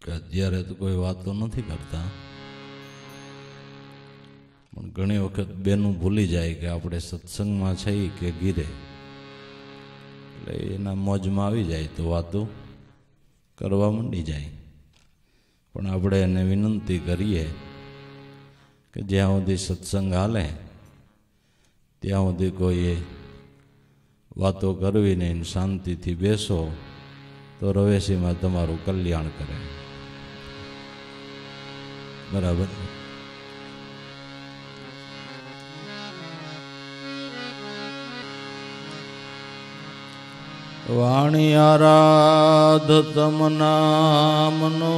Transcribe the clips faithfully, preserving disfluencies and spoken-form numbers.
કે અત્યારે તો કોઈ વાતો નથી કરતા, પણ ઘણી વખત બેનું ભૂલી જાય કે આપણે સત્સંગમાં છીએ કે ગીરે, એટલે એના મોજમાં આવી જાય તો વાતો કરવા માંડી જાય. પણ આપણે એને વિનંતી કરીએ કે જ્યાં સુધી સત્સંગ હાલે ત્યાં સુધી કોઈએ વાતો કરવી નહીં, શાંતિથી બેસો તો રવેશીમાં તમારું કલ્યાણ કરે. બરાબર. વાણી આરાધ તમ નામનો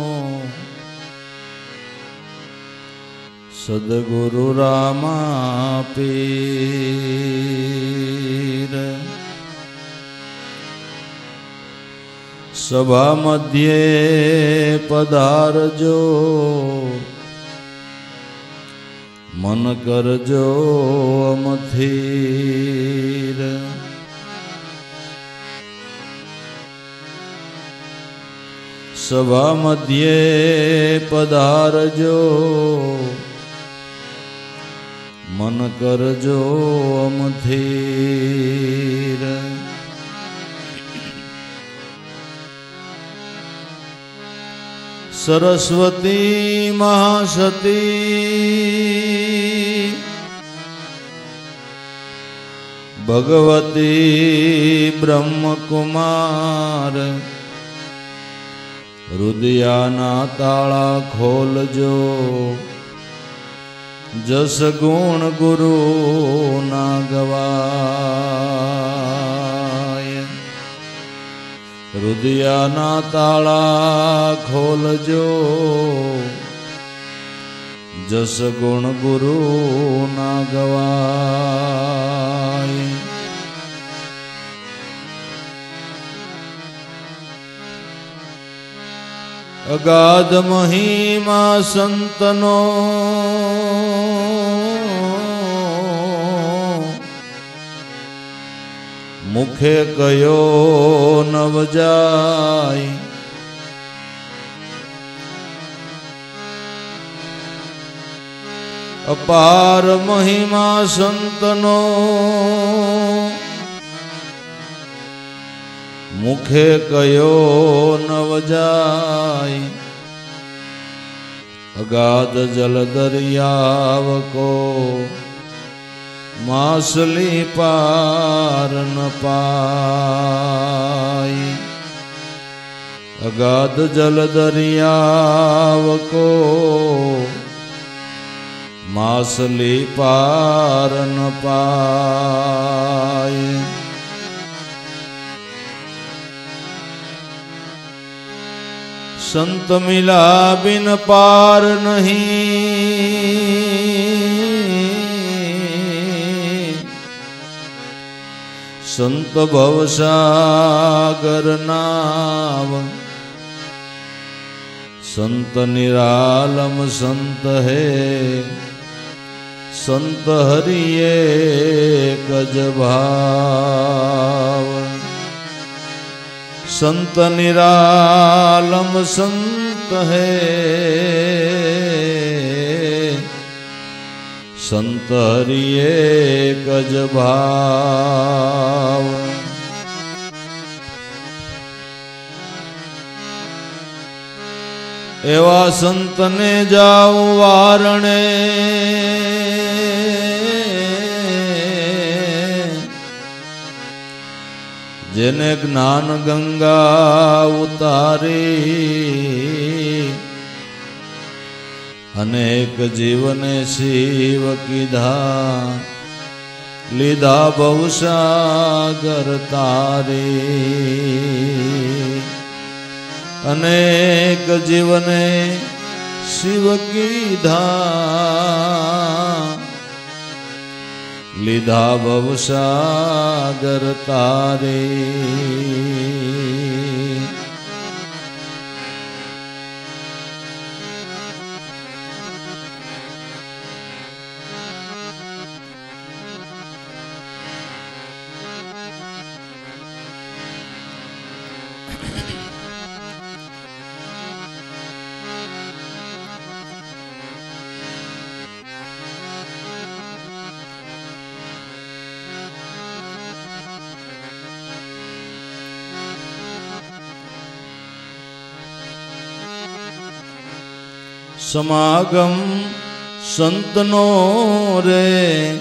સદગુરુ રામા પીર. સભા મધ્યે પધારજો, મન કરજો અમથીર. સભા મધ્યે પધારજો, મન કરજો અમથીર. સરસ્વતી મહાસતી ભગવતી બ્રહ્મકુમાર, હૃદયાના તાળા ખોલજો, જસ ગુણ ગુરુ ના ગવાય. હૃદયાના તાળા ખોલજો, જસ ગુણ ગુરુ ના ગવાય. અગાધ મહિમા સંતનો મુખે કયો નવ જાય. અપાર મહિમા સંતનો મુખે કયો નવ જાય. અગાધ જલ દરિયાવ કો માસલી પાર ન પાય. અગાધ જલ દરિયાવ કો માસલી પાર ન પાય. संत मिला बिन पार नहीं, संत भवसागर नाव. संत निरालम संत है, संत हरिये कज भाव. संत निरालम संत है, संत हरिये कज भाव. एवा संत ने जाऊं वारणे, जेने ज्ञान गंगा उतारी. अनेक जीवने शिव कीधा, लीधा भवसागर तारी. अनेक जीवने शिव कीधा, लीधा भवसागर तारे. समागम संतनो रे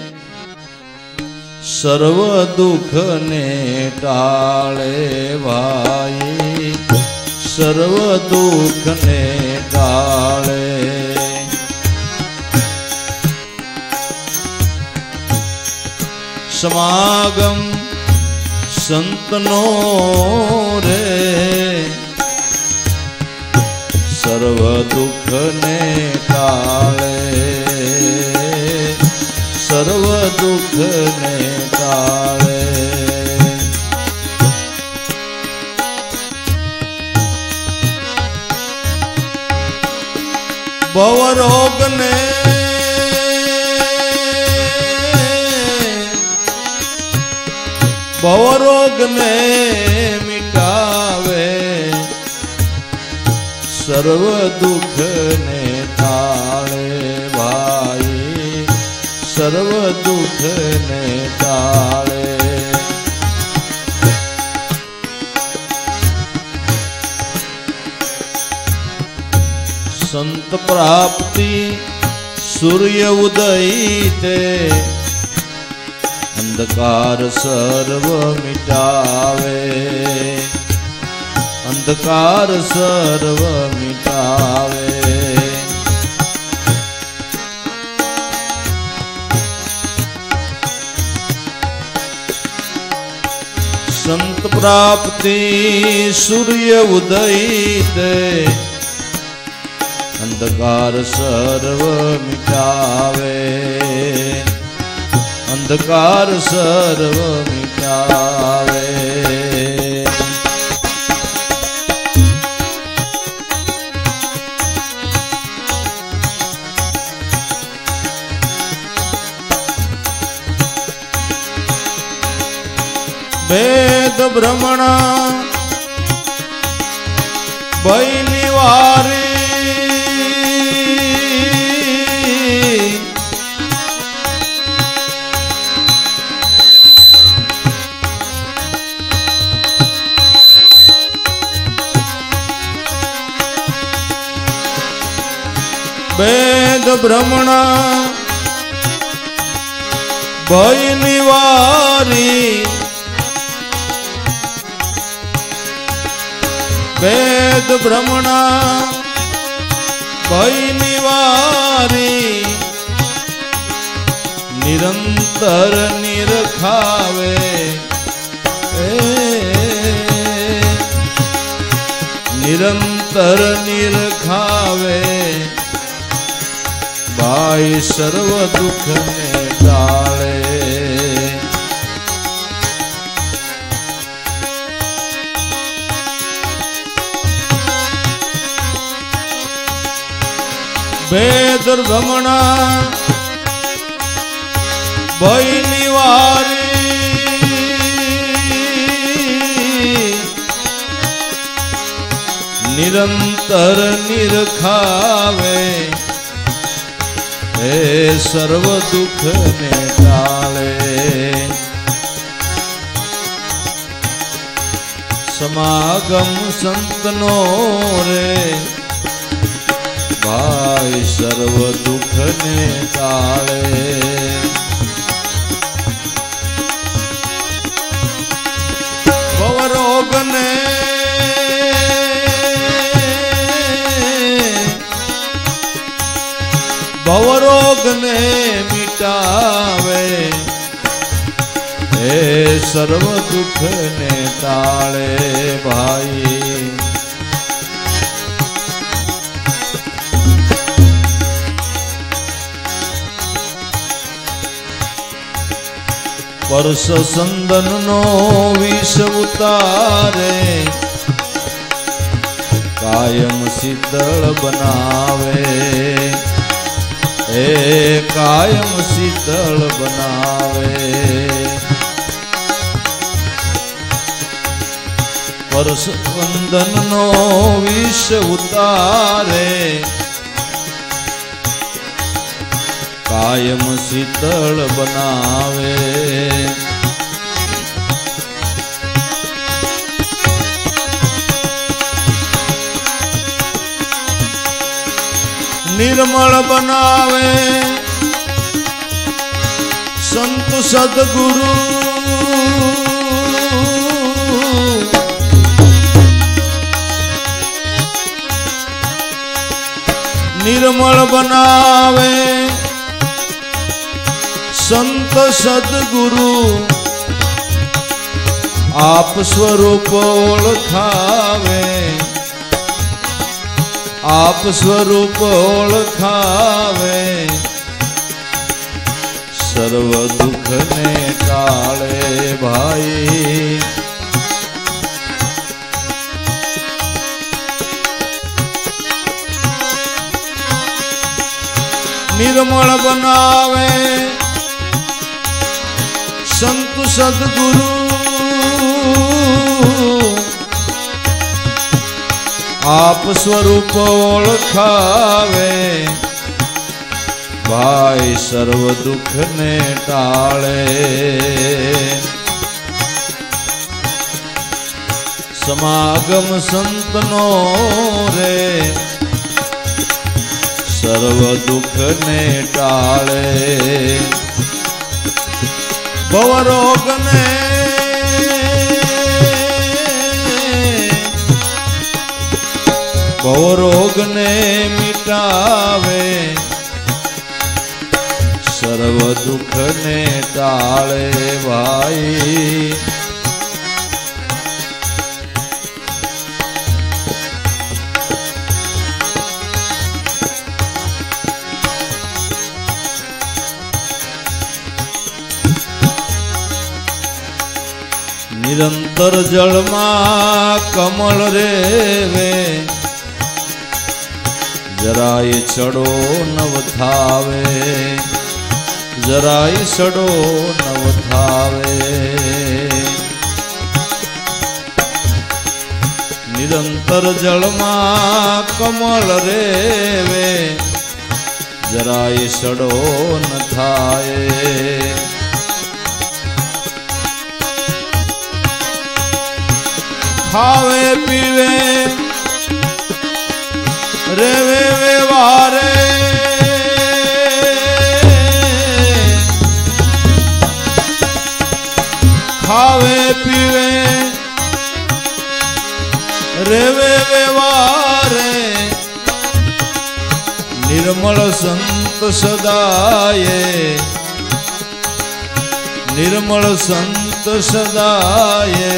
सर्व दुख ने टाळे भाई, सर्व दुख ने टाळे। समागम संतनो रे सर्व दुख ने टाळे, सर्व दुख ने टाळे। भवरोग ने भवरोग ने मिटावे, सर्व दुख ने टाळे भाई, सर्व दुख ने टाळे। संत प्राप्ति सूर्य उदयते, अंधकार सर्व मिटावे, अंधकार सर्व मिटावे। संत प्राप्ति सूर्य उदयते, अंधकार सर्व मिटावे, अंधकार सर्व मिटावे। वेद ब्रह्मणा भय निवारी, वेद ब्रह्मणा भय निवारी, वेद ब्रह्मणा भय निवारी, निरंतर निरखावे, निरंतर निरखावे भाई, सर्व दुख ने टाळे। वेद ब्रह्मणा भय निवारी, निरंतर निरखावे, हे सर्व दुख ने टाळे। समागम संतनो रे भाई, सर्व दुख ने टाळे। भवरोग ने भवरोग ने मिटावे, हे सर्व दुख ने टाळे भाई। परस संदन नो विष उतारे, कायम शीतल बनावे, ए कायम शीतल बनावे। परस वंदन नो विष उतारे, कायम शीतल बनावे। निर्मल बनावे संत सदगुरु निर्मल बनावे संत सदगुरु आप स्वरूप ओळखावे आप स्वरूप ओळखावे सर्व दुख ने टाळे भाई निर्मल बनावे संत सदगुरु आप स्वरूप ओळखावे भाई सर्व दुख ने टाळे समागम संतनो रे सर्व दुख ने टाळे भवरोग ने भवरोग ने मिटावे सर्व दुख ने टाळे भाई निरंतर जलमा कमल रेवे जराय चढ़ो नव थावे जराय चढ़ो नव थावे निरंतर जलमा कमल रेवे जराय चढ़ो न थाए खावे पीवे रेवे व्यवहारे खावे पीवे रेवे व्यवहारे निर्मल संत सदाये निर्मल संत सदाये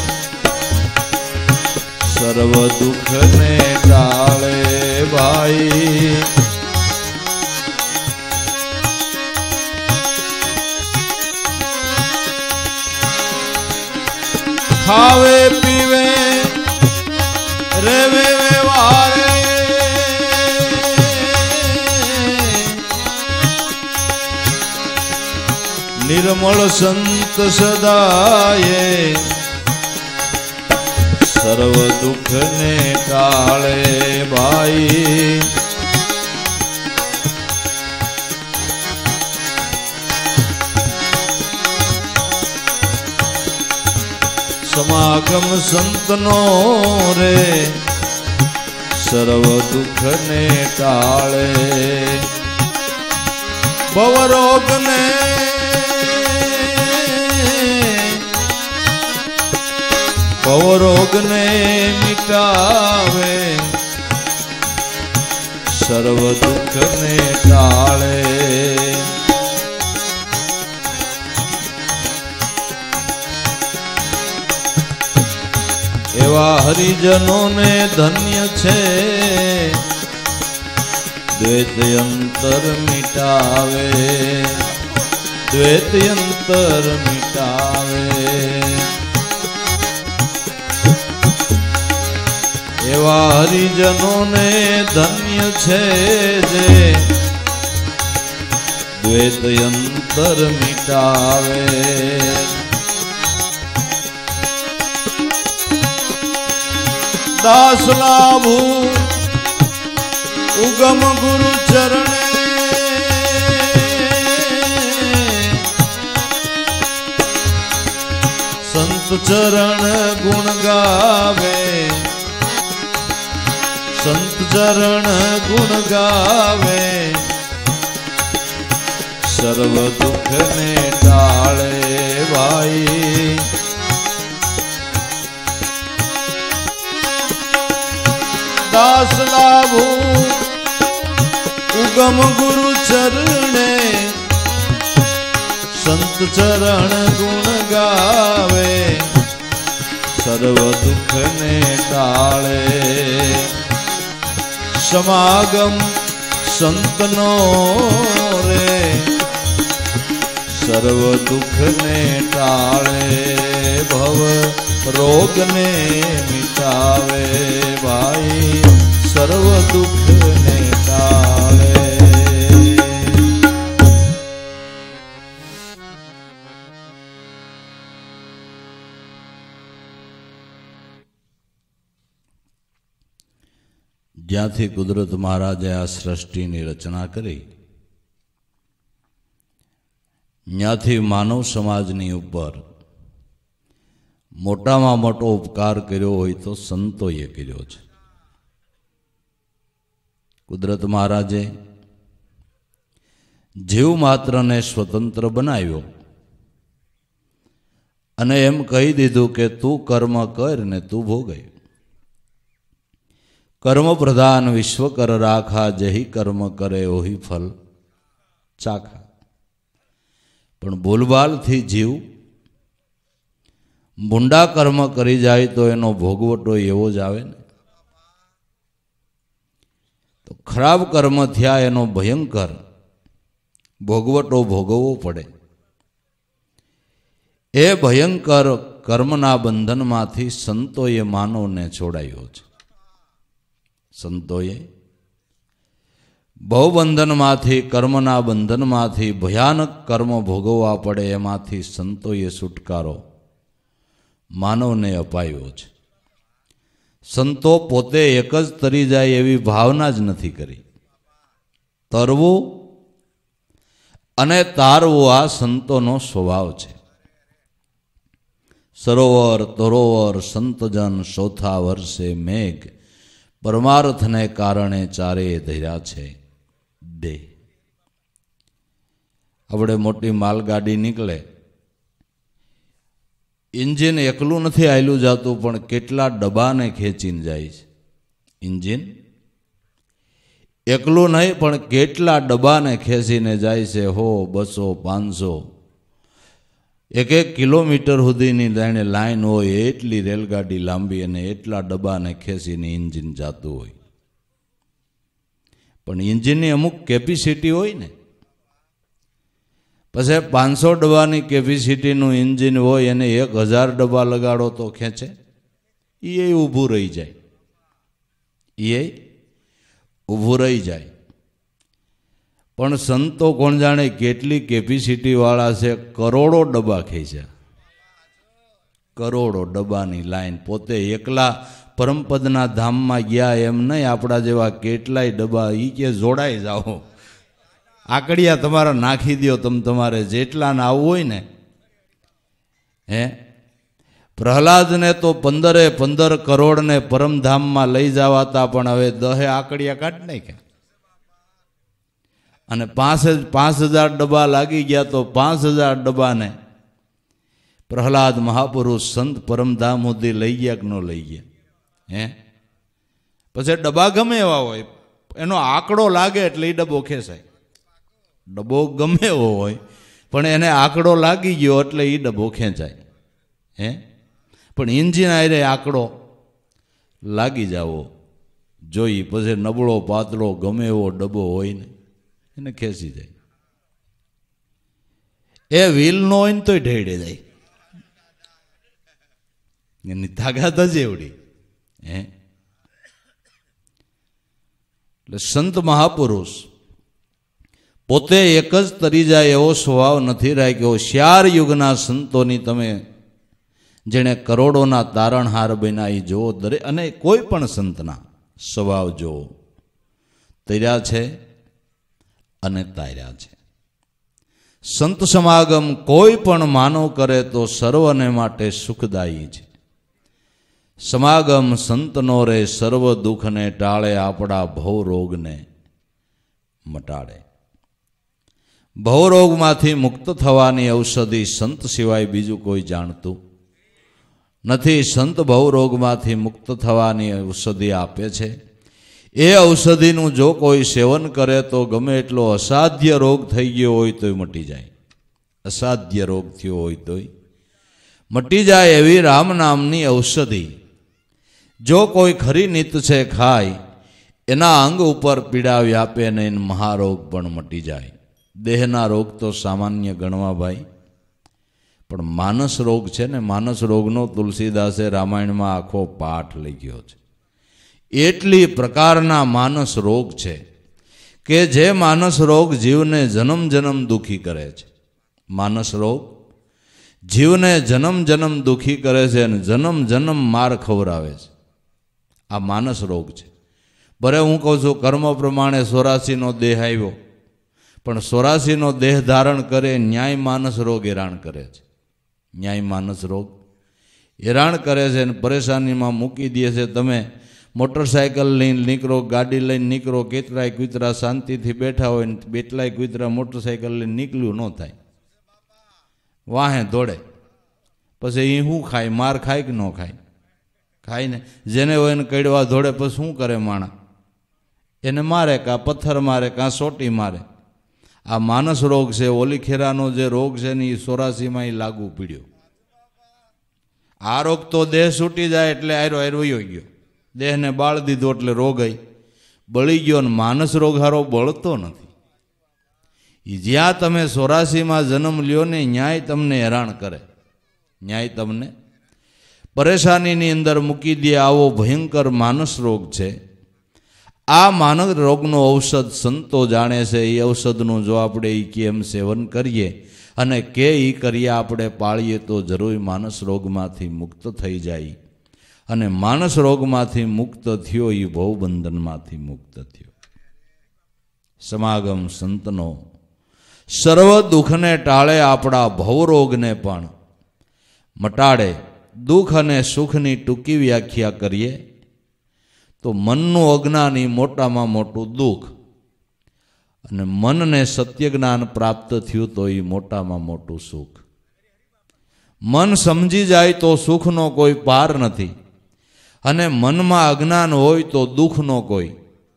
सर्व दुख ने टाळे भाई खावे पीवे रेवे व्यवहारे निर्मल संत सदाये सर्व दुख ने टाळे भाई समागम संतनो रे सर्व दुख ने टाळे भवरोग ने भवरोग ने मिटावे सर्व दुख ने टाळे एवा हरिजनों ने धन्य छे द्वैत अंतर मिटावे द्वैत अंतर मिटावे एवा हरिजनों ने धन्य छे जे द्वैत अंतर मिटावे दास लाभू उगम गुरु चरणे संत चरण गुण गावे સંત ચરણ ગુણ ગાવે સર્વ દુઃખ ને ટાળે ભાઈ દાસ લાભુ ઉગમ ગુરુ ચરણે સંત ચરણ ગુણ ગાવે સર્વ દુઃખ ને ટાળે સમાગમ સંતનો રે સર્વ દુઃખ ને ટાળે ભવ રોગ ને મિટાવે ભાઈ સર્વ દુઃખ ને ટાળે જ્યાંથી કુદરત મહારાજે આ સૃષ્ટિની રચના કરી ત્યાંથી માનવ સમાજની ઉપર મોટામાં મોટો ઉપકાર કર્યો હોય તો સંતોએ કર્યો છે. કુદરત મહારાજે જીવ માત્રને સ્વતંત્ર બનાવ્યો અને એમ કહી દીધું કે તું કર્મ કર ને તું ભોગય. કર્મ પ્રધાન વિશ્વ કર રાખા જહી કર્મ કરે ઓહી ફલ ચાખા. પણ ભૂલભાલથી જીવ ભૂંડા કર્મ કરી જાય તો એનો ભોગવટો એવો જ આવે ને. તો ખરાબ કર્મ થયા એનો ભયંકર ભોગવટો ભોગવવો પડે. એ ભયંકર કર્મના બંધનમાંથી સંતોએ માનવને છોડાયો છે. સંતોએ ભવબંધનમાંથી કર્મના બંધનમાંથી ભયાનક કર્મ ભોગવવા પડે એમાંથી સંતોએ છુટકારો માનવને અપાયો છે. સંતો પોતે એક જ તરી જાય એવી ભાવના જ નથી કરી. તરવું અને તારવું આ સંતોનો સ્વભાવ છે. સરોવર તરોવર સંતજન ચોથા વર્ષે મેઘ પરમાર્થને કારણે ચારે ધર્યા છે દે. આપણે મોટી માલગાડી નીકળે, ઇન્જિન એકલું નથી આયલું જતું પણ કેટલા ડબ્બાને ખેંચીને જાય છે. ઇન્જિન એકલું નહીં પણ કેટલા ડબ્બાને ખેંચીને જાય છે. હો બસો પાંચસો એક એક કિલોમીટર સુધીની એને લાઈન હોય એટલી રેલગાડી લાંબી અને એટલા ડબ્બાને ખેંચીને ઇન્જિન જતું હોય. પણ ઇન્જિનની અમુક કેપેસિટી હોય ને, પછી પાંચસો ડબ્બાની કેપેસિટીનું ઇન્જિન હોય એને એક હજાર ડબ્બા લગાડો તો ખેંચે? એ ઊભું રહી જાય, એ ઊભું રહી જાય. પણ સંતો કોણ જાણે કેટલી કેપેસિટી વાળા છે, કરોડો ડબ્બા ખેંચ્યા. કરોડો ડબ્બાની લાઈન. પોતે એકલા પરમપદના ધામમાં ગયા એમ નહીં, આપણા જેવા કેટલાય ડબ્બા ઈ કે જોડાઈ જાઓ, આકડિયા તમારા નાખી દો તમે, તમારે જેટલાને આવવું હોય ને. હે પ્રહલાદને તો પંદરે પંદર કરોડને પરમધામમાં લઈ જવાતા, પણ હવે દહે આકડિયા કાઢી નાખ્યા. અને પાંચ પાંચ હજાર ડબ્બા લાગી ગયા તો પાંચ હજાર ડબ્બાને પ્રહલાદ મહાપુરુષ સંત પરમધામ સુધી લઈ ગયા કે ન લઈ ગયા? હે પછી ડબ્બા ગમે એવા હોય, એનો આંકડો લાગે એટલે એ ડબ્બો ખેંચાય. ડબ્બો ગમે એવો હોય પણ એને આંકડો લાગી ગયો એટલે એ ડબ્બો ખેંચાય. હે પણ ઇન્જિન આરે આંકડો લાગી જાવો જોઈ, પછી નબળો પાતળો ગમે એવો ડબ્બો હોય ને એને ખેંચી જાય. એ વ્હીલ નો હોય ને તોય ઢેડે જાય, એની તાકાત જ એવડી. હે એટલે સંત મહાપુરુષ પોતે એક જ તરી જાય એવો સ્વભાવ નથી રાખ્યો. ચાર યુગના સંતોની તમે જેણે કરોડોના તારણહાર બનાવી જુઓ, દરેક અને કોઈ પણ સંતના સ્વભાવ જુઓ, તર્યા છે અને તાર્યા છે. સંત સમાગમ કોઈ પણ માનવ કરે તો સર્વને માટે સુખદાયી છે. સમાગમ સંતનો રે સર્વ દુઃખને ટાળે, આપણા ભવ રોગને મટાડે. ભવરોગમાંથી મુક્ત થવાની ઔષધિ સંત સિવાય બીજું કોઈ જાણતું નથી. સંત ભવરોગમાંથી મુક્ત થવાની ઔષધિ આપે છે. એ ઔષધિનું જો કોઈ સેવન કરે તો ગમે એટલો અસાધ્ય રોગ થઈ ગયો હોય તોય મટી જાય. અસાધ્ય રોગ થયો હોય તોય મટી જાય એવી રામ નામની ઔષધિ જો કોઈ ખરી નિત છે ખાય, એના અંગ ઉપર પીડા વ્યાપે નહીં, મહારોગ પણ મટી જાય. દેહના રોગ તો સામાન્ય ગણવા ભાઈ, પણ માનસ રોગ છે ને, માનસ રોગનો તુલસીદાસે રામાયણમાં આખો પાઠ લખ્યો છે. એટલી પ્રકારના માનસ રોગ છે કે જે માનસ રોગ જીવને જન્મ જન્મ દુઃખી કરે છે. માનસ રોગ જીવને જન્મ જન્મ દુઃખી કરે છે અને જન્મ જન્મ માર ખવડાવે છે. આ માનસ રોગ છે. ભલે હું કહું છું કર્મ પ્રમાણે સોરાસીનો દેહ આવ્યો, પણ સોરાસીનો દેહ ધારણ કરે ન્યાય માનસ રોગ હેરાન કરે છે. ન્યાય માનસ રોગ હેરાન કરે છે અને પરેશાનીમાં મૂકી દે છે. તમે મોટરસાયકલ લઈને નીકળો, ગાડી લઈને નીકળો, કેટલાય કૂતરા શાંતિથી બેઠા હોય ને બેટલાય કૂતરા મોટરસાયકલ લઈને નીકળ્યું ન થાય, વાહે દોડે. પછી એ શું ખાય? માર ખાય કે ન ખાય? ખાય ને. જેને હોય એને કડવા દોડે, પછી શું કરે માણા? એને મારે, કાં પથ્થર મારે, કાં સોટી મારે. આ માનસ રોગ છે. ઓલી ખેરાનો જે રોગ છે ને એ સોરાસીમાં એ લાગુ પીડ્યો. આ રોગ તો દેહ છૂટી જાય એટલે આયરો આયરો વયો ગયો, દેહને બાળ દીધો એટલે રોગ આઈ બળી ગયો. ને માનસ રોગ હારો બળતો નથી. એ જ્યાં તમે સોરાસીમાં જન્મ લ્યો ને ન્યાય તમને હેરાન કરે, ન્યાય તમને પરેશાનીની અંદર મૂકી દે. આવો ભયંકર માનસ રોગ છે. આ માનસ રોગનો ઔષધ સંતો જાણે છે. એ ઔષધનું જો આપણે એ કેમ સેવન કરીએ અને કે એ કરીએ આપણે પાળીએ તો જરૂર માનસ રોગમાંથી મુક્ત થઈ જાય. અને માનસ રોગમાંથી મુક્ત થયો એ ભવબંધનમાંથી મુક્ત થયો. સમાગમ સંતનો સર્વ દુઃખને ટાળે, આપણા ભવરોગને પણ મટાડે. દુઃખ અને સુખની ટૂંકી વ્યાખ્યા કરીએ તો મનનું અજ્ઞાન એ મોટામાં મોટું દુઃખ, અને મનને સત્ય જ્ઞાન પ્રાપ્ત થયું તો એ મોટામાં મોટું સુખ. મન સમજી જાય તો સુખનો કોઈ પાર નથી, અને મનમાં અજ્ઞાન હોય તો દુઃખનો કોઈ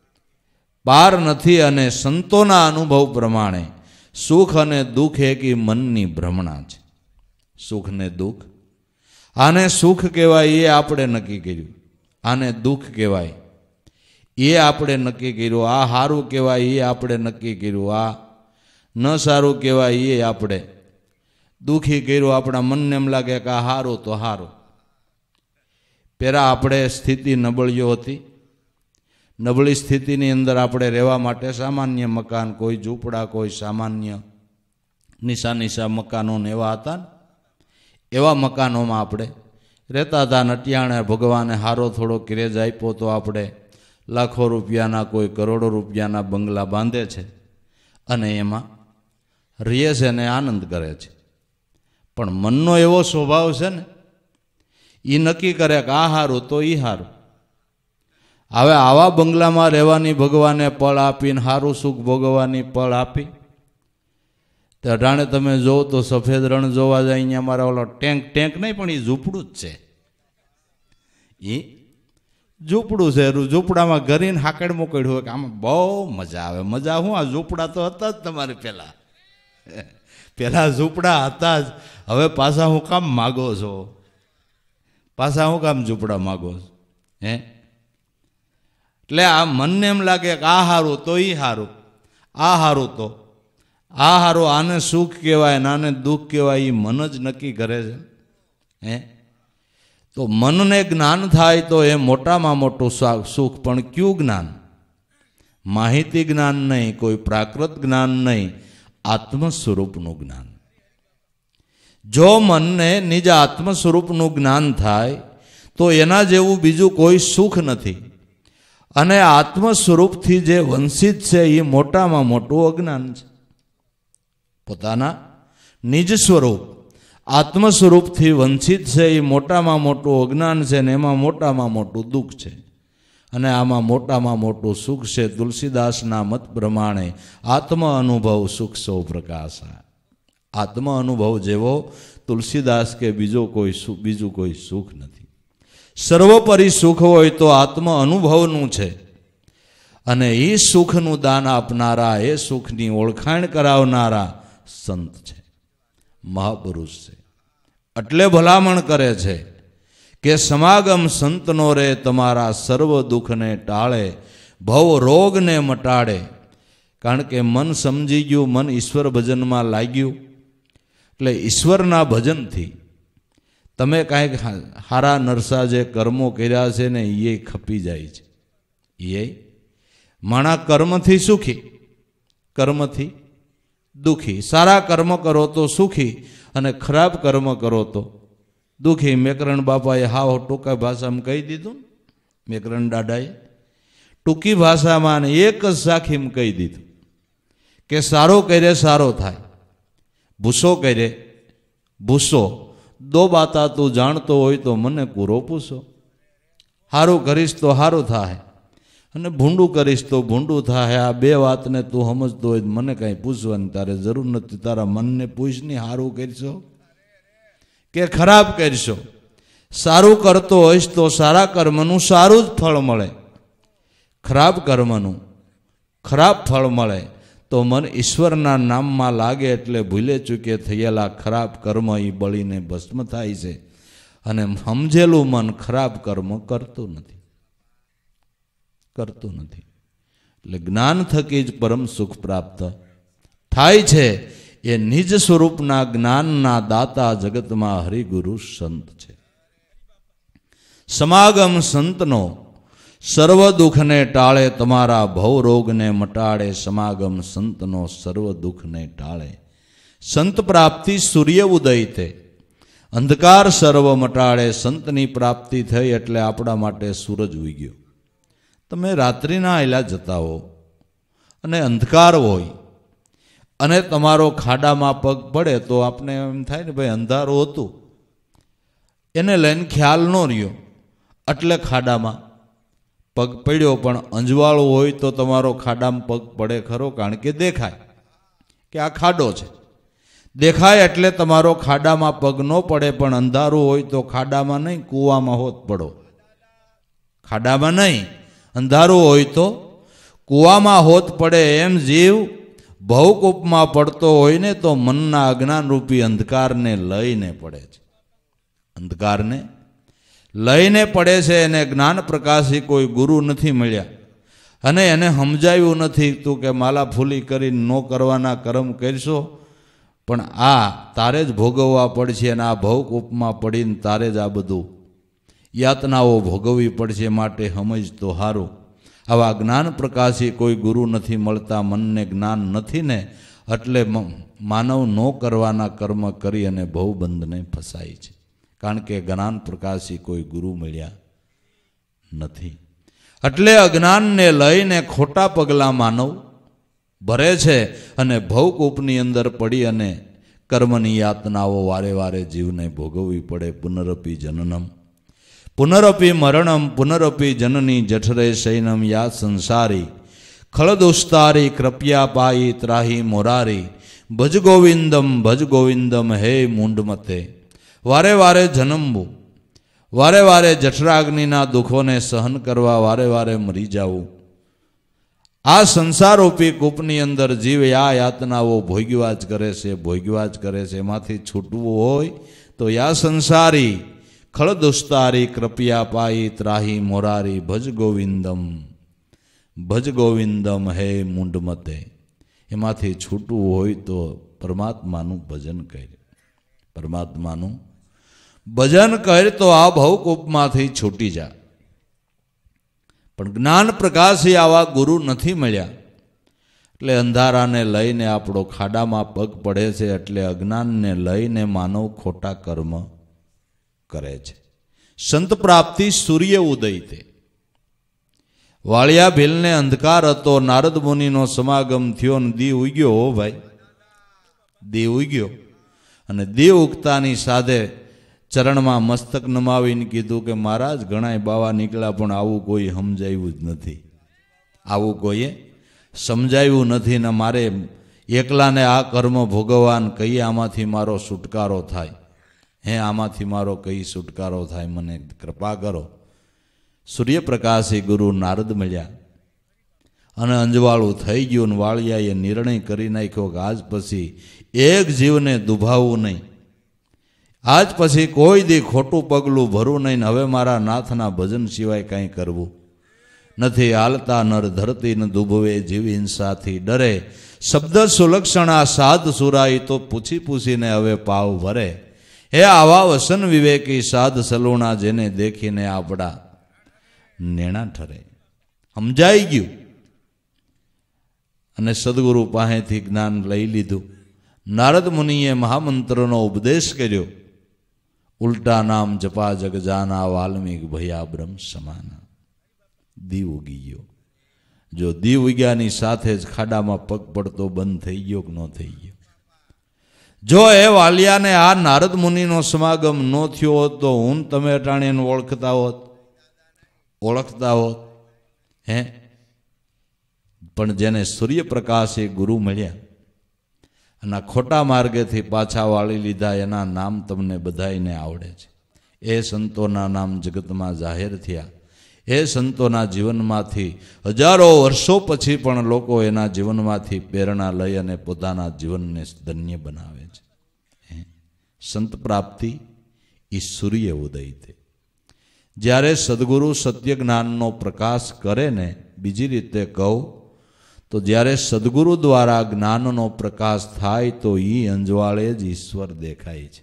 પાર નથી. અને સંતોના અનુભવ પ્રમાણે સુખ અને દુઃખ એક મનની ભ્રમણા છે. સુખ ને દુઃખ, આને સુખ કહેવાય એ આપણે નક્કી કર્યું, આને દુઃખ કહેવાય એ આપણે નક્કી કર્યું, આ સારું કહેવાય એ આપણે નક્કી કર્યું, આ ન સારું કહેવાય એ આપણે દુઃખી કર્યું. આપણા મનને એમ લાગે કે આ સારું તો સારું. પહેલાં આપણે સ્થિતિ નબળીઓ હતી. નબળી સ્થિતિની અંદર આપણે રહેવા માટે સામાન્ય મકાન, કોઈ ઝૂંપડા, કોઈ સામાન્ય નિશા નિશા મકાનો ને એવા હતા ને, એવા મકાનોમાં આપણે રહેતા હતા. નટિયાણે ભગવાને હારો થોડો ક્રેજ આપ્યો તો આપણે લાખો રૂપિયાના, કોઈ કરોડો રૂપિયાના બંગલા બાંધે છે અને એમાં રહે છે ને આનંદ કરે છે. પણ મનનો એવો સ્વભાવ છે ને, એ નક્કી કરે કે આ સારું તો એ સારું. હવે આવા બંગલામાં રહેવાની ભગવાને પળ આપીને સારું સુખ ભોગવવાની પળ આપી. તો અઢાણે તમે જોવો તો સફેદ રણ જોવા જાય, અહીંયા મારા ઓલો ટેન્ક ટેન્ક નહીં પણ એ ઝૂંપડું જ છે. એ ઝૂંપડું છે. ઝૂંપડામાં ઘરીને હાકડ મોકલ્યું હોય કે આમાં બહુ મજા આવે. મજા શું? આ ઝૂંપડા તો હતા જ તમારે પહેલાં. પહેલાં ઝૂંપડા હતા જ. હવે પાછા હું કામ માગો છો? પાછા હું કામ ઝૂંપડા માગો છો? હે એટલે આ મનને એમ લાગે કે આ સારું તો એ સારું, આ સારું તો આ સારું. આને સુખ કહેવાય ને આને દુઃખ કહેવાય એ મન જ નક્કી કરે છે. હે તો મનને જ્ઞાન થાય તો એ મોટામાં મોટું સુખ. પણ ક્યું જ્ઞાન? માહિતી જ્ઞાન નહીં, કોઈ પ્રાકૃત જ્ઞાન નહીં, આત્મ સ્વરૂપનું જ્ઞાન. જો મનને નિજ આત્મ સ્વરૂપનું જ્ઞાન થાય તો એના જેવું બીજું કોઈ સુખ નથી. અને આત્મ સ્વરૂપથી જે વંચિત છે એ મોટામાં મોટું અજ્ઞાન છે. પોતાના નિજ સ્વરૂપ આત્મ સ્વરૂપથી વંચિત છે એ મોટામાં મોટું અજ્ઞાન છે ને એમાં મોટામાં મોટું દુઃખ છે અને આમાં મોટામાં મોટું સુખ છે. તુલસીદાસના મત પ્રમાણે આત્મ અનુભવ સુખ સૌ પ્રકાશા. આત્મ અનુભવ જેવો તુલસીદાસ કે બીજો કોઈ સુખ બીજું કોઈ સુખ નથી. સર્વોપરી સુખ હોય તો આત્મ અનુભવનું છે અને એ સુખનું દાન આપનારા, એ સુખની ઓળખાણ કરાવનારા સંત છે, મહાપુરુષ છે. એટલે ભલામણ કરે છે કે સમાગમ સંતનો રે તમારા સર્વ દુઃખને ટાળે, ભવ રોગને મટાડે. કારણ કે મન સમજી ગયું, મન ઈશ્વર ભજનમાં લાગ્યું એટલે ઈશ્વરના ભજનથી તમે કાંઈક હારા નરસા જે કર્મો કર્યા છે ને એ ખપી જાય છે. એ માણા કર્મથી સુખી, કર્મથી દુઃખી. સારા કર્મ કરો તો સુખી અને ખરાબ કર્મ કરો તો દુઃખી. મેકરણ બાપાએ હાવ ટૂંકા ભાષામાં કહી દીધું. મેકરણ દાદાએ ટૂંકી ભાષામાં એક જ સાખીમાં કહી દીધું કે સારો કરે સારો થાય, ભૂસો કરે ભૂસો. દો બાતા તું જાણતો હોય તો મને પૂરો પૂછો. સારું કરીશ તો સારું થાય અને ભૂંડું કરીશ તો ભૂંડું થાય. આ બે વાતને તું સમજતો હોય મને કાંઈ પૂછવાની તારે જરૂર નથી. તારા મનને પૂછ નહીં સારું કરશો કે ખરાબ કરશો. સારું કરતો હોઈશ તો સારા કર્મનું સારું જ ફળ મળે, ખરાબ કર્મનું ખરાબ ફળ મળે. તો મન ઈશ્વરના નામમાં લાગે એટલે ભૂલે ચૂકે થયેલા ખરાબ કર્મ એ બળીને ભસ્મ થાય છે અને સમજેલું મન ખરાબ કર્મ કરતું નથી, કરતું નથી. એટલે જ્ઞાન થકી જ પરમ સુખ પ્રાપ્ત થાય છે. એ નિજ સ્વરૂપના જ્ઞાનના દાતા જગતમાં હરિગુરુ સંત છે. સમાગમ સંતનો સર્વ દુઃખને ટાળે, તમારા ભવ રોગને મટાડે. સમાગમ સંતનો સર્વ દુઃખને ટાળે. સંત પ્રાપ્તિ સૂર્ય ઉદય તે, અંધકાર સર્વ મટાડે. સંતની પ્રાપ્તિ થઈ એટલે આપણા માટે સૂરજ ઉગ્યો. તમે રાત્રિના આયલા જતા હો અને અંધકાર હોય અને તમારો ખાડામાં પગ પડે તો આપણે એમ થાય ને ભાઈ અંધારું હતું, એને લઈને ખ્યાલ ન રહ્યો એટલે ખાડામાં પગ પડ્યો. પણ અંજવાળું હોય તો તમારો ખાડામાં પગ પડે ખરો, કારણ કે દેખાય કે આ ખાડો છે. દેખાય એટલે તમારો ખાડામાં પગ ન પડે. પણ અંધારું હોય તો ખાડામાં નહીં, કૂવામાં હોત પડો. ખાડામાં નહીં, અંધારું હોય તો કૂવામાં હોત પડે. એમ જીવ ભવકૂપમાં પડતો હોય ને તો મનના અજ્ઞાનરૂપી અંધકારને લઈને પડે છે. અંધકારને લઈને પડે છે. એને જ્ઞાન પ્રકાશી કોઈ ગુરુ નથી મળ્યા અને એને સમજાયું નથી તું કે માલા ફૂલી કરીને ન કરવાના કર્મ કરશો પણ આ તારે જ ભોગવવા પડશે અને આ ભવકૂપમાં પડીને તારે જ આ બધું યાતનાઓ ભોગવવી પડશે. માટે સમજ તો હારું. આવા જ્ઞાન પ્રકાશી કોઈ ગુરુ નથી મળતા. મનને જ્ઞાન નથી ને એટલે માનવ ન કરવાના કર્મ કરી અને ભવબંધને ફસાય છે. કારણ કે જ્ઞાન પ્રકાશી કોઈ ગુરુ મળ્યા નથી. એટલે અજ્ઞાનને લઈને ખોટા પગલાં માનવ ભરે છે અને ભવકૂપની અંદર પડી અને કર્મની યાતનાઓ વારે વારે જીવને ભોગવવી પડે. પુનરપી જનનમ પુનરપી મરણમ પુનરપી જનની જઠરે શૈનમ યા સંસારી ખળદુસ્તારી કૃપયા પાઈ ત્રાહી મોરારી ભજ ગોવિંદમ ભજ ગોવિંદમ હે મૂંડમતે. વારે વારે જન્મવું, વારે વારે જઠરાગ્નિના દુઃખોને સહન કરવા, વારે વારે મરી જવું. આ સંસારોપી કૂપની અંદર જીવ આ યાતનાઓ ભોગવ્યા જ કરે છે, ભોગવ્યા જ કરે છે. એમાંથી છૂટવું હોય તો યા સંસારી ખળદુસ્તારી કૃપયા પાઈ ત્રાહી મોરારી ભજ ગોવિંદમ ભજ ગોવિંદમ હે મૂંડમતે. એમાંથી છૂટવું હોય તો પરમાત્માનું ભજન કર, પરમાત્માનું ભજન કર તો આ ભવકૂપમાંથી છૂટી જા. પણ જ્ઞાન પ્રકાશી આવા ગુરુ નથી મળ્યા એટલે અંધારાને લઈને આપણો ખાડામાં પગ પડે છે. એટલે અજ્ઞાનને લઈને માનવ ખોટા કર્મ કરે છે. સંત પ્રાપ્તિ સૂર્ય ઉદય તે, વાળિયા ભીલને અંધકાર હતો, નારદ મુનિનો સમાગમ થયો ને દી ઉગ્યો. હો ભાઈ, દી ઉગ્યો અને દીવ ઉગતાની સાથે ચરણમાં મસ્તક નમાવીને કીધું કે મહારાજ ઘણાય બાવા નીકળ્યા પણ આવું કોઈ સમજાયું જ નથી, આવું કોઈએ સમજાયું નથી ને મારે એકલાને આ કર્મ ભોગવાન કઈ આમાંથી મારો છુટકારો થાય, હે આમાંથી મારો કઈ છુટકારો થાય, મને કૃપા કરો. સૂર્યપ્રકાશી ગુરુ નારદ મળ્યા અને અંજવાળું થઈ ગયું. વાળિયાએ નિર્ણય કરી નાખ્યો કે આજ પછી એક જીવને દુભાવવું નહીં, આજ પછી કોઈ દી ખોટું પગલું ભરવું નહીં, હવે મારા નાથના ભજન સિવાય કાંઈ કરવું નથી. હાલતા નર ધરતી ન દુભવે જીવ હિંસાથી ડરે, શબ્દ સુલક્ષણા સાધ સુરાઈ તો પૂછી પૂછીને હવે પાવ ભરે. હે આવા વસન વિવેકી સાધ સલુણા જેને દેખીને આપણા નેણા ઠરે. સમજાઈ ગયું અને સદગુરુ પાસેથી જ્ઞાન લઈ લીધું. નારદ મુનિએ મહામંત્રનો ઉપદેશ કર્યો. ઉલટા નામ જપા જગજાના વાલ્મીક ભયા બ્રહ્મ સમાના. દીવ ઉગી ગયો. જો દીવ ઉગ્યાની સાથે જ ખાડામાં પગ પડતો બંધ થઈ ગયો કે ન થઈ ગયો. જો એ વાલિયાને આ નારદ મુનિનો સમાગમ ન થયો હોત તો હું તમે અટાણીને ઓળખતા હોત ઓળખતા હોત હે. પણ જેને સૂર્યપ્રકાશે ગુરુ મળ્યા અને ખોટા માર્ગેથી પાછા વાળી લીધા એના નામ તમને બધાઈને આવડે છે. એ સંતોના નામ જગતમાં જાહેર થયા. એ સંતોના જીવનમાંથી હજારો વર્ષો પછી પણ લોકો એના જીવનમાંથી પ્રેરણા લઈ અને પોતાના જીવનને ધન્ય બનાવે છે. સંત પ્રાપ્તિ એ સૂર્ય ઉદય છે. જ્યારે સદગુરુ સત્ય જ્ઞાનનો પ્રકાશ કરે ને, બીજી રીતે કહું તો જ્યારે સદગુરુ દ્વારા જ્ઞાનનો પ્રકાશ થાય તો એ અંજવાળે જ ઈશ્વર દેખાય છે.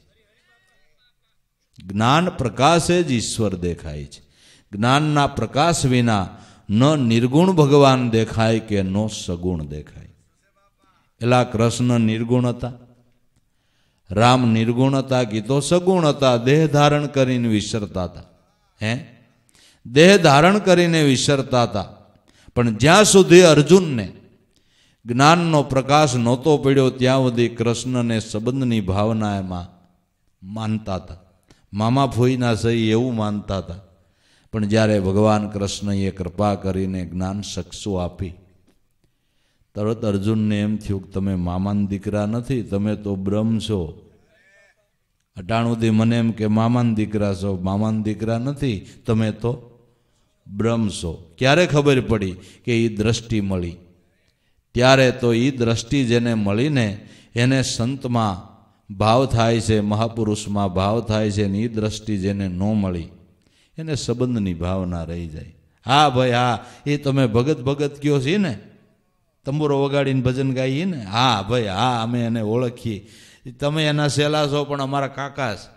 જ્ઞાન પ્રકાશે જ ઈશ્વર દેખાય છે. જ્ઞાનના પ્રકાશ વિના ન નિર્ગુણ ભગવાન દેખાય કે ન સગુણ દેખાય. એલા કૃષ્ણ નિર્ગુણ હતા, રામ નિર્ગુણ હતા કે તો સગુણ હતા. દેહ ધારણ કરીને વિસરતા હતા. હે દેહ ધારણ કરીને વિસરતા હતા. પણ જ્યાં સુધી અર્જુનને જ્ઞાનનો પ્રકાશ નહોતો પડ્યો ત્યાં સુધી કૃષ્ણને સંબંધની ભાવના એમાં માનતા હતા. મામા ફોઈના સહી એવું માનતા હતા. પણ જ્યારે ભગવાન કૃષ્ણએ કૃપા કરીને જ્ઞાન ચક્ષુ આપી, તરત અર્જુનને એમ થયું કે તમે મામાના દીકરા નથી, તમે તો બ્રહ્મ છો. અટાણુંથી મને એમ કે મામાના દીકરા છો, મામાના દીકરા નથી, તમે તો બ્રહ્મ છો. ક્યારે ખબર પડી કે એ દ્રષ્ટિ મળી? ત્યારે તો એ દ્રષ્ટિ જેને મળીને એને સંતમાં ભાવ થાય છે, મહાપુરુષમાં ભાવ થાય છે. ને એ દ્રષ્ટિ જેને ન મળી એને સંબંધની ભાવના રહી જાય. હા ભાઈ હા, એ તમે ભગત ભગત કયો છે ને, તંબુરો વગાડીને ભજન ગાઈએ ને, હા ભાઈ હા, અમે એને ઓળખીએ. તમે એના સેલા છો પણ અમારા કાકા છે,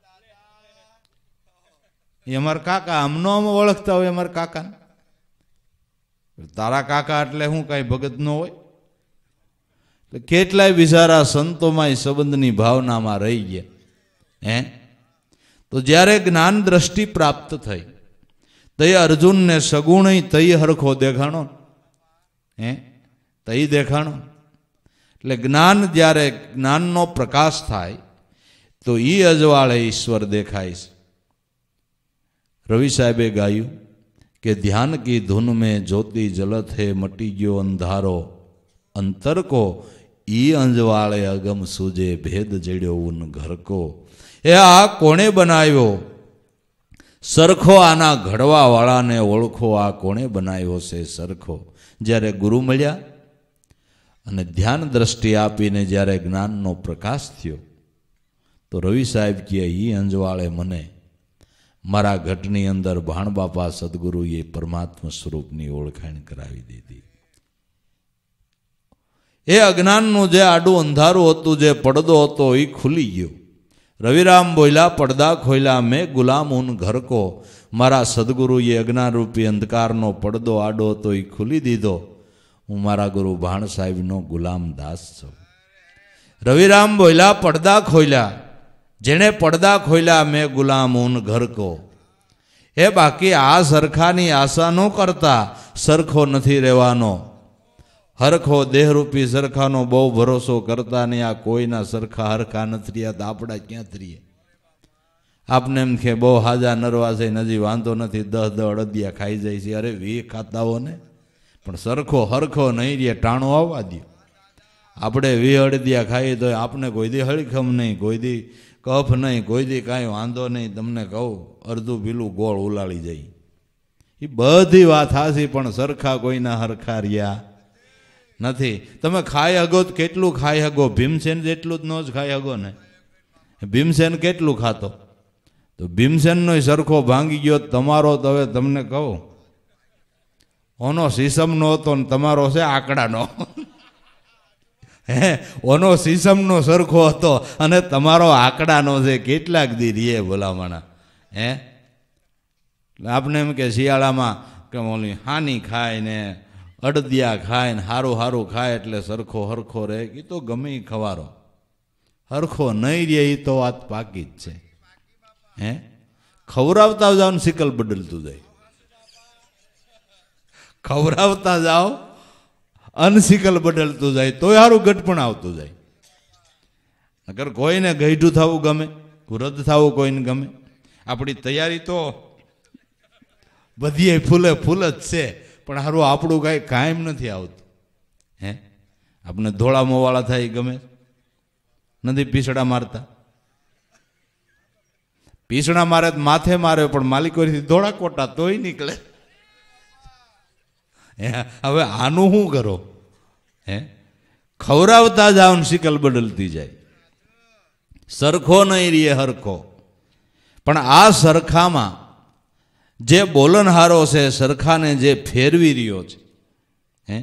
એ અમારા કાકા. આમનો અમે ઓળખતા હોય અમારા કાકા. તારા કાકા એટલે હું કાંઈ ભગત ન હોય? કેટલાય બિચારા સંતોમાં સંબંધની ભાવનામાં રહી ગયા. હે તો જ્યારે જ્ઞાન દ્રષ્ટિ પ્રાપ્ત થઈ તઈ અર્જુનને સગુણ તઈ હરખો દેખાણો. હે તઈ દેખાણો. એટલે જ્ઞાન જ્યારે જ્ઞાનનો પ્રકાશ થાય તો એ અજવાળે ઈશ્વર દેખાય છે. રવિ સાહેબે ગાયું કે ધ્યાન કી ધૂન મેં જ્યોતિ જલત હે, મટી ગયો અંધારો અંતર કો, ઈ અંજવાળે અગમ સૂજે, ભેદ જડ્યો ઉન ઘર કો. એ આ કોણે બનાવ્યો? સરખો આના ઘડવા વાળાને ઓળખો, આ કોણે બનાવ્યો છે સરખો. જ્યારે ગુરુ મળ્યા અને ધ્યાન દ્રષ્ટિ આપીને જ્યારે જ્ઞાનનો પ્રકાશ થયો તો રવિ સાહેબ કહે એ અંજવાળે મને મારા ઘટની અંદર ભાણ બાપા સદગુરુએ પરમાત્મા સ્વરૂપની ઓળખાણ કરાવી દીધી. એ અજ્ઞાનનું જે આડું અંધારું હતું, જે પડદો હતો, એ ખુલી ગયો. રવિરામ બોલ્યા પડદા ખોલ્યા મેં ગુલામ ઉન ઘર કો. મારા સદગુરુએ અજ્ઞાનરૂપી અંધકારનો પડદો આડો હતો એ ખુલી દીધો. હું મારા ગુરુ ભાણ સાહેબનો ગુલામ દાસ છું. રવિરામ બોલ્યા પડદા ખોલ્યા, જેણે પડદા ખોલ્યા મેં ગુલામ ઉન ઘર કો. એ બાકી આ સરખાની આશા ન કરતા, સરખો નથી રહેવાનો. હરખો દેહરૂપી સરખાનો બહુ ભરોસો કરતા નહીં. આ કોઈના સરખા હરખા નથી રહ્યા તો આપણા ક્યાં થઈએ? આપને એમ કે બહુ હાજા નરવા છે હજી વાંધો નથી, દસ દસ અડદિયા ખાઈ જાય છે. અરે વી ખાતા હો ને, પણ સરખો હરખો નહીં રહે, ટાણો આવવા દો. આપણે વી અડદિયા ખાઈએ તો આપને કોઈ દી હળખમ નહીં, કોઈ દી કફ નહીં, કોઈ દી કાંઈ વાંધો નહીં. તમને કહું અડધું પીલું ગોળ ઉલાળી જાય. એ બધી વાત હાસી, પણ સરખા કોઈના હરખા રહ્યા નથી. તમે ખાઈ હગો તો કેટલું ખાઈ હગો? ભીમસેન જેટલું જ ન જ ખાઈ હગો ને. ભીમસેન કેટલું ખાતો? તો ભીમસેનનો સરખો ભાંગી ગયો તમારો. તો હવે તમને કહું, ઓનો સીસમનો હતો ને તમારો છે આંકડાનો. હે, ઓનો સીસમનો સરખો હતો અને તમારો આંકડાનો છે. કેટલાક દી રીએ ભલામણા. હે, આપણે એમ કે શિયાળામાં કે ઓલી હાની ખાય ને અડદિયા ખાય ને હારું હારું ખાય એટલે સરખો હરખો રહે. એ તો ગમે એ ખવારો, હરખો નહીં રહે એ તો વાત પાકી જ છે. હે, ખવડાવતા જાઓ ને સિકલ બદલતું જાય, ખવડાવતા જાઓ અનસિકલ બદલતું જાય તોય સારું ગઢપણ આવતું જાય. અગર કોઈને ગઈઢું થવું ગમે, વૃદ્ધ થવું કોઈને ગમે. આપણી તૈયારી તો બધી ફૂલે ફૂલ જ છે, પણ સારું આપણું કાંઈ કાયમ નથી આવતું. હે, આપણે ધોળા મોવાળા થાય ગમે નથી? પીસડા મારતા, પીસડા મારે માથે મારે પણ માલિકોથી ધોળા કોટા તોય નીકળે. હવે આનું શું કરો? હે, ખવડાવતા જાઓ ને શિકલ બદલતી જાય. સરખો નહીં રીએ હરખો. પણ આ સરખામાં જે બોલનહારો છે, સરખાને જે ફેરવી રહ્યો છે, હે,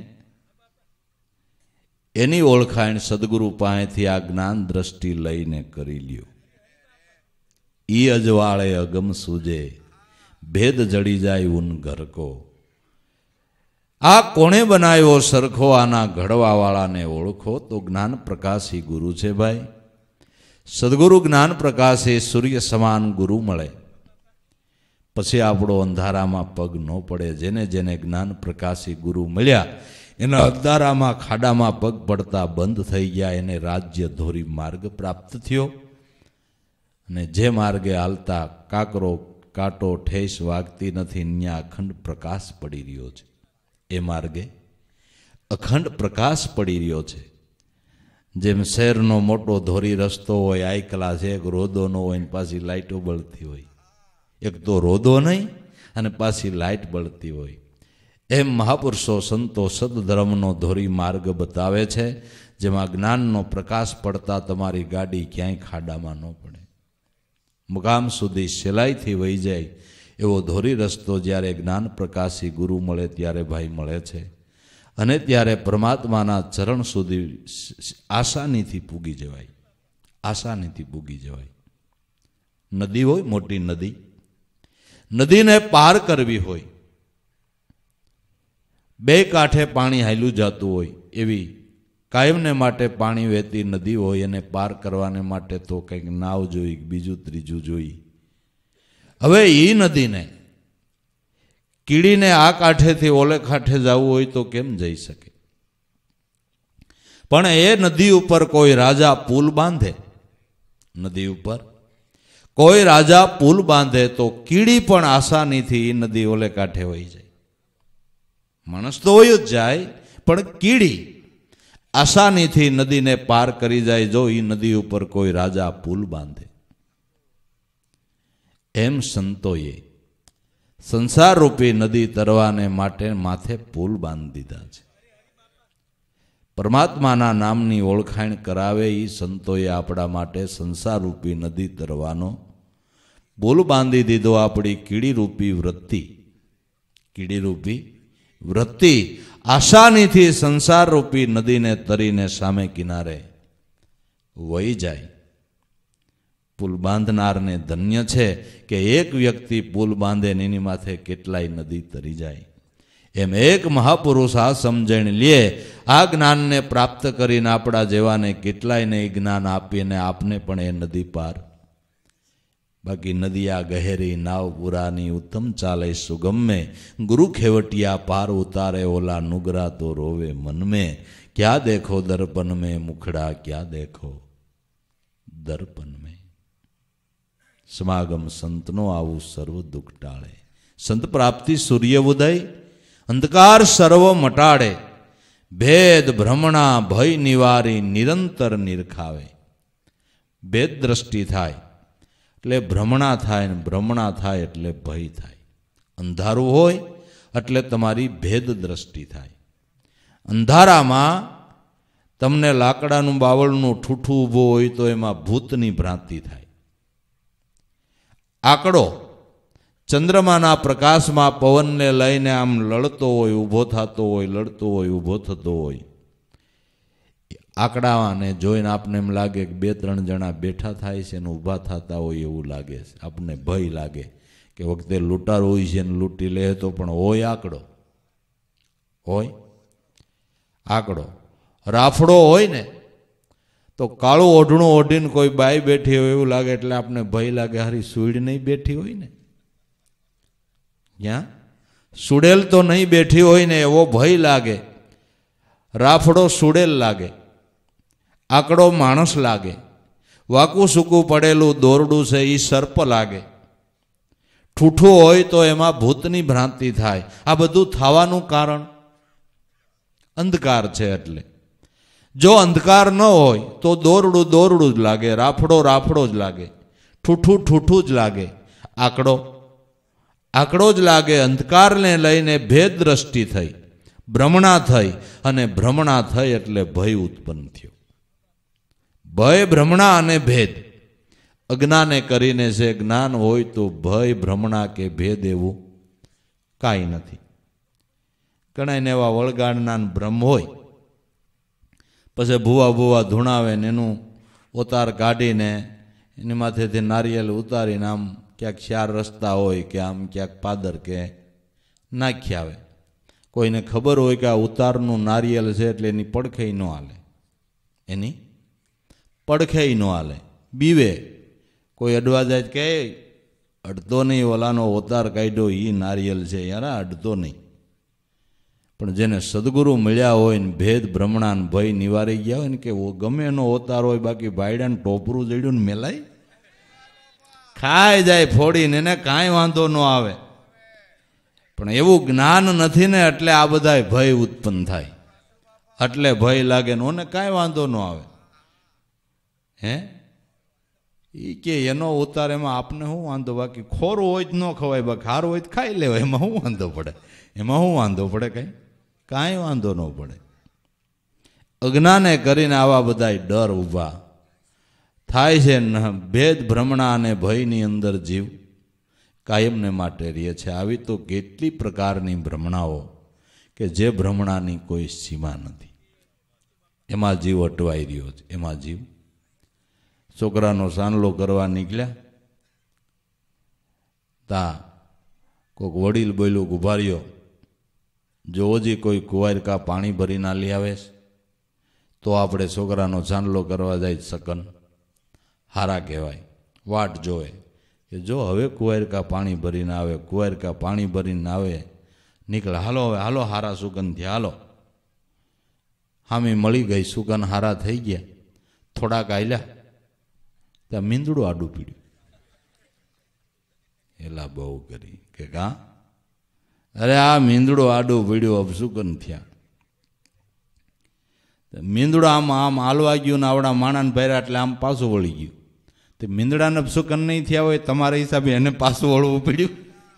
એની ઓળખાણ સદગુરુ પાસેથી આ જ્ઞાન દ્રષ્ટિ લઈને કરી લ્યો. ઈ અજવાળે અગમ સૂજે, ભેદ જડી જાય ઉન ઘરકો. આ કોણે બનાવ્યો સરખો? આના ઘડવાવાળાને ઓળખો તો જ્ઞાન પ્રકાશી ગુરુ છે ભાઈ. સદગુરુ જ્ઞાન પ્રકાશે સૂર્ય સમાન ગુરુ મળે પછી આપણો અંધારામાં પગ ન પડે. જેને જેને જ્ઞાન પ્રકાશી ગુરુ મળ્યા એના અંધારામાં ખાડામાં પગ પડતા બંધ થઈ ગયા. એને રાજ્ય ધોરી માર્ગ પ્રાપ્ત થયો. અને જે માર્ગે હાલતા કાકરો કાંટો ઠેસ વાગતી નથી, ત્યાં અખંડ પ્રકાશ પડી રહ્યો છે. એ માર્ગે અખંડ પ્રકાશ પડી રહ્યો છે. જેમ શહેરનો મોટો ધોરી રસ્તો હોય, આઈકલા છે, એક રોદો ન હોય ને પાછી લાઇટો બળતી હોય. એક તો રોદો નહીં અને પાછી લાઇટ બળતી હોય. એમ મહાપુરુષો સંતો સદધર્મનો ધોરી માર્ગ બતાવે છે, જેમાં જ્ઞાનનો પ્રકાશ પડતા તમારી ગાડી ક્યાંય ખાડામાં ન પડે, મુકામ સુધી સહેલાઈથી વહી જાય એવો ધોરી રસ્તો જ્યારે જ્ઞાન પ્રકાશી ગુરુ મળે ત્યારે ભાઈ મળે છે. અને ત્યારે પરમાત્માના ચરણ સુધી આસાનીથી પૂગી જવાય, આસાનીથી પૂગી જવાય. નદી હોય, મોટી નદી, નદીને પાર કરવી હોય, બે કાંઠે પાણી હાલ્યું જતું હોય, એવી કાયમને માટે પાણી વહેતી નદી હોય, એને પાર કરવાને માટે તો કંઈક નાવ જોઈ, બીજું ત્રીજું જોઈ. હવે એ નદીને કીડીને આ કાંઠેથી ઓલે કાંઠે જવું હોય તો કેમ જઈ શકે? પણ એ નદી ઉપર કોઈ રાજા પુલ બાંધે, નદી ઉપર કોઈ રાજા પુલ બાંધે તો કીડી પણ આસાનીથી એ નદી ઓલે કાંઠે વહી જાય. માણસ તો હોય જ જાય, પણ કીડી આસાનીથી નદીને પાર કરી જાય જો એ નદી ઉપર કોઈ રાજા પુલ બાંધે. એમ સંતોએ સંસાર રૂપી નદી તરવાને માટે માથે પુલ બાંધી દીધા છે. પરમાત્માના નામની ઓળખાણ કરાવે એ સંતોએ આપણા માટે સંસાર રૂપી નદી તરવાનો પુલ બાંધી દીધો. આપણી કીડી રૂપી વૃત્તિ, કીડી રૂપી વૃત્તિ આસાનીથી સંસાર રૂપી નદીને તરીને સામે કિનારે વહી જાય. પુલ બાંધનારને ધન્ય છે કે એક વ્યક્તિ પુલ બાંધે એની માથે કેટલાય નદી તરી જાય. એમ એક મહાપુરુષ આ સમજણ લે, આ જ્ઞાનને પ્રાપ્ત કરીને આપણા જેવાને કેટલાયને જ્ઞાન આપીને આપને પણ એ નદી પાર. બાકી નદિયા ગહેરી નાવ પુરાની ઉત્તમ ચાલે સુગમ में गुरु खेवटिया पार उतारे ओला नुगरा तो रोवे मन में क्या देखो दर्पण में मुखड़ा क्या देखो दर्पण में समागम संतनो आवू सर्व दुख टाळे संत प्राप्ति सूर्य उदय अंधकार सर्व मटाड़े भेद भ्रमणा भय निवारी निरंतर निरखावे भेद दृष्टि थाय એટલે ભ્રમણા થાય ને ભ્રમણા થાય એટલે ભય થાય અંધારું હોય એટલે તમારી ભેદ દ્રષ્ટિ થાય અંધારામાં તમને લાકડાનું બાવળનું ઠૂઠું ઊભું હોય તો એમાં ભૂતની ભ્રાંતિ થાય આકડો ચંદ્રમાના પ્રકાશમાં પવનને લઈને આમ લડતો હોય ઊભો થતો હોય લડતો હોય ઊભો થતો હોય આંકડાને જોઈને આપને એમ લાગે કે બે ત્રણ જણા બેઠા થાય છે ને ઊભા થતા હોય એવું લાગે છે આપણને ભય લાગે કે વખતે લૂંટાર હોય છે ને લૂંટી લે તો પણ હોય આંકડો હોય આંકડો રાફડો હોય ને તો કાળું ઓઢણું ઓઢીને કોઈ બાઈ બેઠી હોય એવું લાગે એટલે આપને ભય લાગે હારી સુઈડ નહીં બેઠી હોય ને ક્યાં સુડેલ તો નહીં બેઠી હોય ને એવો ભય લાગે રાફડો સુડેલ લાગે આંકડો માણસ લાગે વાકું સૂકું પડેલું દોરડું છે એ સર્પ લાગે ઠૂઠું હોય તો એમાં ભૂતની ભ્રાંતિ થાય આ બધું થવાનું કારણ અંધકાર છે એટલે જો અંધકાર ન હોય તો દોરડું દોરડું જ લાગે રાફડો રાફડો જ લાગે ઠૂઠું ઠૂઠું જ લાગે આંકડો આંકડો જ લાગે અંધકારને લઈને ભેદ દ્રષ્ટિ થઈ ભ્રમણા થઈ અને ભ્રમણા થઈ એટલે ભય ઉત્પન્ન થયો ભય ભ્રમણા અને ભેદ અજ્ઞાને કરીને છે જ્ઞાન હોય તો ભય ભ્રમણા કે ભેદ એવું કાંઈ નથી ઘણા એવા વળગાડના ભ્રમ હોય પછી ભૂવા ભૂવા ધૂણાવે ને એનું ઉતાર કાઢીને એની માથેથી નારિયેલ ઉતારીને આમ ક્યાંક ચાર રસ્તા હોય કે આમ ક્યાંક પાદર કે નાખી આવે કોઈને ખબર હોય કે આ ઉતારનું નારિયેલ છે એટલે એની પડખે ન હાલે એની પડખે ન હાલે બીવે કોઈ અડવા જાય કે અડતો નહીં ઓલાનો ઉતાર કાઢ્યો એ નારિયેલ છે યાર અડતો નહીં પણ જેને સદગુરુ મળ્યા હોય ને ભેદ ભ્રમણા ને ભય નિવારી ગયા હોય ને કે ગમે એનો અવતાર હોય બાકી ભાઈડાને ટોપરું જડ્યું ને મેલાય ખાઈ જાય ફોડીને એને કાંઈ વાંધો ન આવે પણ એવું જ્ઞાન નથી ને એટલે આ બધા ભય ઉત્પન્ન થાય એટલે ભય લાગે ને ઓને કાંઈ વાંધો ન આવે હે એ કે એનો ઉતાર એમાં આપને શું વાંધો બાકી ખોરું હોય જ ન ખવાય બાકી ખારું હોય તો ખાઈ લેવાય એમાં શું વાંધો પડે એમાં શું વાંધો પડે કાંઈ કાંઈ વાંધો ન પડે અજ્ઞાને કરીને આવા બધા ડર ઊભા થાય છે ભેદ ભ્રમણા અને ભયની અંદર જીવ કાયમને માટે રહે છે આવી તો કેટલી પ્રકારની ભ્રમણાઓ કે જે ભ્રમણાની કોઈ સીમા નથી એમાં જીવ અટવાઈ રહ્યો છે એમાં જીવ છોકરાનો સાનલો કરવા નીકળ્યા તા કોઈક વડીલ બોલ્યું ઉભા રહ્યો જો હજી કોઈ કુંવારકા પાણી ભરી ના લઈ આવે તો આપણે છોકરાનો સાનલો કરવા જાય સકન હારા કહેવાય વાટ જોવે કે જો હવે કુંવારકા પાણી ભરીને આવે કુંવારકા પાણી ભરીને આવે નીકળે હાલો હવે હાલો હારા સુગંધથી હાલો હામી મળી ગઈ સુગંધ હારા થઈ ગયા થોડાક આયલા ત્યાં મીંદડું આડું પીડ્યું એલા બહુ કરી કે કા અરે આ મીંદડું આડું પીડ્યું અપસુકન થયા મીંદડું આમ આમ હાલવા ગયું ને આવડા માણાને ભર્યા એટલે આમ પાછું વળી ગયું તે મીંદડાને અપસુકન નહીં થયા હોય તમારા હિસાબે એને પાછું વળવું પડ્યું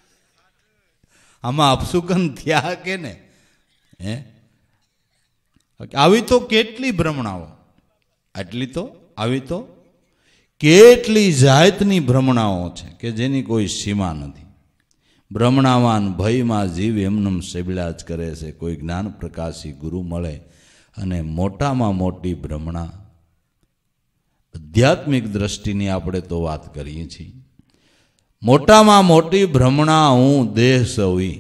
આમાં અપસુકન થયા કે ને હે આવી તો કેટલી ભ્રમણાઓ આટલી તો આવી તો કેટલી જાતની ભ્રમણાઓ છે કે જેની કોઈ સીમા નથી ભ્રમણાવાન ભયમાં જીવ એમનેમ સેબિલા જ કરે છે કોઈ જ્ઞાન પ્રકાશી ગુરુ મળે અને મોટામાં મોટી ભ્રમણા આધ્યાત્મિક દ્રષ્ટિની આપણે તો વાત કરીએ છીએ મોટામાં મોટી ભ્રમણા હું દેહ સૌઈ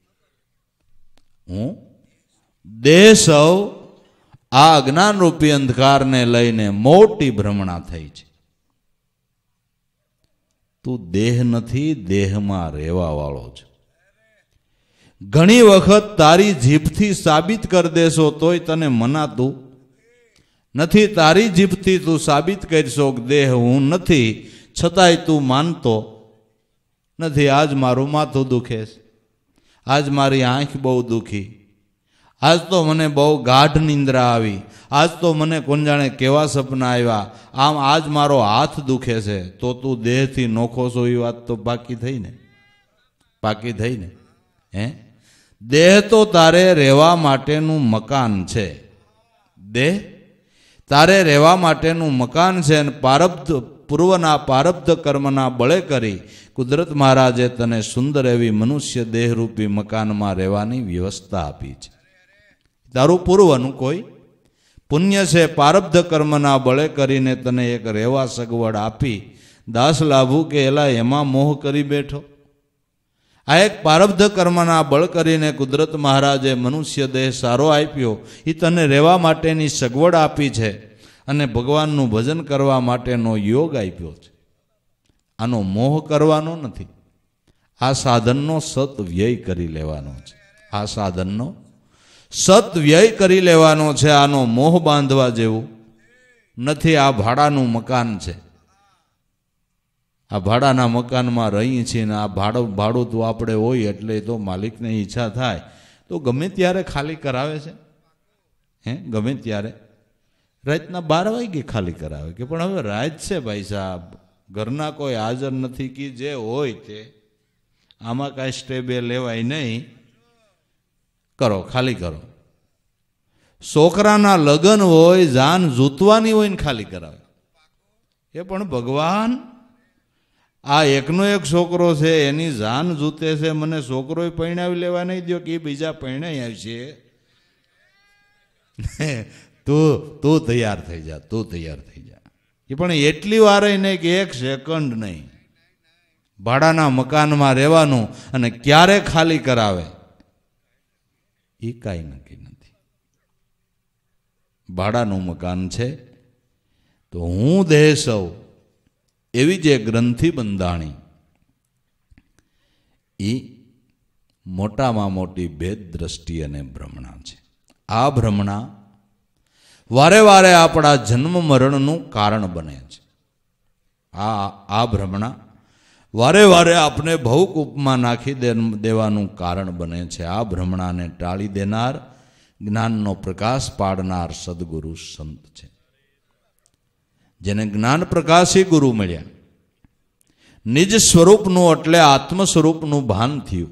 હું દેહ સૌ આ અજ્ઞાનરૂપી અંધકારને લઈને મોટી ભ્રમણા થઈ છે તું દેહ નથી, દેહમાં રહેવા વાળો છે. ઘણી વખત તારી જીભથી સાબિત કરી દેશો તોય તને મનાતું નથી. તારી જીભથી તું સાબિત કરશો કે દેહ હું નથી, છતાંય તું માનતો નથી. આજ મારું માથું દુખે છે, આજ મારી આંખ બહુ દુખી, આજ તો મને બહુ ગાઢ નિંદ્રા આવી, આજ તો મને કોણ જાણે કેવા સપના આવ્યા, આમ આજ મારો હાથ દુખે છે. તો તું દેહથી નોખો છો એ વાત તો પાકી થઈ ને, પાકી થઈ ને. હે, દેહ તો તારે રહેવા માટેનું મકાન છે. દેહ તારે રહેવા માટેનું મકાન છે. અને પારબ્ધ પૂર્વના પારબ્ધ કર્મના બળે કરી કુદરત મહારાજે તને સુંદર એવી મનુષ્ય દેહરૂપી મકાનમાં રહેવાની વ્યવસ્થા આપી છે. તારું પૂર્વનું કોઈ પુણ્ય છે. પારબ્ધ કર્મના બળે કરીને તને એક રહેવા સગવડ આપી. દાસ લાભુ કે એલા એમાં મોહ કરી બેઠો. આ એક પારબ્ધ કર્મના બળ કરીને કુદરત મહારાજે મનુષ્ય દેહ સારો આપ્યો, એ તને રહેવા માટેની સગવડ આપી છે અને ભગવાનનું ભજન કરવા માટેનો યોગ આપ્યો છે. આનો મોહ કરવાનો નથી. આ સાધનનો સત વ્યય કરી લેવાનો છે. આ સાધનનો સત વ્યય કરી લેવાનો છે. આનો મોહ બાંધવા જેવું નથી. આ ભાડાનું મકાન છે. આ ભાડાના મકાનમાં રહી છીએ ને આ ભાડું ભાડું તો આપણે હોય એટલે તો માલિકને ઈચ્છા થાય તો ગમે ત્યારે ખાલી કરાવે છે. હે, ગમે ત્યારે રાતના બાર વાગે ખાલી કરાવે કે પણ હવે રાત છે ભાઈ સાહેબ, ઘરના કોઈ હાજર નથી કે જે હોય તે આમાં કાંઈ સ્ટેબે લેવાય નહીં, કરો ખાલી કરો. છોકરાના લગ્ન હોય, જાન જૂતવાની હોય ને ખાલી કરાવે. એ પણ ભગવાન આ એકનો એક છોકરો છે એની જાન જૂતે છે, મને છોકરોય પરણાવી લેવા નહીં દો કે બીજા પરણાઈ આવશે. તું તું તૈયાર થઈ જા, તું તૈયાર થઈ જા. એ પણ એટલી વાર નહીં કે એક સેકન્ડ નહીં. ભાડાના મકાનમાં રહેવાનું અને ક્યારે ખાલી કરાવે એ કાંઈ નક્કી નથી. ભાડાનું મકાન છે તો હું દેહ સૌ એવી જે ગ્રંથિ બંધાણી એ મોટામાં મોટી ભેદ દ્રષ્ટિ અને ભ્રમણા છે. આ ભ્રમણા વારે વારે આપણા જન્મ મરણનું કારણ બને છે. આ આ ભ્રમણા વારે વારે આપણે ભવકૂપમાં નાખી દે દેવાનું કારણ બને છે. આ ભ્રમણાને ટાળી દેનાર, જ્ઞાનનો પ્રકાશ પાડનાર સદગુરુ સંત છે. જેને જ્ઞાન પ્રકાશી ગુરુ મળ્યા, નિજ સ્વરૂપનું એટલે આત્મ સ્વરૂપનું ભાન થયું,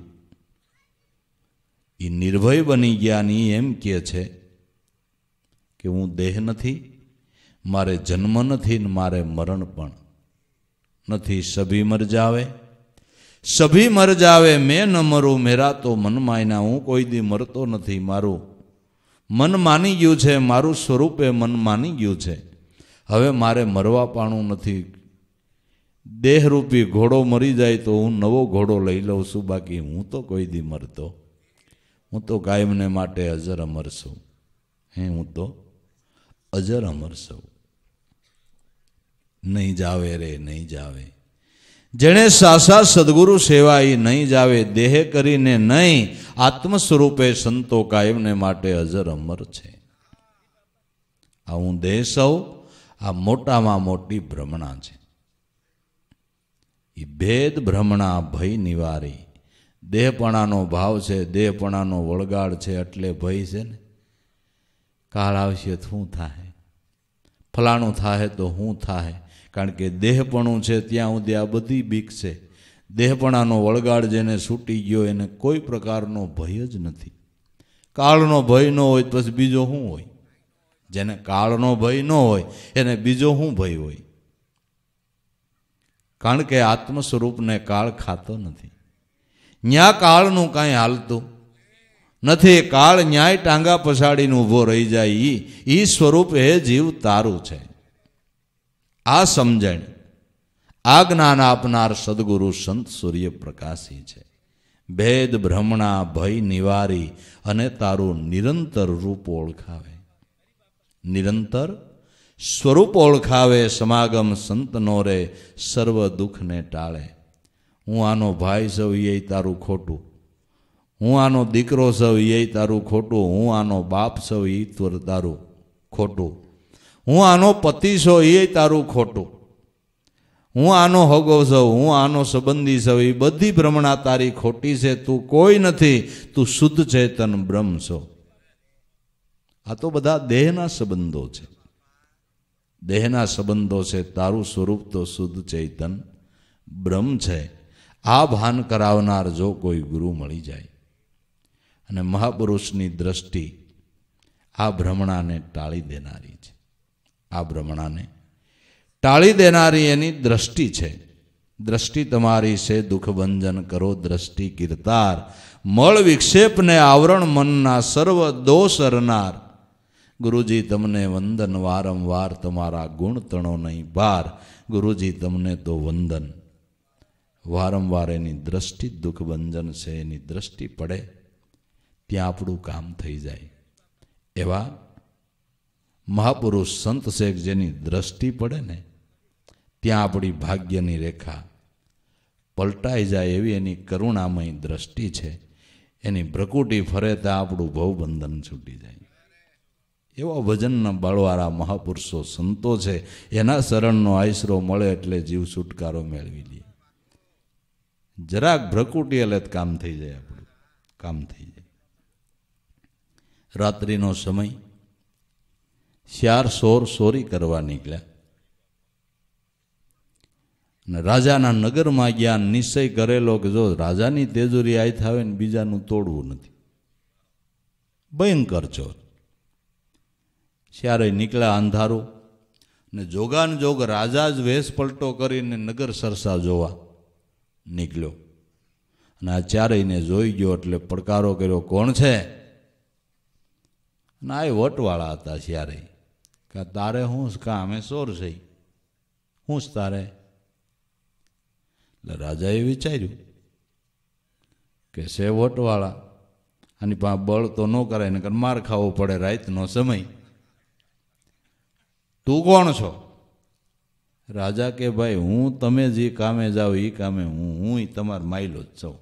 એ નિર્ભય બની ગયા. ની એમ કહે છે કે હું દેહ નથી, મારે જન્મ નથી ને મારે મરણ પણ નથી. સભી મર જાવે, સભી મર જાવે, મેં ન મરું, મેરા તો મન માયના. હું કોઈ દી મરતો નથી, મારું મન માની ગયું છે, મારું સ્વરૂપે મન માની ગયું છે. હવે મારે મરવા પાણું નથી. દેહરૂપી ઘોડો મરી જાય તો હું નવો ઘોડો લઈ લઉં છું, બાકી હું તો કોઈ દી મરતો. હું તો કાયમને માટે અજર અમર છું. હે, હું તો અજર અમર છું. નહીં જાવે રે નહીં જાવે, જેણે સાસા સદગુરુ સેવા એ નહીં જાવે. દેહ કરીને નહીં, આત્મ સ્વરૂપે સંતો કાયમને માટે અજર અમર છે. આ હું દેહ સૌ આ મોટામાં મોટી ભ્રમણા છે. એ ભેદ ભ્રમણા ભય નિવારી. દેહપણાનો ભાવ છે, દેહપણાનો વળગાડ છે એટલે ભય છે ને. કાળ આવશે તો શું થાય, ફલાણું થાય તો શું થાય, કારણ કે દેહપણું છે ત્યાં સુધી આ બધી બીક છે. દેહપણાનો વળગાડ જેને છૂટી ગયો એને કોઈ પ્રકારનો ભય જ નથી. કાળનો ભય ન હોય પછી બીજો શું હોય? જેને કાળનો ભય ન હોય એને બીજો શું ભય હોય? કારણ કે આત્મ સ્વરૂપને કાળ ખાતો નથી. ન્યા કાળનું કાંઈ હાલતું નથી. કાળ ન્યાય ટાંગા પછાડીને ઊભો રહી જાય. ઈ ઈ સ્વરૂપ એ જીવ તારું છે. આ સમજણ, આ જ્ઞાન આપનાર સદગુરુ સંત સૂર્ય પ્રકાશી છે. ભેદ ભ્રમણા ભય નિવારી અને તારું નિરંતર રૂપ ઓળખાવે. નિરંતર સ્વરૂપ ઓળખાવે સમાગમ સંતનો રે સર્વ દુઃખને ટાળે. હું આનો ભાઈ સૌ એ તારું ખોટું, હું આનો દીકરો સૌ એ તારું ખોટું, હું આનો બાપ સૌ એ તારું ખોટું, હું આનો પતિ સૌ એ તારું ખોટું, હું આનો હગો સૌ, હું આનો સંબંધી સૌ, એ બધી ભ્રમણા તારી ખોટી છે. તું કોઈ નથી, તું શુદ્ધ ચેતન બ્રહ્મ છો. આ તો બધા દેહના સંબંધો છે, દેહના સંબંધો છે. તારું સ્વરૂપ તો શુદ્ધ ચૈતન બ્રહ્મ છે. આ ભાન કરાવનાર જો કોઈ ગુરુ મળી જાય અને મહાપુરુષની દ્રષ્ટિ આ ભ્રમણાને ટાળી દેનારી છે. આ ભ્રમણાને ટાળી દેનારી એની દ્રષ્ટિ છે. દ્રષ્ટિ તમારી છે દુઃખભંજન કરો દ્રષ્ટિ કીર્તાર. મળ વિક્ષેપને આવરણ મનના સર્વ દોષ હરનાર. ગુરુજી તમને વંદન વારંવાર, તમારા ગુણ તણો નહીં ભાર. ગુરુજી તમને તો વંદન વારંવાર. એની દ્રષ્ટિ દુઃખભંજન છે. એની દ્રષ્ટિ પડે ત્યાં આપણું કામ થઈ જાય. એવા મહાપુરુષ સંત શેખ જેની દ્રષ્ટિ પડે ને ત્યાં આપણી ભાગ્યની રેખા પલટાઈ જાય એવી એની કરુણામય દ્રષ્ટિ છે. એની ભ્રકુટી ફરે ત્યાં આપણું ભવબંધન છૂટી જાય. એવા ભજનના બળવાળા મહાપુરુષો સંતો છે. એના શરણનો આશરો મળે એટલે જીવ છુટકારો મેળવી લે. જરાક ભ્રકુટી એટલે કામ થઈ જાય, આપણું કામ થઈ જાય. રાત્રિનો સમય, શ્યાર સોર સોરી કરવા નીકળ્યા અને રાજાના નગરમાં ગયા. નિશ્ચય કરેલો કે જો રાજાની તેજુરી આઈ થાવે ને બીજાનું તોડવું નથી. ભયંકર ચોર. શ્યારે નીકળ્યા અંધારું ને જોગાન જોગ રાજા જ વેશ પલટો કરીને નગર સરસા જોવા નીકળ્યો. અને આ ચારેયને જોઈ ગયો એટલે પડકારો કર્યો, કોણ છે? ના એ વટવાળા હતા શ્યારે. કે તારે હું કા અમે સોર છે, હું જ તારે? એટલે રાજાએ વિચાર્યું કે છે વટવાળા, આની પાસે બળ તો ન કરાય ને માર ખાવો પડે રાતનો સમય. તું કોણ છો? રાજા કે ભાઈ હું તમે જે કામે જાઓ એ કામે હું હું તમારો માયલો જ છું.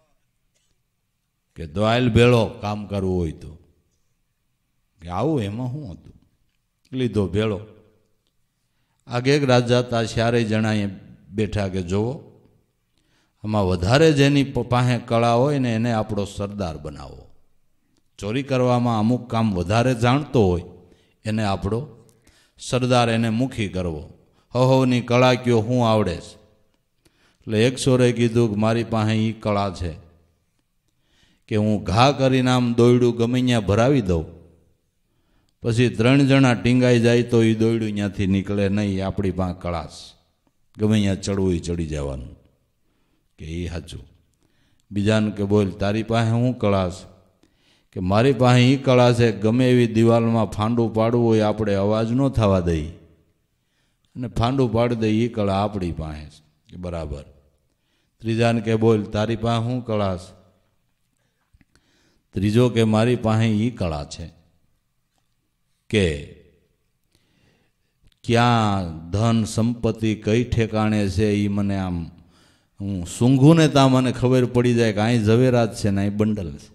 કે દ્વાયલ ભેળો કામ કરવું હોય તો. કે આવું એમાં શું હતું? લીધો ભેળો. આગે એક રાજા હતા, ચારેય જણાએ બેઠા કે જોવો આમાં વધારે જેની પાસે કળા હોય ને એને આપણો સરદાર બનાવો. ચોરી કરવામાં અમુક કામ વધારે જાણતો હોય એને આપણો સરદાર, એને મુખી કરવો. હહોની કળા કયો હું આવડે છે? એટલે એક સોરે કીધું કે મારી પાસે એ કળા છે કે હું ઘા કરીને આમ દોયડું ગમે ત્યાં ભરાવી દઉં, પછી ત્રણ જણા ટીંગાઈ જાય તો એ દોયડું ત્યાંથી નીકળે નહીં. આપણી પાસે કળા છે, ગમે ત્યાં ચડવું એ ચડી જવાનું. કે એ સાચું. બીજાને કે બોલ તારી પાસે હું કળા છે? કે મારી પાસે એ કળા છે ગમે એવી દિવાલમાં ફાંડું પાડવું હોય આપણે અવાજ ન થવા દઈએ અને ફાંડું પાડી દઈએ, એ કળા આપણી પાસે છે. કે બરાબર. ત્રીજાને કે બોલ તારી પાસે શું કળા છે? ત્રીજો કે મારી પાસે એ કળા છે કે ક્યાં ધન સંપત્તિ કઈ ઠેકાણે છે એ મને આમ હું સૂંઘું ને ત્યાં મને ખબર પડી જાય કે અહીં ઝવેરાત છે ને અહીં બંડલ છે.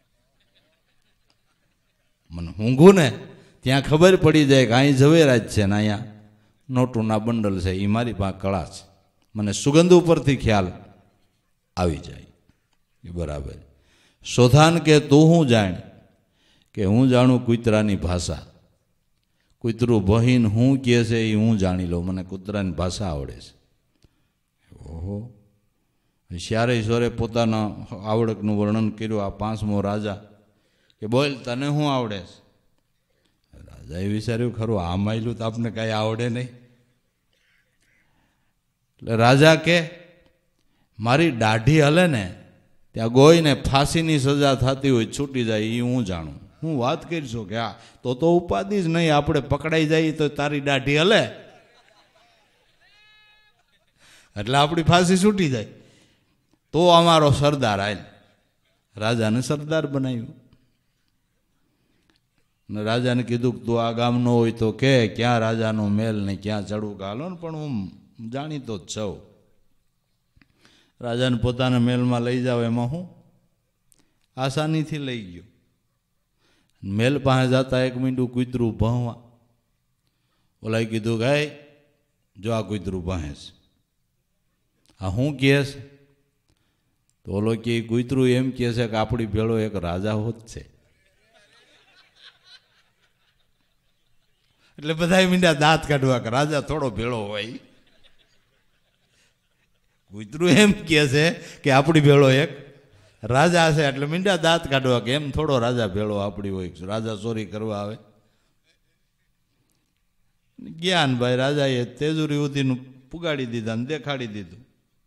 મને ઊંઘું ને ત્યાં ખબર પડી જાય કે અહીં ઝવેરાત છે ને અહીંયા નોટોના બંડલ છે. એ મારી પાસે કળા છે. મને સુગંધ ઉપરથી ખ્યાલ આવી જાય. એ બરાબર. શોધાન કે તું હું જાણ? કે હું જાણું કૂતરાની ભાષા. કૂતરું બહીન હું કહે છે એ હું જાણી લઉં, મને કૂતરાની ભાષા આવડે છે. ઓહો. શ્યારે ઈશ્વરે પોતાના આવડતનું વર્ણન કર્યું. આ પાંચમો રાજા કે બોલ તને શું આવડે છે? રાજાએ વિચાર્યું ખરું આ માયલું તો આપને કાંઈ આવડે નહીં. એટલે રાજા કે મારી દાઢી હલે ને ત્યાં ગોઈને ફાંસીની સજા થતી હોય છૂટી જાય એ હું જાણું. હું વાત કરીશું કે આ તો તો ઉપાધિ જ નહીં, આપણે પકડાઈ જાય તો તારી દાઢી હલે એટલે આપણી ફાંસી છૂટી જાય તો અમારો સરદાર આય. રાજાને સરદાર બનાવ્યું. ને રાજાને કીધું કે તું આ ગામનો હોય તો કે ક્યાં રાજાનો મેલ ને ક્યાં ચડવું હાલો ને, પણ હું જાણીતો જ છું. રાજાને પોતાના મેલમાં લઈ જાવ એમાં હું આસાનીથી લઈ ગયો. મેલ પાસે જતા એક મીંડું કૂતરું ભણવા. ઓલાએ કીધું કે જો આ કૂતરું પાસે છે, આ હું કહે છે? તો ઓલો કે કૂતરું એમ કહે છે કે આપણી ભેળો એક રાજા હોત છે. એટલે બધા મીંડા દાંત કાઢવા કે રાજા થોડો ભેળો હોય. કૂતરું એમ કહે છે કે આપણી ભેળો એક રાજા છે, એટલે મીંડા દાંત કાઢવા કે એમ થોડો રાજા ભેળો આપણી હોય. રાજા ચોરી કરવા આવે. જ્ઞાનભાઈ રાજાએ તેજુરી ઉધીનું પુગાડી દીધા ને દેખાડી દીધું.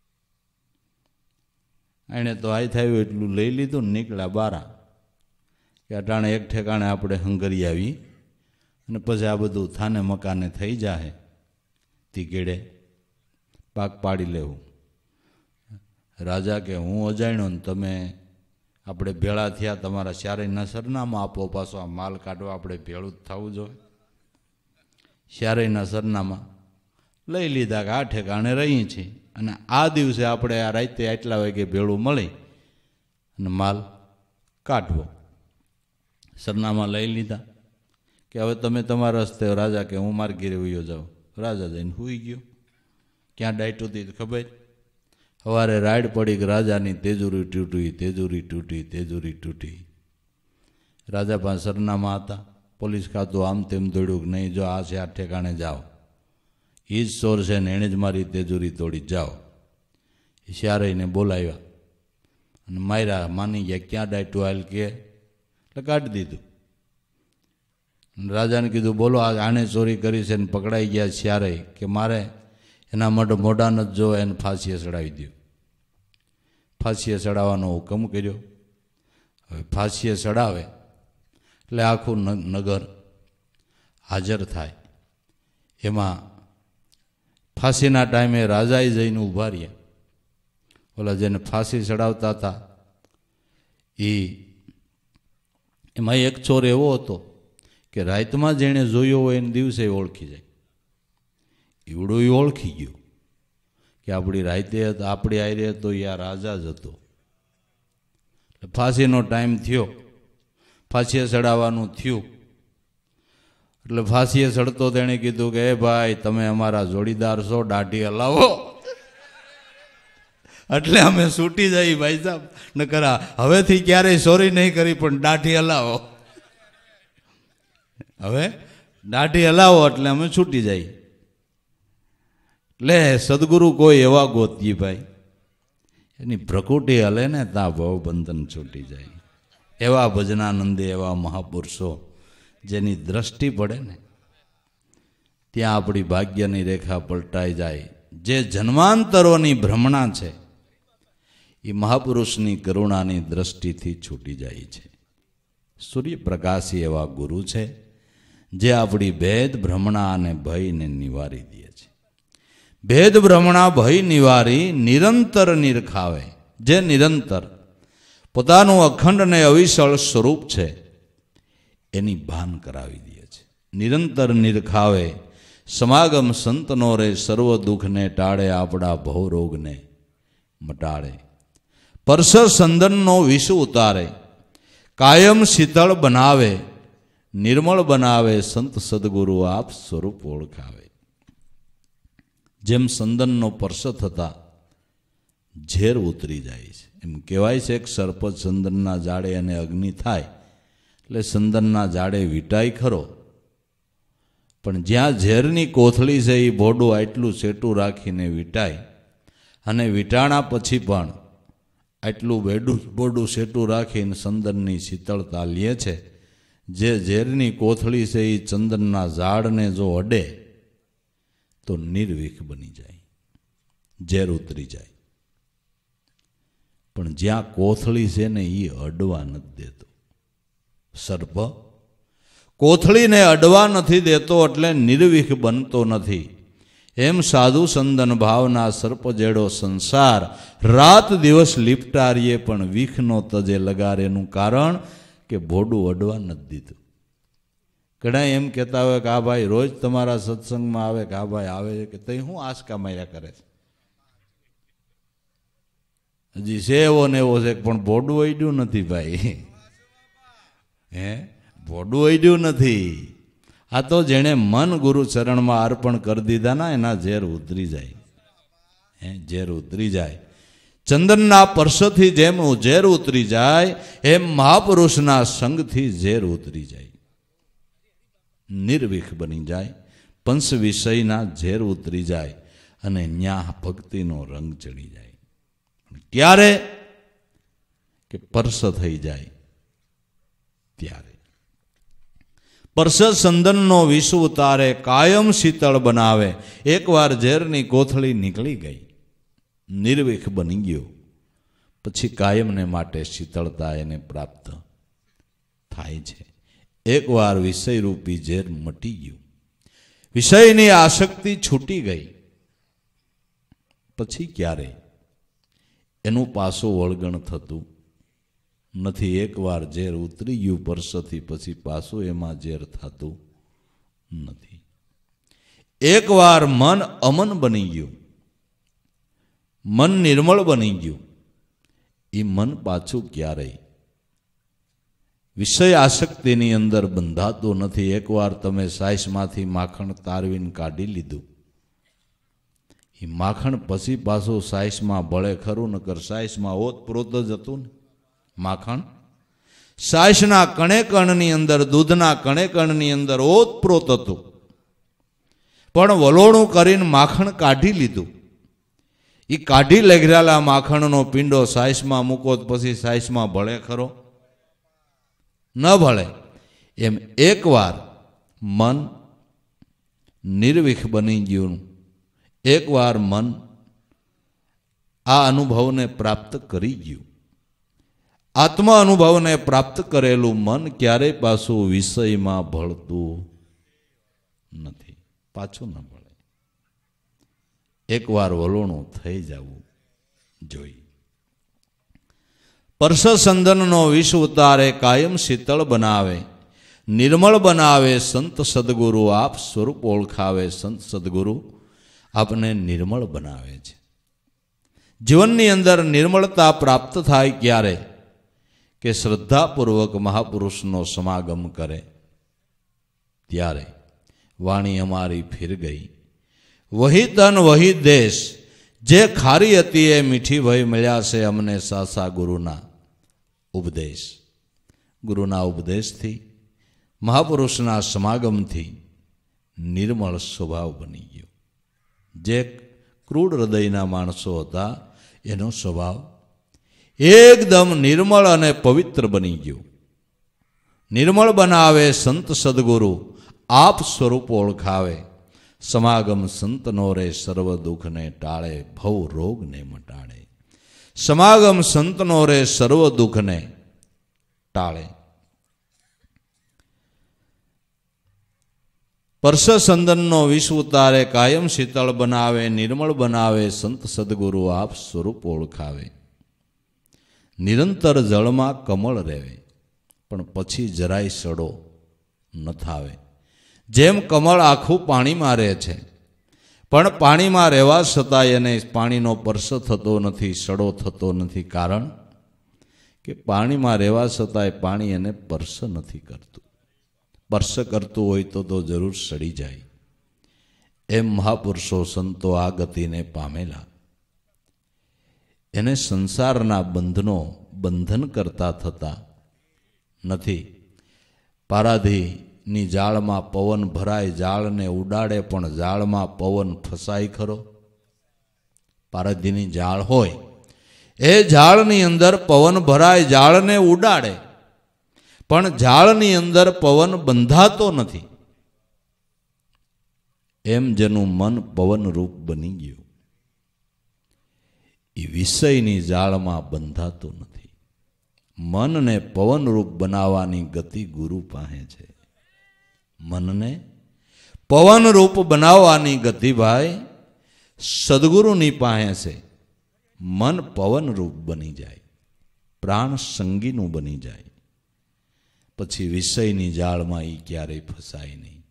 એણે તો આઈ થયું એટલું લઈ લીધું ને નીકળ્યા બારા કે અટાણે એક ઠેકાણે આપણે હંગરી આવી અને પછી આ બધું થાને મકાને થઈ જાય તી કેડે પાક પાડી લેવું. રાજા કે હું અજાણ્યો ને તમે આપણે ભેળા થયા, તમારા ચારેયના સરનામા આપો, પાછો આ માલ કાઢવા આપણે ભેળું જ થવું જોઈએ. ચારેયના સરનામા લઈ લીધા કે આ ઠેકાણે રહી છીએ અને આ દિવસે આપણે આ રાતે આટલા વાગે ભેળું મળી અને માલ કાઢવો. સરનામા લઈ લીધા કે હવે તમે તમારા રસ્તે. રાજા કે હું મારા ઘેરે વયો જાઉં. રાજા જઈને સૂઈ ગયો. ક્યાં ડાયટું હતી ખબર? સવારે રાઈડ પડી કે રાજાની તેજુરી તૂટી, તેજુરી તૂટી, તેજુરી તૂટી. રાજા પાસે સરનામા હતા. પોલીસ ખાતું આમ તેમ દોડ્યું કે નહીં, જો આ છે આ ઠેકાણે જાઓ, એ જ ચોર છે ને એણે જ મારી તેજુરી તોડી, જાઓ. એ શ્યારઈને બોલાવ્યા અને માર્યા. માની ગયા. ક્યાં ડાયટું હાલ કે? એટલે કાઢી દીધું. રાજાને કીધું બોલો આ આણે ચોરી કરી છે ને પકડાઈ ગયા શ્યારે કે મારે એના માટે મોઢા નથી જો, એને ફાંસીએ ચડાવી દો. ફાંસીએ ચડાવવાનો હુકમ કર્યો. હવે ફાંસીએ ચડાવે એટલે આખું નગર હાજર થાય. એમાં ફાંસીના ટાઈમે રાજાએ જઈને ઊભા રહ્યા. ઓલા જેને ફાંસી ચડાવતા હતા એ એમાં એક ચોર એવો હતો કે રાતમાં જેણે જોયો હોય એને દિવસે ઓળખી જાય. એવડો એ ઓળખી ગયો કે આપણી રાતે આપણી આયરે હતો એ આ રાજા જ હતો. ફાંસીનો ટાઈમ થયો, ફાંસીએ ચડાવવાનું થયું એટલે ફાંસીએ ચડતો તેણે કીધું કે એ ભાઈ તમે અમારા જોડીદાર છો, દાઢી હલાવો એટલે અમે છૂટી જઈએ ભાઈ સાહેબ. ન કરા હવેથી ક્યારેય ચોરી નહીં કરી પણ દાઢી હલાવો. હવે દાઢી હલાવો એટલે અમે છૂટી જઈએ. લે સદગુરુ કોઈ એવા ગોતીએ ભાઈ એની પ્રકૃતિ હલે ને ત્યાં ભવબંધન છૂટી જાય. એવા ભજનાનંદે એવા મહાપુરુષો જેની દ્રષ્ટિ પડે ને ત્યાં આપણી ભાગ્યની રેખા પલટાઈ જાય. જે જન્માંતરોની ભ્રમણા છે એ મહાપુરુષની કરુણાની દ્રષ્ટિથી છૂટી જાય છે. સૂર્યપ્રકાશી એવા ગુરુ છે જે આપણી ભેદ ભ્રમણા અને ભયને નિવારી દે છે. ભેદ ભ્રમણા ભય નિવારી નિરંતર નિરખાવે. જે નિરંતર પોતાનું અખંડ ને અવિચળ સ્વરૂપ છે એની ભાન કરાવી દે છે. નિરંતર નિરખાવે સમાગમ સંતનો રે સર્વ દુઃખને ટાળે આપણા ભવરોગને મટાડે. પરસ સંદનનો વિષ ઉતારે કાયમ શીતળ બનાવે નિર્મળ બનાવે સંત સદગુરુ આપ સ્વરૂપ ઓળખાવે. જેમ સંદનનો પરસ થતા ઝેર ઉતરી જાય છે એમ કહેવાય છે કે સર્પ સંદનના જાડે અને અગ્નિ થાય એટલે સંદનના જાડે વીટાય ખરો, પણ જ્યાં ઝેરની કોથળી છે એ ભોડું આટલું સેટું રાખીને વીટાય અને વીટાણા પછી પણ આટલું બેડું બોડું સેટું રાખીને સંદનની શીતળતા લે છે. જે ઝેરની કોથળી છે એ ચંદનના ઝાડને જો અડે તો નિર્વિક બની જાય, ઝેર ઉતરી જાય. પણ જ્યાં કોથળી છે ને એ અડવા નથી દેતો. સર્પ કોથળીને અડવા નથી દેતો એટલે નિર્વિક બનતો નથી. એમ સાધુ સંદન ભાવના સર્પ જેડો સંસાર રાત દિવસ લીપટારીએ પણ વિખનો તજે લગારેનું કારણ કે ભોડું અડવા નથી દીધું. ઘણા એમ કહેતા હોય કે આ ભાઈ રોજ તમારા સત્સંગમાં આવે કે આ ભાઈ આવે છે કે તઈ હું આશકા માર્યા કરે છે. હજી છે એવો ને એવો છે પણ ભોડું અડ્યું નથી ભાઈ. હે ભોડું અડ્યું નથી. આ તો જેણે મન ગુરુ ચરણમાં અર્પણ કરી દીધા ના એના ઝેર ઉતરી જાય. હે ઝેર ઉતરી જાય. ચંદનના પરસથી જેમ ઝેર ઉતરી જાય એમ મહાપુરુષના સંગથી ઝેર ઉતરી જાય. નિર્વિખ બની જાય. પંચ વિષયના ઝેર ઉતરી જાય અને ન્યા ભક્તિનો રંગ ચડી જાય. ત્યારે કે પરસ થઈ જાય ત્યારે. પરસ સંદનનો વિષ ઉતારે કાયમ શીતળ બનાવે. એકવાર ઝેરની કોથળી નીકળી ગઈ, નિર્વિખ બની ગયો, પછી કાયમને માટે શીતળતા એને પ્રાપ્ત થાય છે. એકવાર વિષયરૂપી ઝેર મટી ગયું, વિષયની આસક્તિ છૂટી ગઈ, પછી ક્યારે એનું પાછું વળગણ થતું નથી. એકવાર ઝેર ઉતરી ગયું પરસથી પછી પાછું એમાં ઝેર થતું નથી. એકવાર મન અમન બની ગયું, મન નિર્મળ બની ગયું, એ મન પાછું ક્યારેય વિષય આસક્તિની અંદર બંધાતું નથી. એકવાર તમે સાઈસમાંથી માખણ તારવીને કાઢી લીધું, એ માખણ પછી પાછું સાઈસમાં ભળે ખરું, નકર સાઈસમાં ઓતપ્રોત જ હતું ને માખણ. સાઈસના કણે કણની અંદર, દૂધના કણે કણની અંદર ઓતપ્રોત હતું, પણ વલોણું કરીને માખણ કાઢી લીધું. એ કાઢી લેઘરેલા માખણનો પિંડો સાઈસમાં મૂકો પછી સાઈસમાં ભળે ખરો? ન ભળે. એમ એકવાર મન નિર્વિખ બની ગયું, એકવાર મન આ અનુભવને પ્રાપ્ત કરી ગયું. આત્મ અનુભવને પ્રાપ્ત કરેલું મન ક્યારેય પાછું વિષયમાં ભળતું નથી, પાછું ન ભળે. એકવાર વલોણું થઈ જવું જોઈએ. પરસ સંદનનો વિષ ઉતારે કાયમ શીતળ બનાવે, નિર્મળ બનાવે સંત સદગુરુ આપ સ્વરૂપ ઓળખાવે. સંત સદગુરુ આપને નિર્મળ બનાવે છે. જીવનની અંદર નિર્મળતા પ્રાપ્ત થાય ક્યારે? કે શ્રદ્ધાપૂર્વક મહાપુરુષનો સમાગમ કરે ત્યારે. વાણી અમારી ફીર ગઈ, વહી તન વહી દેશ, જે ખારી હતી એ મીઠી ભઈ મળ્યા છે અમને સાસા ગુરુના ઉપદેશ. ગુરુના ઉપદેશથી, મહાપુરુષના સમાગમથી નિર્મળ સ્વભાવ બની ગયો. જે ક્રૂડ હૃદયના માણસો હતા એનો સ્વભાવ એકદમ નિર્મળ અને પવિત્ર બની ગયો. નિર્મળ બનાવે સંત સદગુરુ આપ સ્વરૂપ ઓળખાવે. સમાગમ સંતનો રે સર્વ દુઃખને ટાળે, ભવ રોગને મટાડે. સમાગમ સંતનો રે સર્વ દુઃખને ટાળે. પરસ સંદનનો વિષ ઉતારે કાયમ શીતળ બનાવે, નિર્મળ બનાવે સંત સદગુરુ આપ સ્વરૂપ ઓળખાવે. નિરંતર જળમાં કમળ રહેવે પણ પછી જરાય સડો ન થાવે. જેમ કમળ આખું પાણીમાં રહે છે પણ પાણીમાં રહેવા છતાંય એને પાણીનો સ્પર્શ થતો નથી, સડો થતો નથી. કારણ કે પાણીમાં રહેવા છતાંય પાણી એને સ્પર્શ નથી કરતું. સ્પર્શ કરતું હોય તો તો જરૂર સડી જાય. એમ મહાપુરુષો સંતો આ ગતિને પામેલા, એને સંસારના બંધનો બંધન કરતા થતા નથી. પારાધીની જાળમાં પવન ભરાય, જાળને ઉડાડે પણ જાળમાં પવન ફસાય ખરો? પારાધીની જાળ હોય એ જાળની અંદર પવન ભરાય, જાળને ઉડાડે પણ જાળની અંદર પવન બંધાતો નથી. એમ જેનું મન પવન રૂપ બની ગયું એ વિષયની જાળમાં બંધાતું નથી. મનને પવનરૂપ બનાવવાની ગતિ ગુરુ પાસે છે. મનને પવનરૂપ બનાવવાની ગતિ ભાઈ સદગુરુની પાસે છે. મન પવનરૂપ બની જાય, પ્રાણ સંગીનું બની જાય. પછી વિષયની જાળમાં એ ક્યારેય ફસાય નહીં,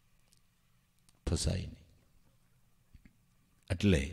ફસાય નહીં. એટલે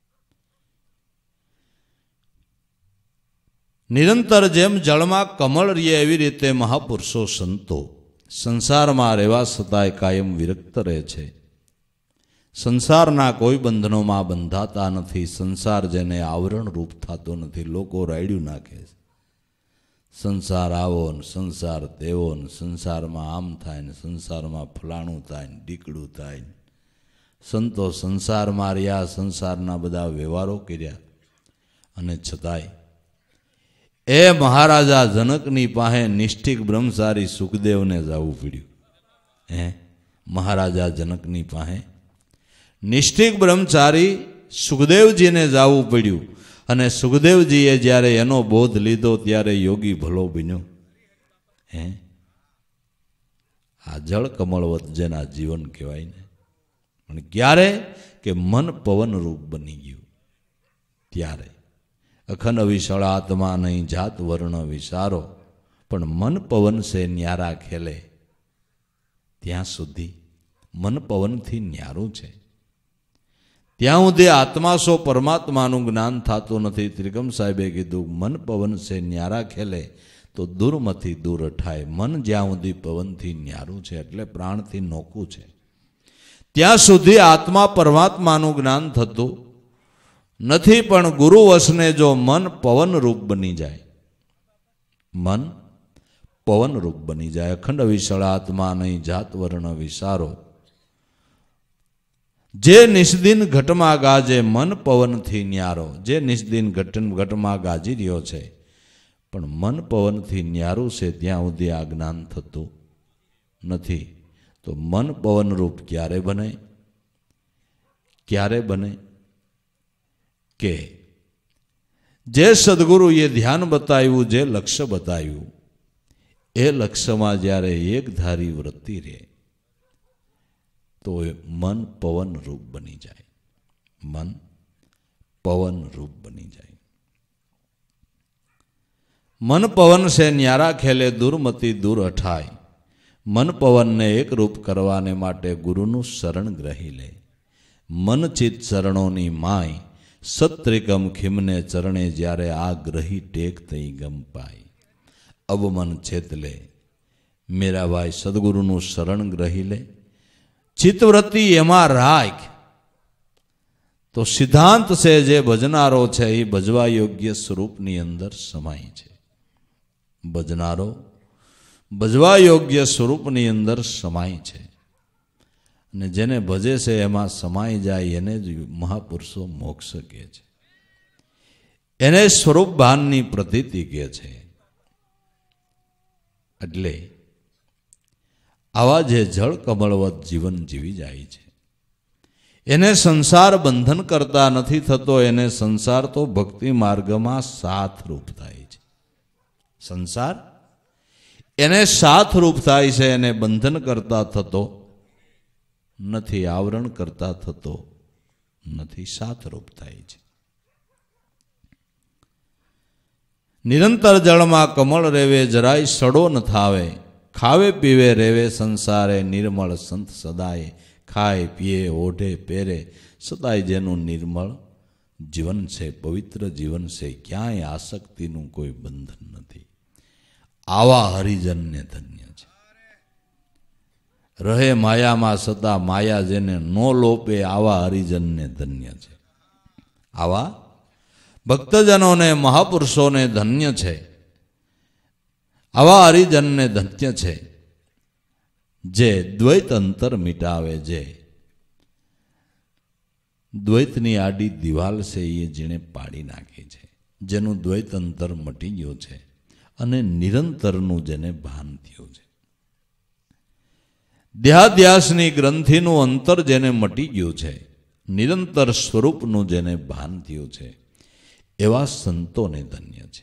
નિરંતર જેમ જળમાં કમળ રહે એવી રીતે મહાપુરુષો સંતો સંસારમાં રહેવા છતાંય કાયમ વિરક્ત રહે છે. સંસારના કોઈ બંધનોમાં બંધાતા નથી. સંસાર જેને આવરણ રૂપ થતો નથી. લોકો રાયડું નાખે છે, સંસાર આવો ને સંસાર તેવો ને સંસારમાં આમ થાય ને સંસારમાં ફલાણું થાય ને ડીકડું થાય ને. સંતો સંસારમાં રહ્યા, સંસારના બધા વ્યવહારો કર્યા, અને છતાંય એ મહારાજા જનકની પાસે નિષ્ઠિક બ્રહ્મચારી સુખદેવને જવું પડ્યું. હે મહારાજા જનકની પાસે નિષ્ઠિક બ્રહ્મચારી સુખદેવજીને જવું પડ્યું. અને સુખદેવજીએ જ્યારે એનો બોધ લીધો ત્યારે યોગી ભલો બન્યો. હે આ જળ કમળવત જેના જીવન કહેવાય ને. પણ ક્યારે કે મન પવન રૂપ બની ગયું ત્યારે. અખંડ વિશાળ આત્મા નહીં જાત વર્ણ વિચારો, પણ મન પવન સે ન્યારા ખેલે. ત્યાં સુધી મન પવનથી ન્યારું છે. ત્યાં સુધી આત્મા સો પરમાત્માનું જ્ઞાન થતું નથી. ત્રિકમ સાહેબે કીધું મન પવન સે ન્યારા ખેલે તો દૂરમાંથી દૂર અઠાય. મન જ્યાં સુધી પવનથી ન્યારું છે એટલે પ્રાણથી નોકું છે, ત્યાં સુધી આત્મા પરમાત્માનું જ્ઞાન થતું નથી. પણ ગુરુ વસને જો મન પવન રૂપ બની જાય, મન પવન રૂપ બની જાય, અખંડ વિશાળ આત્મા નહીં જાત વર્ણ વિચારો. જે નિષ્દિન ઘટમાં ગાજે મન પવનથી ન્યારો. જે નિષ્દિન ઘટ ઘટમાં ગાજી રહ્યો છે પણ મન પવનથી ન્યારું છે, ત્યાં સુધી આ જ્ઞાન થતું નથી. તો મન પવન રૂપ ક્યારે બને? ક્યારે બને કે જે સદગુરુએ ધ્યાન બતાવ્યું, જે લક્ષ્ય બતાવ્યું, એ લક્ષ્યમાં જ્યારે એક ધારી વૃત્તિ રહે તો મન પવન રૂપ બની જાય. મન પવન રૂપ બની જાય. મન પવન સે ન્યારા ખેલે દુર્મતિ દૂર અઠાય. મન પવનને એક રૂપ કરવાને માટે ગુરુનું શરણ ગ્રહી લે. મન ચિત શરણોની માય સત્રિકમ ખિમને ચરણે જ્યારે આ ગ્રહી ટેક તઈ ગમ પાય. અબ મન ચેત લે મેરા ભાઈ, સદગુરુનું શરણ ગ્રહી લે, ચિત્તવૃત્તિ એમાં રાખ. તો સિદ્ધાંત છે જે ભજનારો છે એ ભજવા યોગ્ય સ્વરૂપની અંદર સમાય છે. ભજનારો ભજવા યોગ્ય સ્વરૂપની અંદર સમાય છે. અને જેને ભજે છે એમાં સમાઈ જાય એને જ મહાપુરુષો મોક્ષ કહે છે. એને સ્વરૂપ ભાનની પ્રતીતિ કહે છે. એટલે આવા જે જળ કમળવત જીવન જીવી જાય છે એને સંસાર બંધન કરતા નથી થતો. એને સંસાર તો ભક્તિ માર્ગમાં સાથ રૂપ થાય છે. સંસાર એને સાથ રૂપ થાય છે. એને બંધન કરતા થતો નથી, આવરણ કરતા થતો નથી, સાથ રૂપ થાય છે. નિરંતર જળમાં કમળ રેવે જરાય સડો ન થાવે. ખાવે પીવે રેવે સંસારે નિર્મળ સંત સદાય. ખાય પીએ ઓઢે પહેરે સદાય જેનું નિર્મળ જીવન છે, પવિત્ર જીવન છે, ક્યાંય આસક્તિનું કોઈ બંધન નથી. આવા હરિજનને ધન્ય છે. રહે માયામાં સદા માયા જેને નો લોપે, આવા હરિજનને ધન્ય છે. આવા ભક્તજનોને મહાપુરુષોને ધન્ય છે. આવા હરિજનને ધન્ય છે જે દ્વૈત અંતર મિટાવે. જે દ્વૈતની આડી દિવાલ છે એ જેને પાડી નાખી છે, જેનું દ્વૈત અંતર મટી ગયું છે અને નિરંતરનું જેને ભાન થયું છે. દેહાધ્યાસની ગ્રંથિનું અંતર જેને મટી ગયું છે, નિરંતર સ્વરૂપનું જેને ભાન થયું છે, એવા સંતોને ધન્ય છે.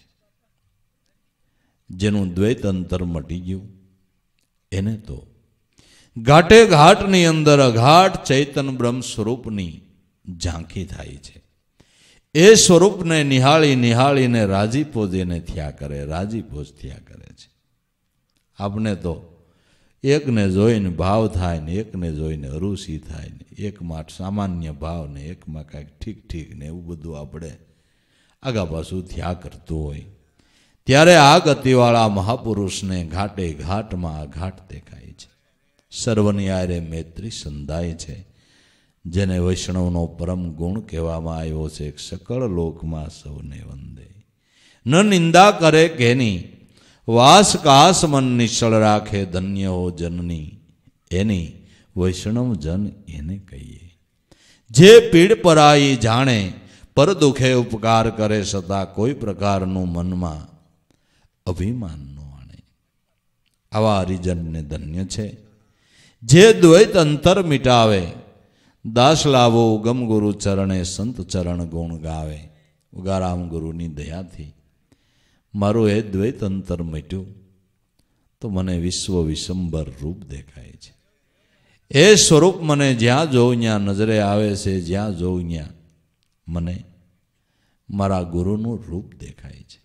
જેનું દ્વૈત અંતર મટી ગયું એને તો ઘાટે ઘાટની અંદર અઘાટ ચૈતન બ્રહ્મ સ્વરૂપની ઝાંખી થાય છે. એ સ્વરૂપને નિહાળી નિહાળીને રાજીપો જેને થયા કરે, રાજીપો થયા કરે છે. આપણે તો એકને જોઈને ભાવ થાય ને એકને જોઈને અરુચિ થાય ને એકમાં સામાન્ય ભાવ ને એકમાં કાંઈક ઠીક ઠીક ને એવું બધું આપણે આગા પાછું થયા કરતું હોય ત્યારે આ ગતિવાળા મહાપુરુષને ઘાટે ઘાટમાં આ ઘાટ દેખાય છે. સર્વની આરે મૈત્રી સંધાય છે, જેને વૈષ્ણવનો પરમ ગુણ કહેવામાં આવ્યો છે. સકળ લોકમાં સૌને વંદે. ન નિંદા કરે કેની, વાસ કાસ મન નિશ્ચળ રાખે. ધન્ય હો જનની એની, વૈષ્ણવ જન એને કહીએ. જે પીડ પરાઈ જાણે, પર દુખે ઉપકાર કરે. છતાં કોઈ પ્રકારનું મનમાં અભિમાન ન આણે. આવા હરિજનને ધન્ય છે. જે દ્વૈત અંતર મિટાવે, દાસ લાવો ઉગમ ગુરુ ચરણે. સંત ચરણ ગુણ ગાવે. ઉગારામ ગુરુની દયાથી મારું એ દ્વૈત અંતર મટ્યું તો મને વિશ્વ વિશંબર રૂપ દેખાય છે. એ સ્વરૂપ મને જ્યાં જોઉં ત્યાં નજરે આવે છે. જ્યાં જોઉં ત્યાં મને મારા ગુરુનું રૂપ દેખાય છે.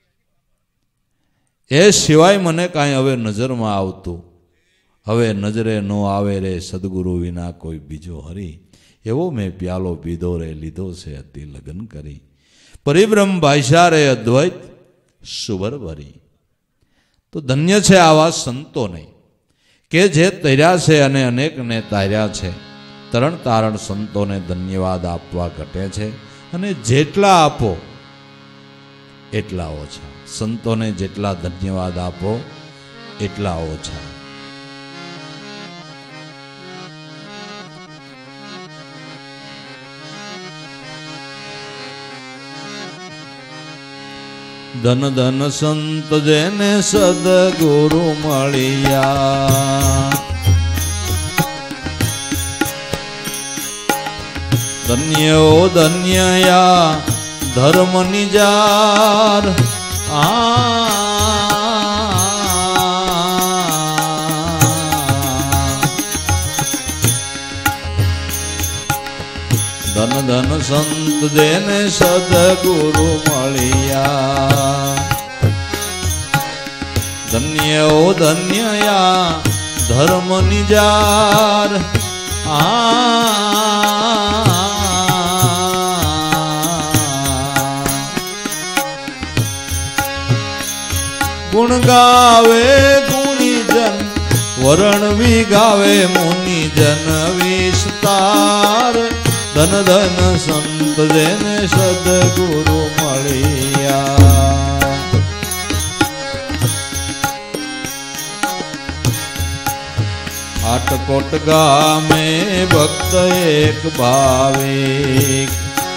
એ સિવાય મને કાંઈ હવે નજરમાં આવતું, હવે નજરે ન આવે રે સદગુરુ વિના કોઈ બીજો હરી. એવો મેં પ્યાલો પીધો રે લીધો છે અતિ લગ્ન કરી. પરિબ્રહ્મ ભાષા રે અદ્વૈત સુબર ભરી. તો ધન્ય છે આવા સંતોને કે જે તર્યા છે અને અનેકને તાર્યા છે. તરણ તારણ સંતોને ધન્યવાદ આપવા ઘટે છે, અને જેટલા આપો એટલા ઓછા. સંતોને જેટલા ધન્યવાદ આપો એટલા ઓછા. ધન ધન સંત જેને સદગુરુ મળ્યા. ધન્ય ઓ ધન્યયા ધર્મ નિજાર. આ ધન ધન સંત જેને સદગુરુ મળ્યા. ધન્ય ઓ ધન્યયા ધર્મ નિજાર. આ ગુણ ગાવે ગુણીજન, વરણ વિગાવે મુનિજન વિસ્તાર. ધન ધન સંત જેને સદગુરુ મળ્યા. આટકોટ ગામે ભક્ત એક ભાવિક.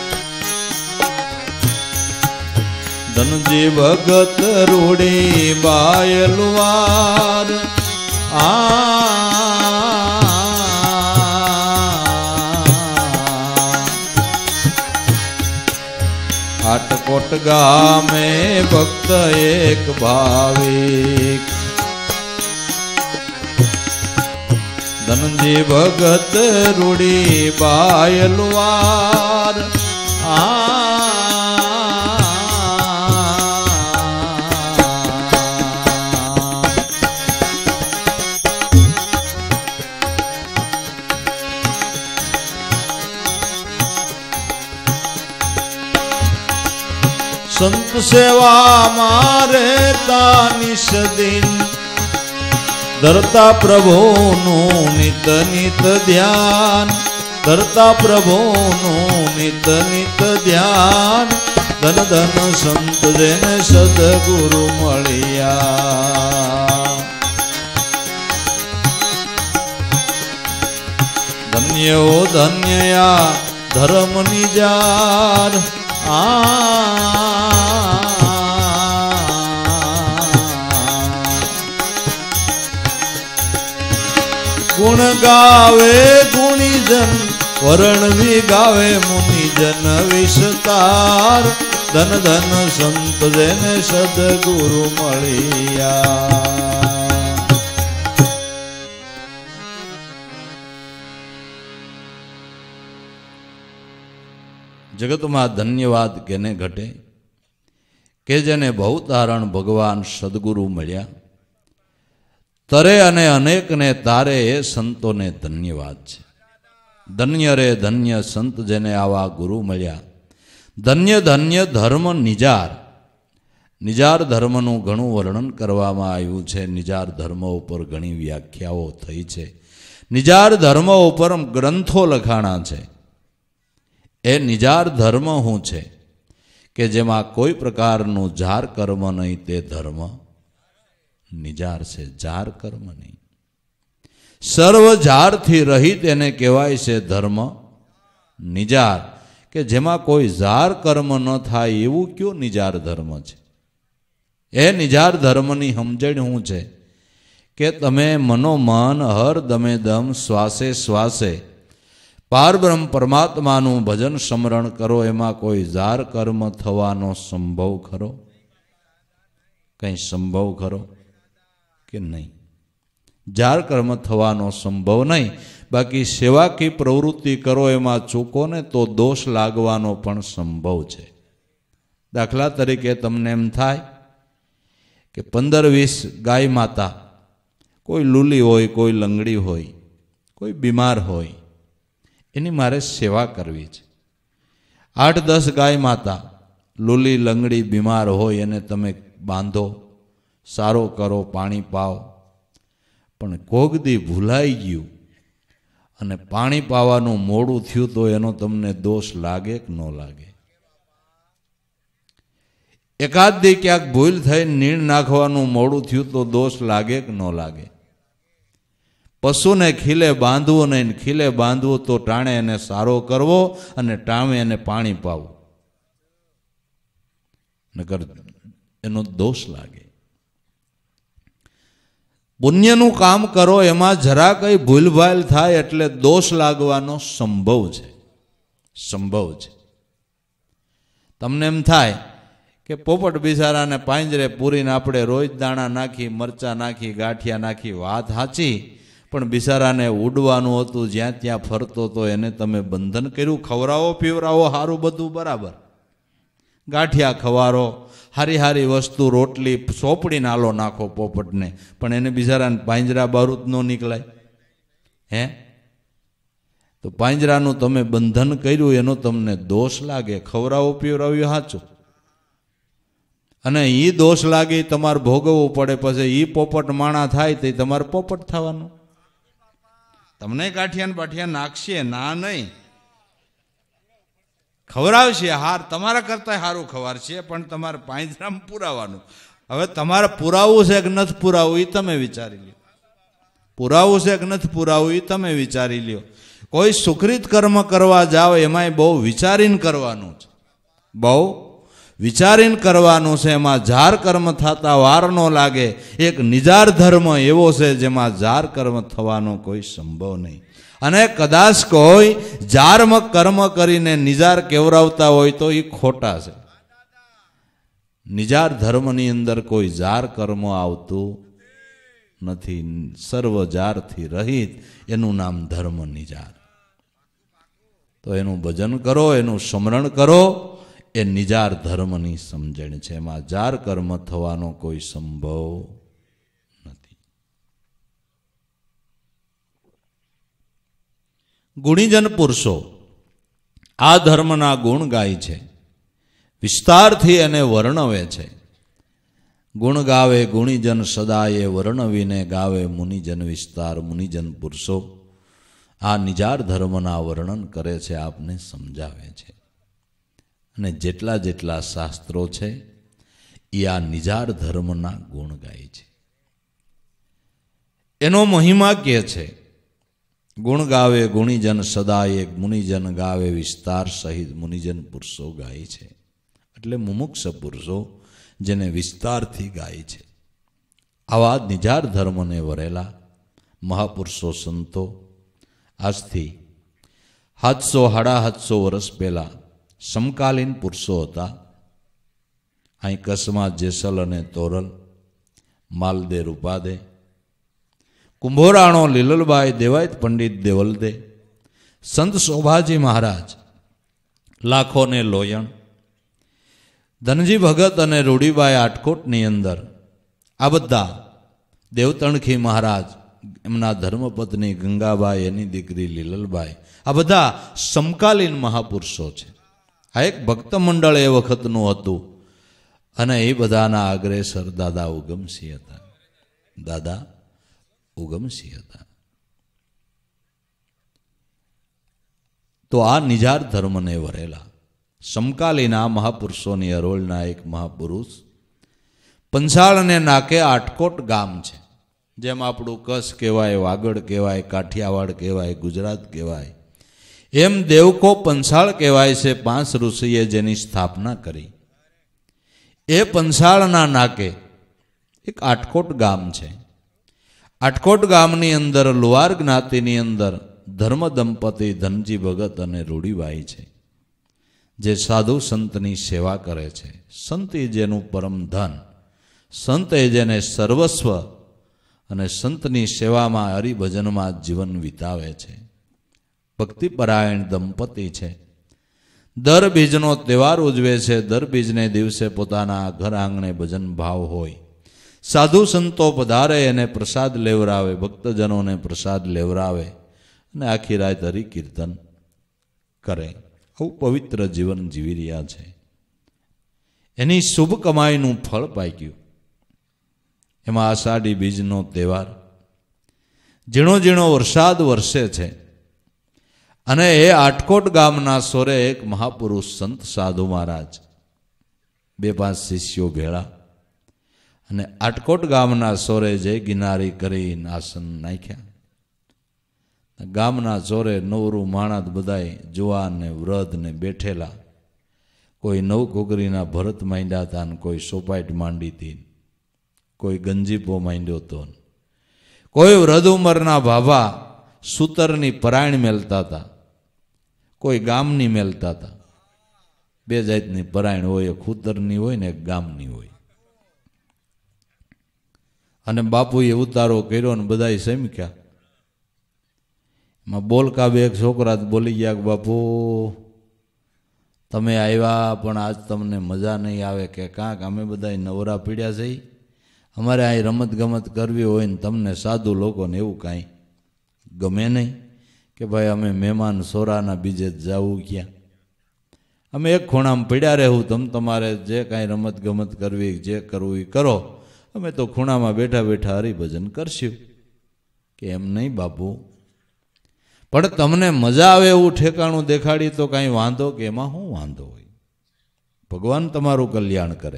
ધનજી ભગત રૂડી બાયલુવાર. આ આટકોટ ગામે ભક્ત એક ભાવિક. ધનજી ભગત રૂડી બાયલુવાર. આ સંત સેવા મારે તાનિશ દિન. ધરતા પ્રભુનું નિત નિત ધ્યાન. ધરતા પ્રભુનું નિત નિત ધ્યાન. ધન ધન સંત જેને સદગુરુ મળ્યા. ધન્ય ઓ ધન્યયા ધર્મ નિજાર. આ ગુણ ગાવે ગુણીજન, વરણ વિગાવે મુનિજન વિસ્તાર. ધન ધન સંત જેને સદગુરુ મળ્યા. જગતમાં ધન્યવાદ કેને ઘટે કે જેને ભવતારણ ભગવાન સદગુરુ મળ્યા. તરે અને અનેકને તારે એ સંતોને ધન્યવાદ છે. ધન્ય રે ધન્ય સંત જેને આવા ગુરુ મળ્યા. ધન્ય ધન્ય ધર્મ નિજાર. નિજાર ધર્મનું ઘણું વર્ણન કરવામાં આવ્યું છે. નિજાર ધર્મ ઉપર ઘણી વ્યાખ્યાઓ થઈ છે. નિજાર ધર્મ ઉપર ગ્રંથો લખાણા છે. એ નિજાર ધર્મ શું છે કે જેમાં કોઈ પ્રકારનું જાર કર્મ નહીં, તે ધર્મ નિજાર છે. જાર કર્મ નહીં, સર્વ જારથી રહિત એને કહેવાય છે ધર્મ નિજાર. કે જેમાં કોઈ જાર કર્મ ન થાય એવું કયો નિજાર ધર્મ છે. એ નિજાર ધર્મની સમજણ શું છે કે તમે મનોમન હર દમે દમ શ્વાસે શ્વાસે પારબ્રહ્મ પરમાત્માનું ભજન સ્મરણ કરો. એમાં કોઈ જાર કર્મ થવાનો સંભવ ખરો? કંઈ સંભવ ખરો કે નહીં? જાર કર્મ થવાનો સંભવ નહીં. બાકી સેવાકી પ્રવૃત્તિ કરો એમાં ચૂકો ને તો દોષ લાગવાનો પણ સંભવ છે. દાખલા તરીકે તમને એમ થાય કે પંદર વીસ ગાય માતા, કોઈ લૂલી હોય, કોઈ લંગડી હોય, કોઈ બીમાર હોય, એની મારે સેવા કરવી છે. આઠ દસ ગાય માતા, લૂલી લંગડી બીમાર હોય એને તમે બાંધો, સારો કરો, પાણી પાઓ. પણ કોગદી ભૂલાઈ ગયું અને પાણી પાવાનું મોડું થયું તો એનો તમને દોષ લાગે કે ન લાગે? એકાદ દી ક્યાંક ભૂલ થઈ નીણ નાખવાનું મોડું થયું તો દોષ લાગે કે ન લાગે? પશુને ખીલે બાંધવું નહીં, ખીલે બાંધવું તો ટાણે એને સારો કરવો અને ટામે એને પાણી પાવું, નકર એનો દોષ લાગે. પુણ્યનું કામ કરો એમાં જરા કઈ ભૂલભાલ થાય એટલે દોષ લાગવાનો સંભવ છે. સંભવ છે. તમને એમ થાય કે પોપટ બિચારાને પાંજરે પૂરીને આપણે રોજ દાણા નાખી, મરચા નાખી, ગાંઠિયા નાખી, વાત સાચી, પણ બિચારાને ઉડવાનું હતું, જ્યાં ત્યાં ફરતો તો એને તમે બંધન કર્યું. ખવડાવો પીવરાવો સારું બધું બરાબર, ગાંઠિયા ખવારો, હારી હારી વસ્તુ, રોટલી સોંપડી નાલો નાખો પોપટને, પણ એને બિચારાને પાંજરા બારૂદ ન નીકળાય. હે તો પાંજરાનું તમે બંધન કર્યું એનો તમને દોષ લાગે. ખવડાવો પીવરાવ્યું સાચું, અને એ દોષ લાગે તમારે ભોગવવું પડે. પછી એ પોપટ માણા થાય તો તમારે પોપટ થવાનું. તમને ગાંઠિયા બાઠિયા નાખશે ના નહીં, ખવડાવશે, હાર તમારા કરતા સારું ખવારશે, પણ તમારે પાંજરામાં પુરાવાનું. હવે તમારે પુરાવું છે કે નથી પુરાવું એ તમે વિચારી લ્યો. પુરાવું છે કે નથી પુરાવું એ તમે વિચારી લ્યો. કોઈ સુકૃત કર્મ કરવા જાઓ એમાંય બહુ વિચારીને કરવાનું છે. બહુ વિચારીને કરવાનું છે. એમાં જાર કર્મ થતા વાર ન લાગે. એક નિજાર ધર્મ એવો છે જેમાં જાર કર્મ થવાનો કોઈ સંભવ નહીં. અને કદાચ કોઈ જાર્મ કર્મ કરીને નિજાર કેવરાવતા હોય તો એ ખોટા છે. નિજાર ધર્મની અંદર કોઈ જાર કર્મ આવતું નથી. સર્વ જારથી રહિત એનું નામ ધર્મ નિજાર. તો એનું ભજન કરો, એનું સ્મરણ કરો, એ નિજાર ધર્મની સમજણ છે. એમાં જાર કર્મ થવાનો કોઈ સંભવ નથી. ગુણીજન પુરુષો આ ધર્મના ગુણ ગાય છે, વિસ્તારથી એને વર્ણવે છે. ગુણ ગાવે ગુણીજન સદાય, વર્ણવીને ગાવે મુનિજન વિસ્તાર. મુનિજન પુરુષો આ નિજાર ધર્મના વર્ણન કરે છે, આપને સમજાવે છે. અને જેટલા જેટલા શાસ્ત્રો છે એ આ નિજાર ધર્મના ગુણ ગાય છે. એનો મહિમા કે છે. ગુણ ગાવે ગુણીજન સદાય, મુનિજન ગાવે વિસ્તાર સહિત. મુનિજન પુરુષો ગાય છે એટલે મુમુક્ષ પુરુષો જેને વિસ્તારથી ગાય છે. આવા નિજાર ધર્મને વરેલા મહાપુરુષો સંતો આજથી સાતસો સાડા સાતસો વર્ષ પહેલા સમકાલીન પુરુષો હતા. અહીં કસમા જેસલ અને તોરલ, માલદે રૂપાદે, કુંભોરાણો લીલલબાઈ, દેવાયત પંડિત દેવલદે, સંત શોભાજી મહારાજ, લાખોને લોયણ, ધનજી ભગત અને રૂડીબાઈ આટકોટની અંદર આ બધા દેવતણખી મહારાજ, એમના ધર્મપત્ની ગંગાબાઈ, એની દીકરી લીલલબાઈ, આ બધા સમકાલીન મહાપુરુષો છે. આ એક ભક્ત મંડળ એ વખતનું હતું અને એ બધાના અગ્રેસર દાદા ઉગમસિંહ હતા. દાદા ઉગમસિંહ હતા. તો આ નિજાર ધર્મને વરેલા સમકાલીન આ મહાપુરુષોની હરોળના એક મહાપુરુષ પંસાળને નાકે આટકોટ ગામ છે. જેમ આપણું કચ્છ કહેવાય, વાગડ કહેવાય, કાઠિયાવાડ કહેવાય, ગુજરાત કહેવાય, એમ દેવકો પંસાળ કહેવાય છે. પાંચ ઋષિએ જેની સ્થાપના કરી એ પંસાળના નાકે એક આટકોટ ગામ છે. આટકોટ ગામની અંદર લુહાર જ્ઞાતિની અંદર ધર્મ દંપતી ધનજી ભગત અને રૂડીબાઈ છે, જે સાધુ સંતની સેવા કરે છે. સંત એ જેનું પરમ ધન, સંત એ જેને સર્વસ્વ, અને સંતની સેવામાં હરિભજનમાં જીવન વિતાવે છે. ભક્તિપરાયણ દંપતી છે. દર બીજનો તહેવાર ઉજવે છે. દર બીજને દિવસે પોતાના ઘર આંગણે ભજન ભાવ હોય, સાધુ સંતો પધારે એને પ્રસાદ લેવરાવે, ભક્તજનોને પ્રસાદ લેવરાવે અને આખી રાત હરિકીર્તન કરે. આવું પવિત્ર જીવન જીવી રહ્યા છે. એની શુભ કમાઈનું ફળ પાક્યું. એમાં આષાઢી બીજનો તહેવાર, ઝીણો ઝીણો વરસાદ વરસે છે અને એ આટકોટ ગામના સોરે એક મહાપુરુષ સંત સાધુ મહારાજ બે પાંચ શિષ્યો ભેળા અને આટકોટ ગામના સોરે જય ગિનારી કરીને આસન નાખ્યા. ગામના ચોરે નવરું માણસ બધાય જુવાન ને વૃદ્ધ ને બેઠેલા. કોઈ નવ કોકરીના ભરત માંડ્યા હતા ને કોઈ સોપાઈટ માંડી હતી, કોઈ ગંજીપો માંડ્યો હતો, કોઈ વૃદ્ધ ઉંમરના ભાભા સૂતરની પરાયણ મેલતા હતા, કોઈ ગામની મેલતા હતા. બે જાતની પરાયણ હોય, એક ખૂતરની હોય ને એક ગામની હોય. અને બાપુએ ઉતારો કર્યો ને બધાય સમક્યા. એમાં બોલકા બે એક છોકરા બોલી ગયા કે બાપુ તમે આવ્યા પણ આજ તમને મજા નહીં આવે કે કાંક અમે બધા નવરા પીડ્યા છે, અમારે અહીં રમત ગમત કરવી હોય ને તમને સાધુ લોકોને એવું કાંઈ ગમે નહીં કે ભાઈ અમે મહેમાન સોરાના બીજે જ જવું ક્યાં, અમે એક ખૂણામાં પીડ્યા રહેવું, તમે તમારે જે કાંઈ રમત ગમત કરવી જે કરવું એ કરો, અમે તો ખૂણામાં બેઠા બેઠા હરિભજન કરશું. કે એમ નહીં બાપુ, પણ તમને મજા આવે એવું ઠેકાણું દેખાડી તો કાંઈ વાંધો, કે એમાં શું વાંધો હોય, ભગવાન તમારું કલ્યાણ કરે.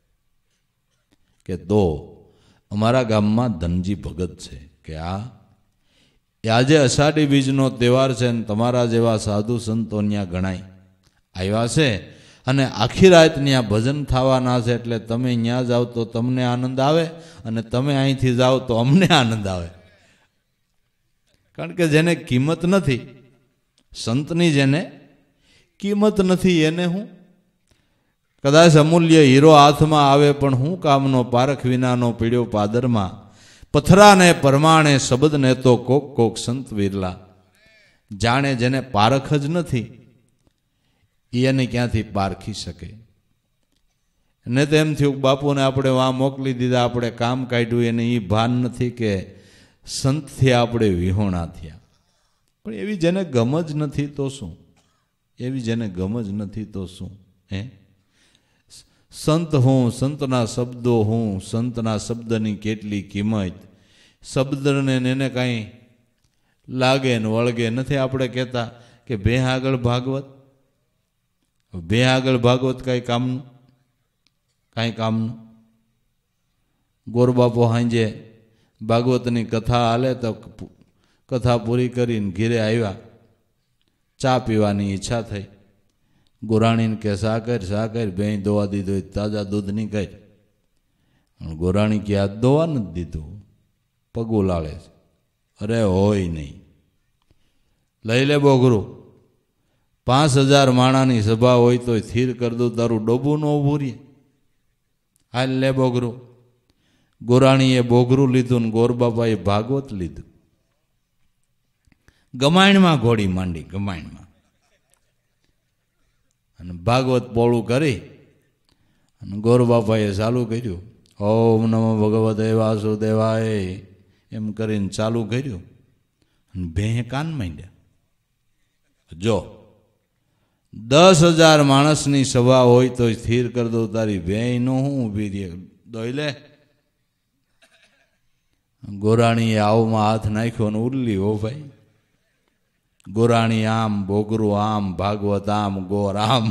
કે તો અમારા ગામમાં ધનજી ભગત છે કે આ આજે અષાઢી બીજનો તહેવાર છે ને તમારા જેવા સાધુ સંતો ત્યાં ગણાય આવ્યા છે અને આખી રાત ત્યાં ભજન થવાના છે, એટલે તમે ત્યાં જાઓ તો તમને આનંદ આવે અને તમે અહીંથી જાઓ તો અમને આનંદ આવે. કારણ કે જેને કિંમત નથી, સંતની જેને કિંમત નથી, એને હું કદાચ અમૂલ્ય હીરો હાથમાં આવે પણ હું કામનો પારખ વિનાનો પીડ્યો પાદરમાં, પથરાને પરમાણે શબ્દને તો કોક કોક સંત વિરલા. જાણે જેને પારખ જ નથી એને ક્યાંથી પારખી શકે. ને તો એમ થયું બાપુને આપણે વાં મોકલી દીધા, આપણે કામ કાઢ્યું, એને એ ભાન નથી કે સંતથી આપણે વિહોણા થયા. પણ એવી જેને ગમ જ નથી તો શું, એવી જેને ગમ જ નથી તો શું. હે સંત હું, સંતના શબ્દો હું, સંતના શબ્દની કેટલી કિંમત, શબ્દને એને કાંઈ લાગે ને વળગે નથી. આપણે કહેતા કે બે આગળ ભાગવત, બે આગળ ભાગવત કાંઈ કામનું, કાંઈ કામનું. ગોરબાપો હાંજે ભાગવતની કથા હાલે તો કથા પૂરી કરીને ઘીરે આવ્યા, ચા પીવાની ઈચ્છા થઈ. ગોરાણીને કે સાકર સાકર ભેં દોવા દીધો, તાજા દૂધની કઈ. ગોરાણી કે આ દોવા નથી દીધું, પગું લાળે છે. અરે હોય નહીં, લઈ લે બોગરું, પાંચ હજાર માણાની સભા હોય તો સ્થિર કરી દઉં, તારું ડોબું ન ઊભું રહીએ, હાલ લે બોગરું. ગોરાણીએ બોગરું લીધું ને ગોરબાપાએ ભાગવત લીધું. ગમાયણમાં ઘોડી માંડી, ગમાયણમાં. અને ભાગવત પોળું કરી અને ગોરબાપાએ ચાલુ કર્યું, ઓમ નમો ભગવતે વાસુદેવાય એમ કરીને ચાલુ કર્યું અને ભેં કાન માંડ્યા. જો દસ હજાર માણસની સભા હોય તો સ્થિર કરી દઉં તારી ભેં નો હું ઊભી રહી દોઈ લે. ગોરાણીએ આવમાં હાથ નાખ્યો ને ઉરલી હો ભાઈ. ગોરાણી આમ, બોગરું આમ, ભાગવત આમ, ગોર આમ,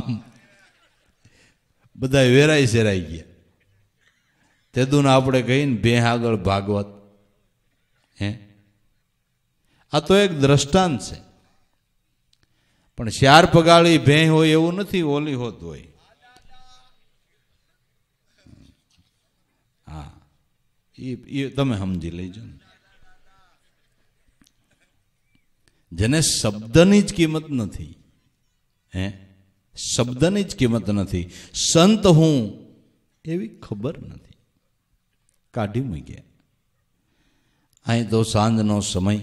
બધા વેરાઈ સેરાઈ ગયા. તેદું આપણે કહીને ભેં આગળ ભાગવત. હે, આ તો એક દ્રષ્ટાંત છે. પણ ચાર પગાળી ભેં હોય એવું નથી, ઓલી હોત હોય. હા, એ તમે સમજી લેજો ને. જેને શબ્દની જ કિંમત નથી, હે, શબ્દની જ કિંમત નથી, સંત હું એવી ખબર નથી, કાઢી મૂક્યા. અહીં તો સાંજનો સમય,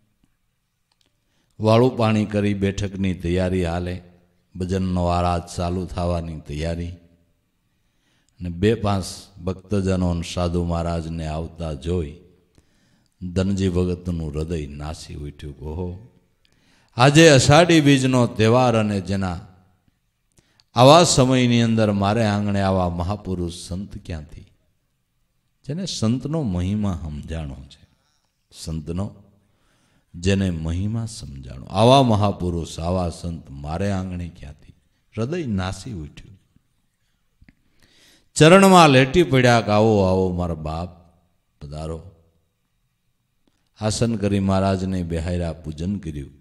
વાળું પાણી કરી બેઠકની તૈયારી હાલે, ભજનનો આરાધ ચાલુ થવાની તૈયારી. અને બે પાંચ ભક્તજનો સાધુ મહારાજને આવતા જોઈ ધનજી ભગતનું હૃદય નાસી ઉઠ્યું. ઓહો, આજે અષાઢી બીજનો તહેવાર અને જેના આવા સમયની અંદર મારે આંગણે આવા મહાપુરુષ સંત ક્યાંથી, જેને સંતનો મહિમા સમજાણો છે, સંતનો જેને મહિમા સમજાણો, આવા મહાપુરુષ આવા સંત મારે આંગણે ક્યાંથી. હૃદય નાસી ઉઠ્યું. ચરણમાં લેટી પડ્યા કે આવો આવો મારા બાપ પધારો. આસન કરી મહારાજને બેહાર્યા, પૂજન કર્યું.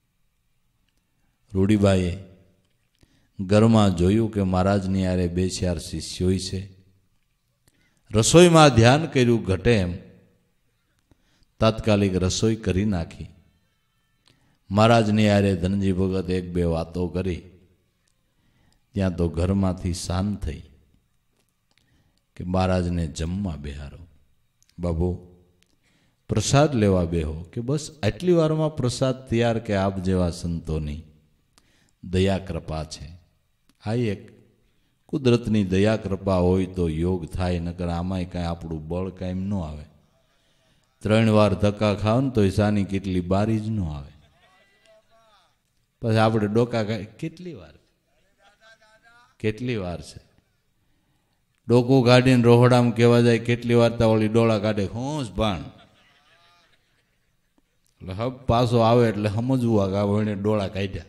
રૂડીબાઈએ ઘરમાં જોયું કે મહારાજની યારે બે ચાર શિષ્યો છે. રસોઈમાં ધ્યાન કર્યું, ઘટે એમ તાત્કાલિક રસોઈ કરી નાખી. મહારાજની યારે ધનજી ભગત એક બે વાતો કરી. ત્યાં તો ઘરમાંથી શાંત થઈ કે મહારાજને જમવા બેહારો. બાબુ પ્રસાદ લેવા બેહો કે બસ આટલી વારમાં પ્રસાદ તૈયાર કે આપ જેવા સંતોની દયા કૃપા છે. આ એક કુદરતની દયા કૃપા હોય તો યોગ થાય, નકર આમાંય કાંઈ આપણું બળ કાંઈ ન આવે. ત્રણ વાર ધક્કા ખાવ ને તો સાની કેટલી બારી જ ન આવે. પછી આપણે ડોકા કેટલી વાર કેટલી વાર છે ડોકું કાઢીને રોહડામાં કહેવા જાય કેટલી વાર તા ઓલી ડોળા કાઢે હોંશ ભાણ એટલે હબ પાછો આવે એટલે સમજવું આ ગાવ એને ડોળા કાઢ્યા.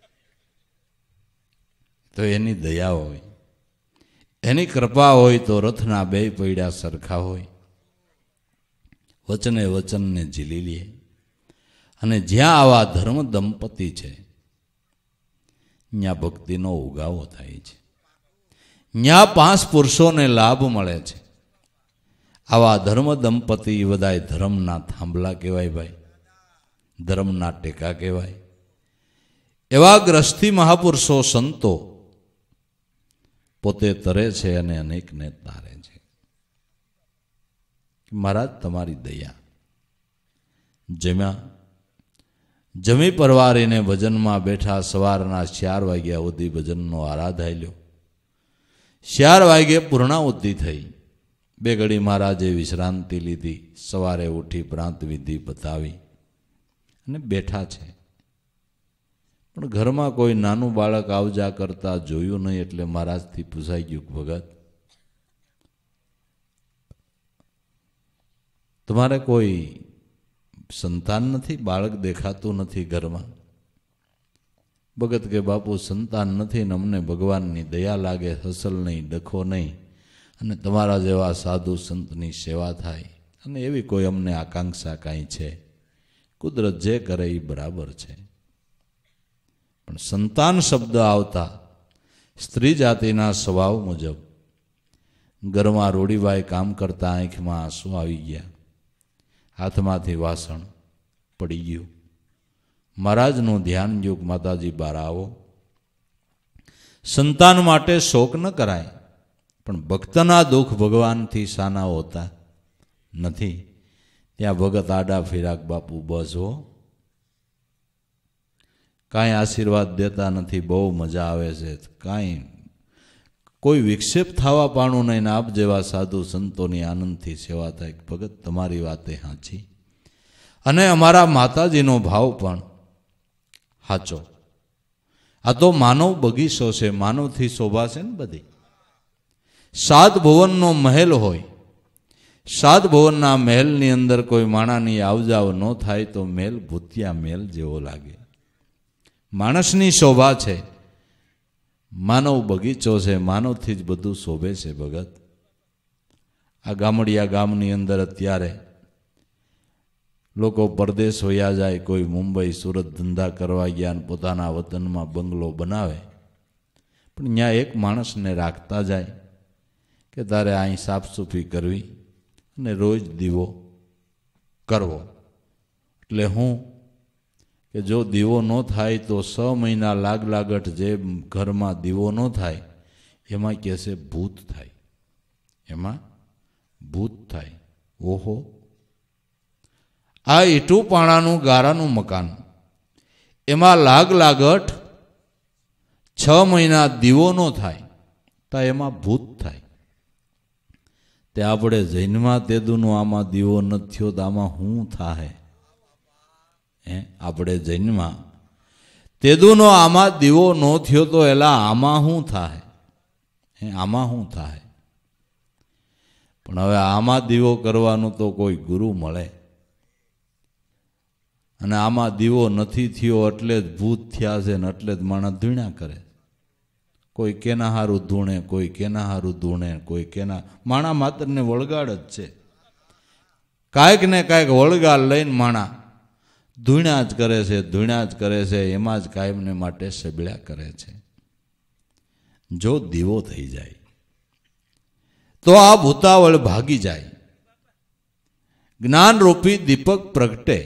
તો એની દયા હોય, એની કૃપા હોય તો રથના બે પૈડા સરખા હોય. વચને વચનને ઝીલી લે. અને જ્યાં આવા ધર્મ દંપતી છે ત્યાં ભક્તિનો ઉગાવો થાય છે, ત્યાં પાંચ પુરુષોને લાભ મળે છે. આવા ધર્મ દંપતી બધાય ધર્મના થાંભલા કહેવાય ભાઈ, ધર્મના ટેકા કહેવાય. એવા ગ્રસ્તી મહાપુરુષો સંતો પોતે તરે છે અને અનેકને તારે છે. મહારાજ તમારી દયા. જેમાં જમી પરવારીને ભજનમાં બેઠા, સવારના ચાર વાગ્યા સુધી ભજનનો આરાધ હાલ્યો. ચાર વાગ્યે પૂર્ણાહુતિ થઈ. બે ઘડી મહારાજે વિશ્રાંતિ લીધી. સવારે ઉઠી પ્રાંત વિધિ બતાવી અને બેઠા છે. પણ ઘરમાં કોઈ નાનું બાળક આવજા કરતા જોયું નહીં એટલે મહારાજથી પૂછાઈ ગયું, ભગત તમારે કોઈ સંતાન નથી? બાળક દેખાતું નથી ઘરમાં. ભગત કે બાપુ સંતાન નથી ને અમને ભગવાનની દયા લાગે, હસલ નહીં, ડખો નહીં, અને તમારા જેવા સાધુ સંતની સેવા થાય, અને એવી કોઈ અમને આકાંક્ષા કાંઈ છે. કુદરત જે કરે એ બરાબર છે. પણ સંતાન શબ્દ આવતા સ્ત્રી જાતિના સ્વભાવ મુજબ ઘરમાં રૂડીબાઈ કામ કરતા આંખમાં આંસુ આવી ગયા. હાથમાંથી વાસણ પડી ગયું. મહારાજનું ધ્યાન યુગ, માતાજી બહાર આવો. સંતાન માટે શોક ન કરાય, પણ ભક્તના દુઃખ ભગવાનથી સાના હોતા નથી. ત્યાં ભગત આડા ફિરાક, બાપુ બસ હો, કાંઈ આશીર્વાદ દેતા નથી, બહુ મજા આવે છે, કાંઈ કોઈ વિક્ષેપ થવા પાણું નહીં ને આપ જેવા સાધુ સંતોની આનંદથી સેવા થાય. ભગત તમારી વાતે સાચી અને અમારા માતાજીનો ભાવ પણ સાચો. આ તો માનવ બગીચો છે, માનવથી શોભા છે ને બધી. સાત ભુવનનો મહેલ હોય, સાત ભુવનના મહેલની અંદર કોઈ માણાની આવજાવ ન થાય તો મહેલ ભૂતિયા મહેલ જેવો લાગે. માણસની શોભા છે, માનવ બગીચો છે, માનવથી જ બધું શોભે છે. ભગત આ ગામડિયા ગામની અંદર અત્યારે લોકો પરદેશ વયા જાય, કોઈ મુંબઈ સુરત ધંધા કરવા ગયા અને પોતાના વતનમાં બંગલો બનાવે, પણ ત્યાં એક માણસને રાખતા જાય કે તારે અહીં સાફસૂફી કરવી અને રોજ દીવો કરવો. એટલે હું કે જો દીવો ન થાય તો છ મહિના લાગ લાગટ જે ઘરમાં દીવો ન થાય એમાં કહેશે ભૂત થાય, એમાં ભૂત થાય. ઓહો, આ ઈટું પાણાનું ગારાનું મકાન, એમાં લાગ લાગટ છ મહિના દીવો ન થાય તો એમાં ભૂત થાય. તે આપણે જૈનમાં તેદુનો આમાં દીવો નથી થયો તો આમાં શું થાય? હે, આપણે જૈનમાં તેદુનો આમાં દીવો ન થયો તો એલા આમાં શું થાય? હે, આમાં શું થાય? પણ હવે આમાં દીવો કરવાનું તો કોઈ ગુરુ મળે, અને આમાં દીવો નથી થયો એટલે જ ભૂત થયા છે ને એટલે જ માણસ ધૂણા કરે. કોઈ કેના હારું ધૂણે, કોઈ કેના હારું ધૂણે, કોઈ કેના માણા માત્રને વળગાડ જ છે. કાંઈક ને કાંઈક વળગાડ લઈને માણા ધૂણા જ કરે છે, ધૂણા જ કરે છે, એમાં જ કાયમને માટે સબળ્યા કરે છે. જો દીવો થઈ જાય તો આ ભૂતાવળ ભાગી જાય, જ્ઞાનરૂપી દીપક પ્રગટે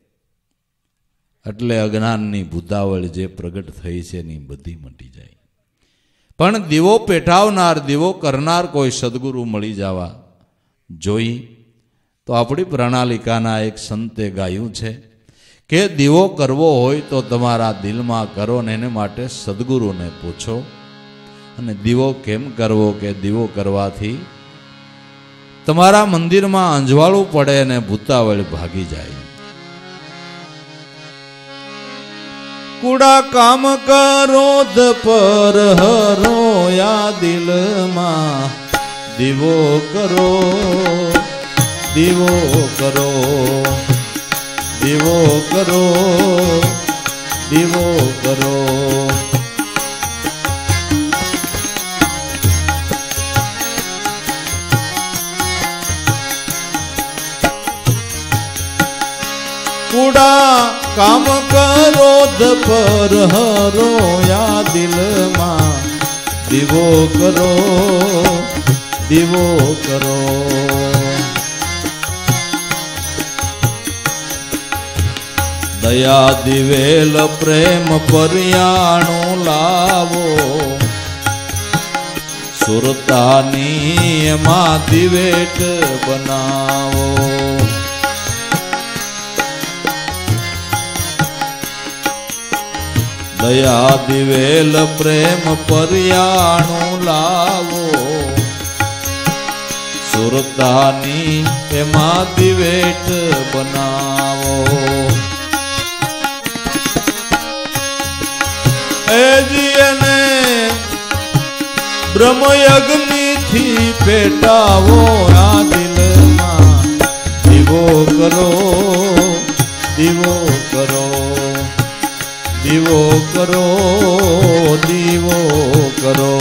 એટલે અજ્ઞાનની ભૂતાવળ જે પ્રગટ થઈ છે એની બધી મટી જાય. પણ દીવો પેટાવનાર, દીવો કરનાર કોઈ સદગુરુ મળી જવા જોઈ તો આપણી પ્રણાલિકાના એક સંતે ગાયું છે કે દીવો કરવો હોય તો તમારા દિલમાં કરો ને એને માટે સદગુરુને પૂછો. અને દીવો કેમ કરવો કે દીવો કરવાથી તમારા મંદિરમાં અંજવાળું પડે અને ભૂતાવળ ભાગી જાય. કુડા કામ ક્રોધ પર હરો યા દિલમાં દીવો કરો, દીવો કરો, દીવો કરો, દીવો કરો. કુડા કામ ક્રોધ પર હરો યા દિલમાં દીવો કરો, દીવો કરો. દયા દિવેલ પ્રેમ પર્યાણું લાવો, સુરતાની એમાં દિવેટ બનાવો. દયા દિવેલ પ્રેમ પર્યાણું લાવો, સુરતાની એમાં દિવેટ બનાવો. એજીને બ્રહ્મયજ્ઞથી પેટાવો, આ દિલમાં દીવો કરો, દીવો કરો, દીવો કરો, દીવો કરો.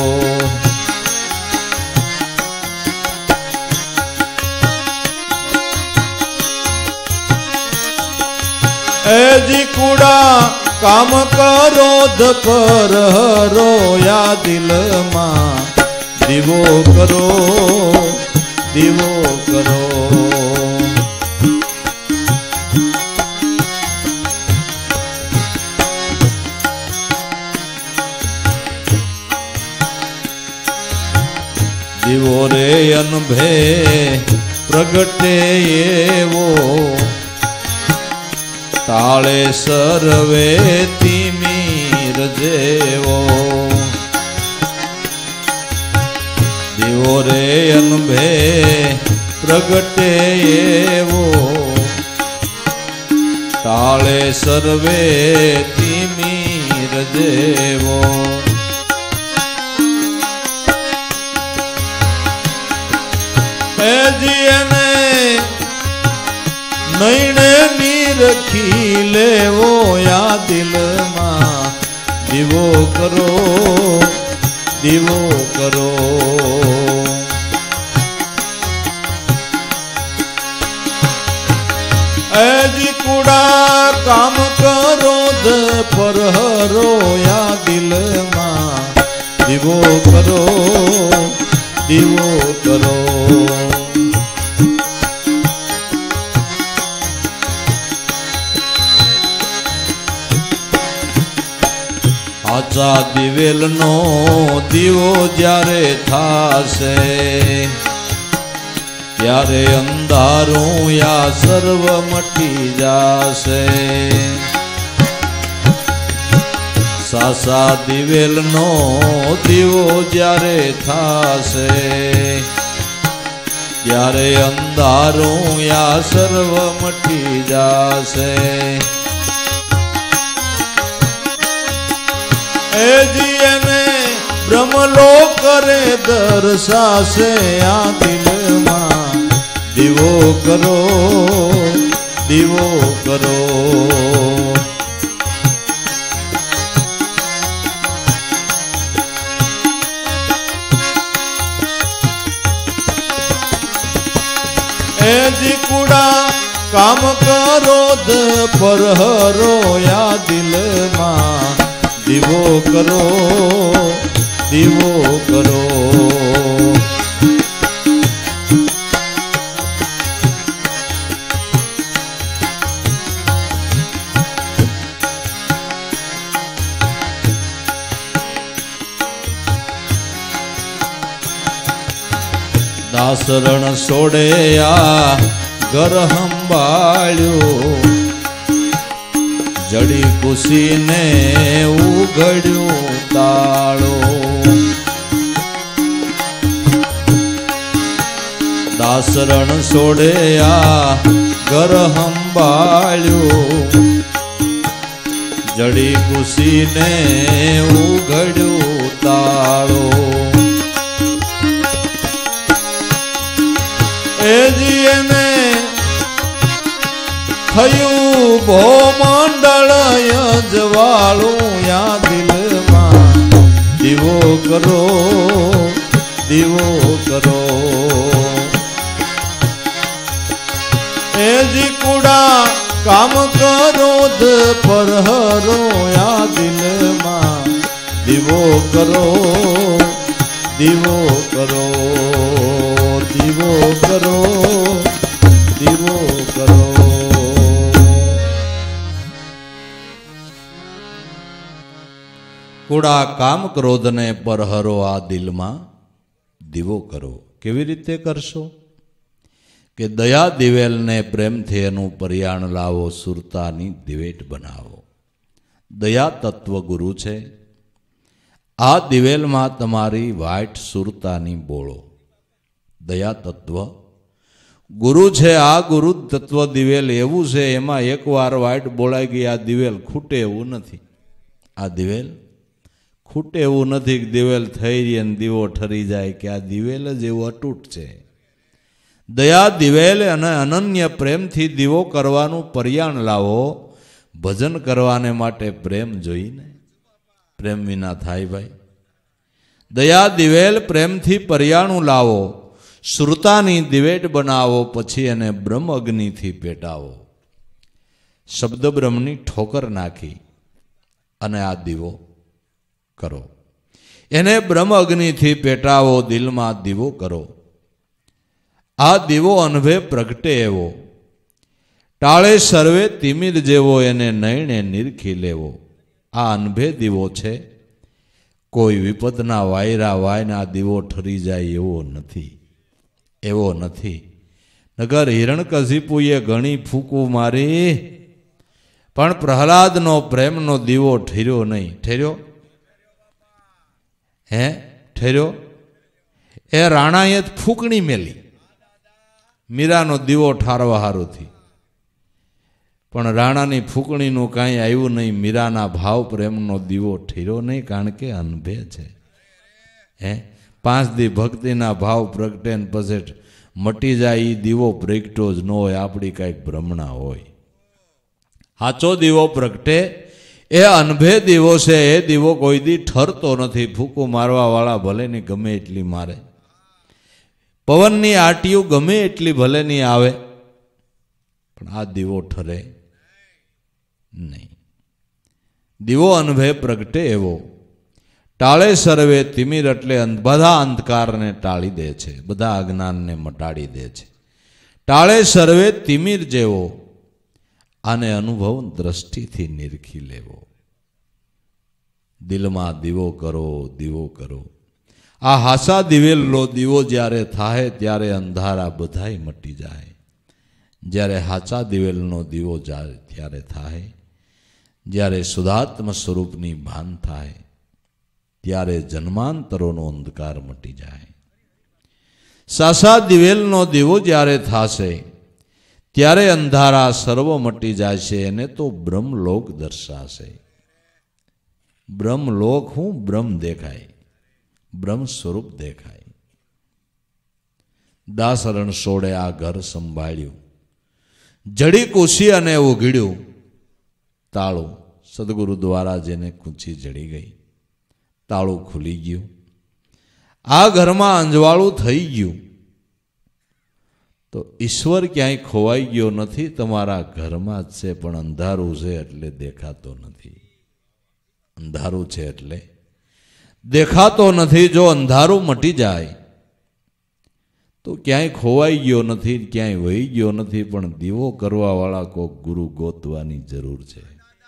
એજી કુડા કામ ક્રોધ પર હરો યા દિલમાં દીવો કરો, દીવો કરો. દીવો રે અનભે પ્રગટે એવો, તાળે સર્વે તિમીર જેવો. દીવો રે અનભે પ્રગટે એવો ટાળે સર્વે તિમિર જેવો એને નૈણે નીરખી લેવો યા દિલમાં દીવો કરો દીવો કરો એજી કુડા કામ કરો દ પરહરો યા દિલમાં દીવો કરો દીવો કરો આચા દિવેલનો દીવો જ્યારે થાશે ત્યારે અંધારું યા સર્વ મટી જાશે સાસા દિવેલનો દીવો જ્યારે થાશે ત્યારે અંધારું યા સર્વ મટી જાશે એજી એને બ્રહ્મલો કરે દર્શાશે આ દિલમાં દીવો કરો દીવો કરો એજી કુડા કામ કરો દ પરહરો યા દિલમાં દીવો કરો દીવો કરો દાસરણ સોડે આ ઘર સંભાળ્યો જડી કુશીને ઉઘડ્યું તાળો દાસરણ સોડે આ ઘર સંભાળ્યું જડી કુશીને ઉઘડ્યું તાળો એજી એને થયું ભો મંડળ યજવાળું યા દિલમાં દીવો કરો દીવો કરો એજી કુડા કામ કરો દ પરહરો યા દિલમાં દીવો કરો દીવો કરો દીવો કરો દીવો કરો કુડા કામ ક્રોધને પરહરો આ દિલમાં દીવો કરો કેવી રીતે કરશો કે દયા દિવેલને પ્રેમથી એનું પર્યાણ લાવો સુરતાની દિવેટ બનાવો દયા તત્વ ગુરુ છે આ દિવેલમાં તમારી વાઈટ સુરતાની બોળો દયા તત્વ ગુરુ છે આ ગુરુ તત્વ દિવેલ એવું છે એમાં એકવાર વાઈટ બોલાઈ ગઈ આ દિવેલ ખૂટે એવું નથી આ દિવેલ ખૂટે એવું નથી કે દિવેલ થઈ રહી અને દીવો ઠરી જાય કે આ દિવેલ જ એવું અતૂટ છે દયા દિવેલ અને અનન્ય પ્રેમથી દીવો કરવાનું પર્યાણ લાવો ભજન કરવાને માટે પ્રેમ જોઈને પ્રેમ વિના થાય ભાઈ દયા દિવેલ પ્રેમથી પર્યાણું લાવો શ્રુતાની દિવેટ બનાવો પછી એને બ્રહ્મ અગ્નિથી પેટાવો શબ્દ બ્રહ્મની ઠોકર નાખી અને આ દીવો કરો એને બ્રહ્મ અગ્નિથી પેટાવો દિલમાં દીવો કરો આ દીવો અનભે પ્રગટે એવો ટાળે સર્વે તિમિર જેવો એને નયણે નિરખી લેવો આ અનભે દીવો છે કોઈ વિપદના વાયરા વાયના દીવો ઠરી જાય એવો નથી એવો નથી નગર હિરણ્યકશિપુએ ઘણી ફૂંકું મારી પણ પ્રહલાદનો પ્રેમનો દીવો ઠર્યો નહીં ઠર્યો હે ઠર્યો એ રાણાએ ફૂંકણી મેલી મીરાનો દીવો ઠારવા હારુંથી, પણ રાણાની ફૂંકણીનું કાંઈ આવ્યું નહીં. મીરાના ભાવ પ્રેમનો દીવો ઠીરો નહીં, કારણ કે અનભે છે. હે પાંચ દી ભક્તિના ભાવ પ્રગટે ને પછી મટી જાય. એ દીવો પ્રગટો જ ન હોય, આપણી કાંઈક ભ્રમણા હોય. સાચો દીવો પ્રગટે એ અનભે દીવો છે. એ દીવો કોઈ દી ઠરતો નથી. ફૂંકો મારવા વાળા ભલે ની ગમે એટલી મારે, પવનની આટીયું ગમે એટલી ભલે ની આવે, પણ આ દીવો ઠરે નહીં. દીવો અનભે પ્રગટે એવો ટાળે સર્વે તિમિર, એટલે બધા અંધકારને ટાળી દે છે, બધા અજ્ઞાનને મટાડી દે છે. ટાળે સર્વે તિમિર જેવો આને અનુભવ દ્રષ્ટિથી નિરખી લેવો. દિલમાં દીવો કરો, દીવો કરો. આ હાસા દિવેલનો દીવો જ્યારે થાય ત્યારે અંધારા બધાય મટી જાય. જ્યારે હાચા દિવેલનો દીવો જાય ત્યારે થાય, જ્યારે શુદ્ધાત્મ સ્વરૂપની ભાન થાય, ત્યારે જન્માંતરોનો અંધકાર મટી જાય. સાસા દિવેલનો દીવો જ્યારે થશે ત્યારે અંધારા સર્વ મટી જાય છે. એને તો બ્રહ્મલોક દર્શાશે. બ્રહ્મલોક હું બ્રહ્મ દેખાય, બ્રહ્મ સ્વરૂપ દેખાય. દાસરણ સોડે આ ઘર સંભાળ્યું, જડી કુશી અને ઉઘડ્યું તાળું. સદગુરુ દ્વારા જેને કુંચી જડી ગઈ, તાળું ખુલી ગયું. આ ઘરમાં અંજવાળું થઈ ગયું. તો ઈશ્વર ક્યાંય ખોવાઈ ગયો નથી, તમારા ઘરમાં જ છે, પણ અંધારું છે એટલે દેખાતો નથી. અંધારું છે એટલે દેખાતો નથી. જો અંધારું મટી જાય તો ક્યાંય ખોવાઈ ગયો નથી, ક્યાંય વહી ગયો નથી, પણ દીવો કરવા વાળા કોક ગુરુ ગોતવાની જરૂર છે.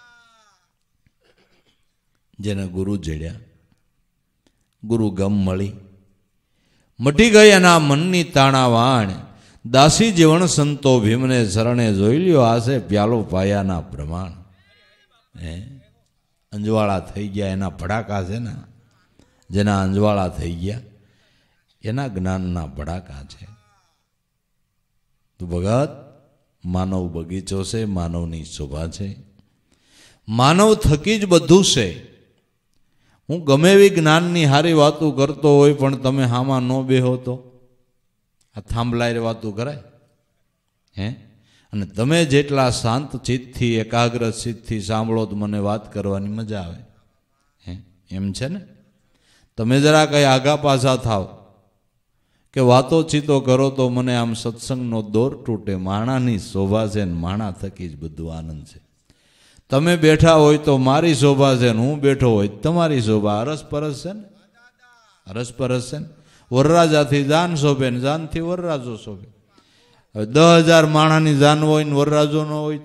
જેને ગુરુ જડ્યા, ગુરુ ગમ મળી, મટી ગઈ એના મનની તાણા વાણ. દાસી જીવન સંતો ભીમને શરણે જોઈ લ્યો, આશે પ્યાલો પાયાના પ્રમાણ. હે અંજવાળા થઈ ગયા એના ભડાકા છે ને, જેના અંજવાળા થઈ ગયા એના જ્ઞાનના ભડાકા છે. તો ભગત માનવ બગીચો છે, માનવની શોભા છે, માનવ થકી જ બધું છે. હું ગમે એવી જ્ઞાનની હારી વાતો કરતો હોય, પણ તમે હામાં ન બેહો તો આ થાંભલાય વાતો કરાય? હે અને તમે જેટલા શાંત ચિત્તથી, એકાગ્ર ચિત્તથી સાંભળો તો મને વાત કરવાની મજા આવે. હે એમ છે ને? તમે જરા કંઈ આગા પાછા થાવ કે વાતો ચીતો કરો તો મને આમ સત્સંગનો દોર તૂટે. માણાની શોભા છે ને માણા થકી જ બધું આનંદ છે. તમે બેઠા હોય તો મારી શોભા છે ને હું બેઠો હોય તમારી શોભા. અરસ પરસ છે ને, અરસ પરસ છે ને. વરરાજાથી જાન શોભે ને જાનથી વરરાજો શોભે. હવે દસ હજાર માણાની જાન હોય ને વરરાજો ન હોય,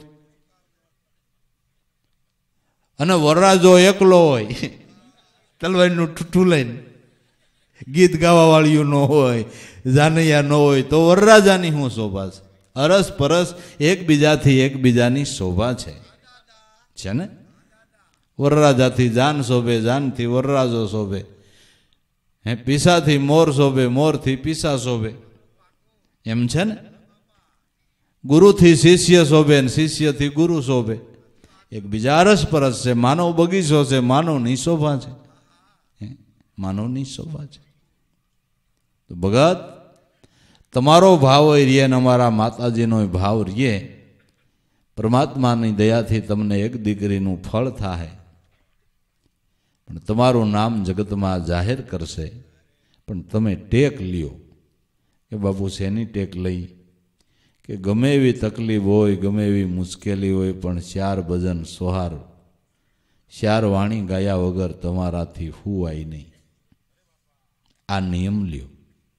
અને વરરાજો એકલો હોય તલવારનું ઠૂઠું લઈને, ગીત ગાવા વાળીયું ન હોય, જાનૈયા ન હોય, તો વરરાજાની શું શોભા છે? અરસ પરસ એકબીજાથી એકબીજાની શોભા છે છે ને. વરરાજાથી જાન શોભે, જાનથી વરરાજો શોભે. હે પીસાથી મોર શોભે, મોરથી પીસા શોભે. એમ છે ને. ગુરુથી શિષ્ય શોભે ને શિષ્યથી ગુરુ શોભે. એકબીજા અરસ પરસ છે. માનવ બગીચો છે, માનવની શોભા છે. માનવની શોભા છે. તો ભગત તમારો ભાવ રીએ ને અમારા માતાજીનો ભાવ રીએ, પરમાત્માની દયાથી તમને એક દીકરીનું ફળ થાય, પણ તમારું નામ જગતમાં જાહેર કરશે. પણ તમે ટેક લ્યો કે બાપુ શેની ટેક લઈ, કે ગમે એવી તકલીફ હોય, ગમે એવી મુશ્કેલી હોય, પણ ચાર ભજન સોહાર, ચાર વાણી ગાયા વગર તમારાથી હુવાય નહીં. આ નિયમ લ્યો.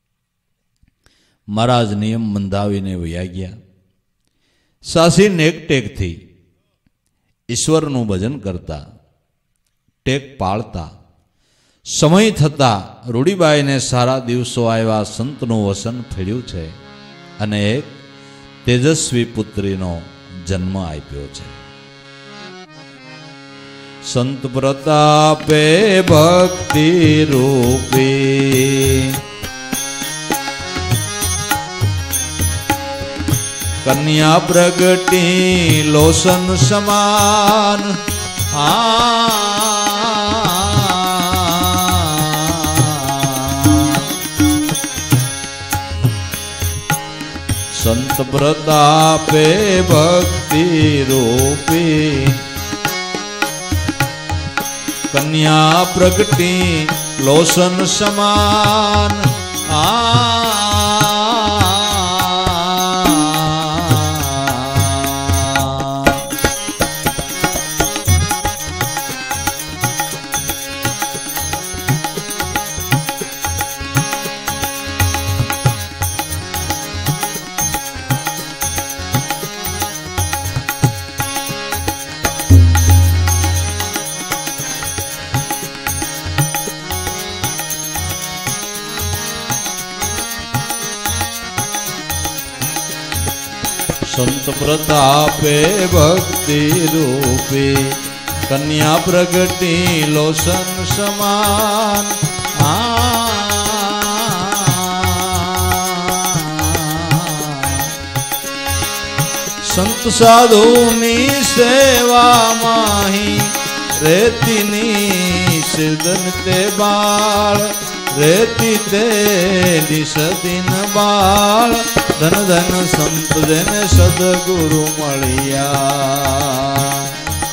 મહારાજ નિયમ બંધાવીને વયા ગયા. સાસી નેક ટેકથી ઈશ્વરનું ભજન કરતા, ટેક પાળતા. સમય થતા રૂડીબાઈને સારા દિવસો આવ્યા, સંતનું વસન ફેર્યું છે અને એક તેજસ્વી પુત્રીનો જન્મ આપ્યો છે. સંત પ્રતાપે ભક્તિ રૂપી કન્યા પ્રગટી લોસન સમાન સંત પ્રતાપે ભક્તિ રૂપી કન્યા પ્રગટી લોસન સમાન આ સંત પ્રતાપે ભક્તિ રૂપી કન્યા પ્રગટી લોસન સમાન સંત સાધુની સેવામાં રેતીની સિદન તે બાળ રેતી તે દિશદિન બાળ ધન ધન સંત જેને સદગુરુ મળ્યા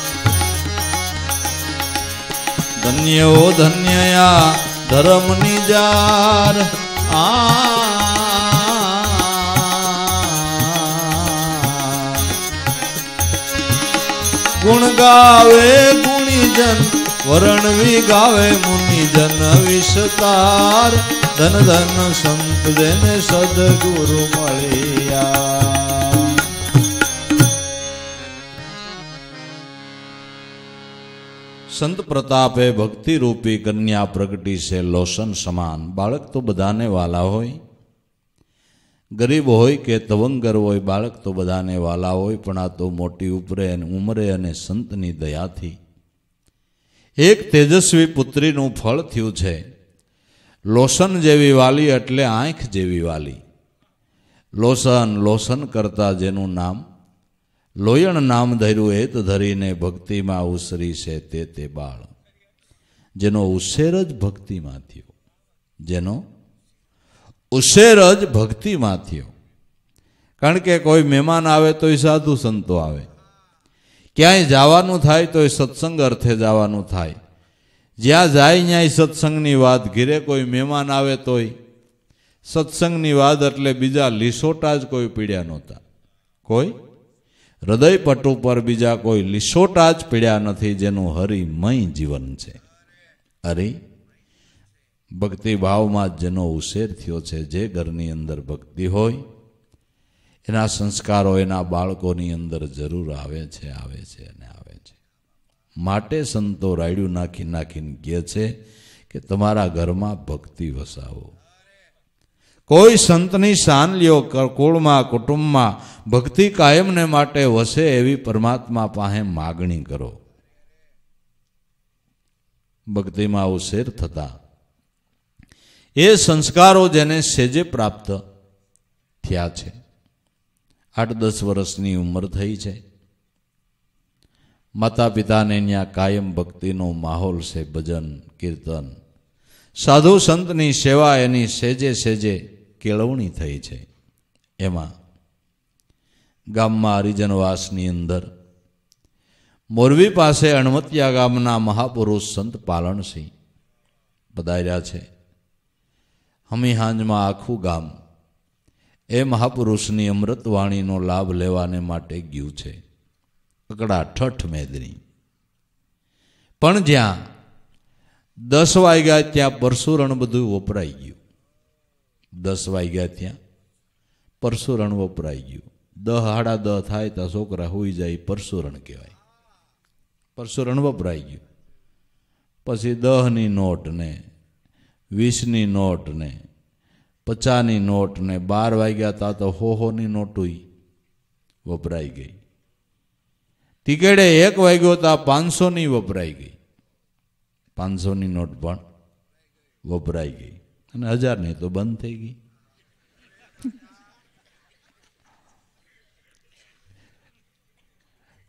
ધન્ય ઓ ધન્યયા ધર્મની જાર આ ગુણ ગાવે ગુણીજન વર્ણવી ગાવે મુનિજન વિસ્તાર ધન ધન સંત જેને સદગુરુ મળ્યા સંત પ્રતાપે ભક્તિ રૂપી કન્યા પ્રગટી છે લોસન સમાન બાળક તો બધાને વાલા હોય ગરીબ હોય કે તવંગર હોય બાળક તો બધાને વાલા હોય પણ આ તો મોટી ઉપરે ઉંમરે અને સંતની દયાથી એક તેજસ્વી પુત્રીનું ફળ થયું છે લોસન જેવી વાલી એટલે આંખ જેવી વાલી લોસન લોસન કરતા જેનું નામ લોયણ નામ ધર્યું હેત ધરીને ભક્તિમાં ઉસરી છે તે તે બાળ જેનો ઉછેર જ ભક્તિમાં થયો જેનો ઉછેર જ ભક્તિમાં થયો કારણ કે કોઈ મહેમાન આવે તો એ સાધુ સંતો આવે ક્યાંય જવાનું થાય તો એ સત્સંગ અર્થે જવાનું થાય જ્યાં જાય ત્યાં સત્સંગની વાત ઘીરે કોઈ મહેમાન આવે તોય સત્સંગની વાત એટલે બીજા લીસોટા જ કોઈ પીડ્યા નહોતા કોઈ હૃદય પટુ પર બીજા કોઈ લીસોટા જ પીડ્યા નથી જેનું હરિમય જીવન છે હરિ ભક્તિ ભાવમાં જેનો ઉછેર થયો છે જે ઘરની અંદર ભક્તિ હોય એના સંસ્કારો એના બાળકોની અંદર જરૂર આવે છે આવે છે અને આવે છે માટે સંતો રાયડું નાખી નાખીને કહે છે કે તમારા ઘરમાં ભક્તિ વસાવો કોઈ સંતની શાન લ્યો કુળમાં કુટુંબમાં ભક્તિ કાયમને માટે વસે એવી પરમાત્મા પાસે માગણી કરો ભક્તિમાં ઉછેર થતા એ સંસ્કારો જેને સેજે પ્રાપ્ત થયા છે આઠ દસ વર્ષની ઉંમર થઈ છે માતા પિતાને ત્યાં કાયમ ભક્તિનો માહોલ છે ભજન કીર્તન સાધુ સંતની સેવા એની સેજે સેજે કેળવણી થઈ છે એમાં ગામમાં હરિજનવાસની અંદર મોરબી પાસે અણમતિયા ગામના મહાપુરુષ સંત પાલણસિંહ પધાર્યા છે હમી હાંજમાં આખું ગામ એ મહાપુરુષની અમૃતવાણીનો લાભ લેવાને માટે ગયું છે કકડા ઠઠ મેદની પણ જ્યાં દસ વાગ્યા ત્યાં પરશુરણ બધું વપરાઈ ગયું દસ વાગ્યા ત્યાં પરશુરણ વપરાઈ ગયું દહ હાડા દહ થાય ત્યાં છોકરા હોઈ જાય પરશુરણ કહેવાય પરશુરણ વપરાઈ ગયું પછી દહની નોટ ને વીસની નોટ ને પચાસની નોટ ને બાર વાગ્યા તા તો હો હોની નોટુય વપરાઈ ગઈ ટિકેડે એક વાગ્યો તા પાંચસોની વપરાઈ ગઈ પાંચસોની નોટ પણ વપરાઈ ગઈ અને હજારની તો બંધ થઈ ગઈ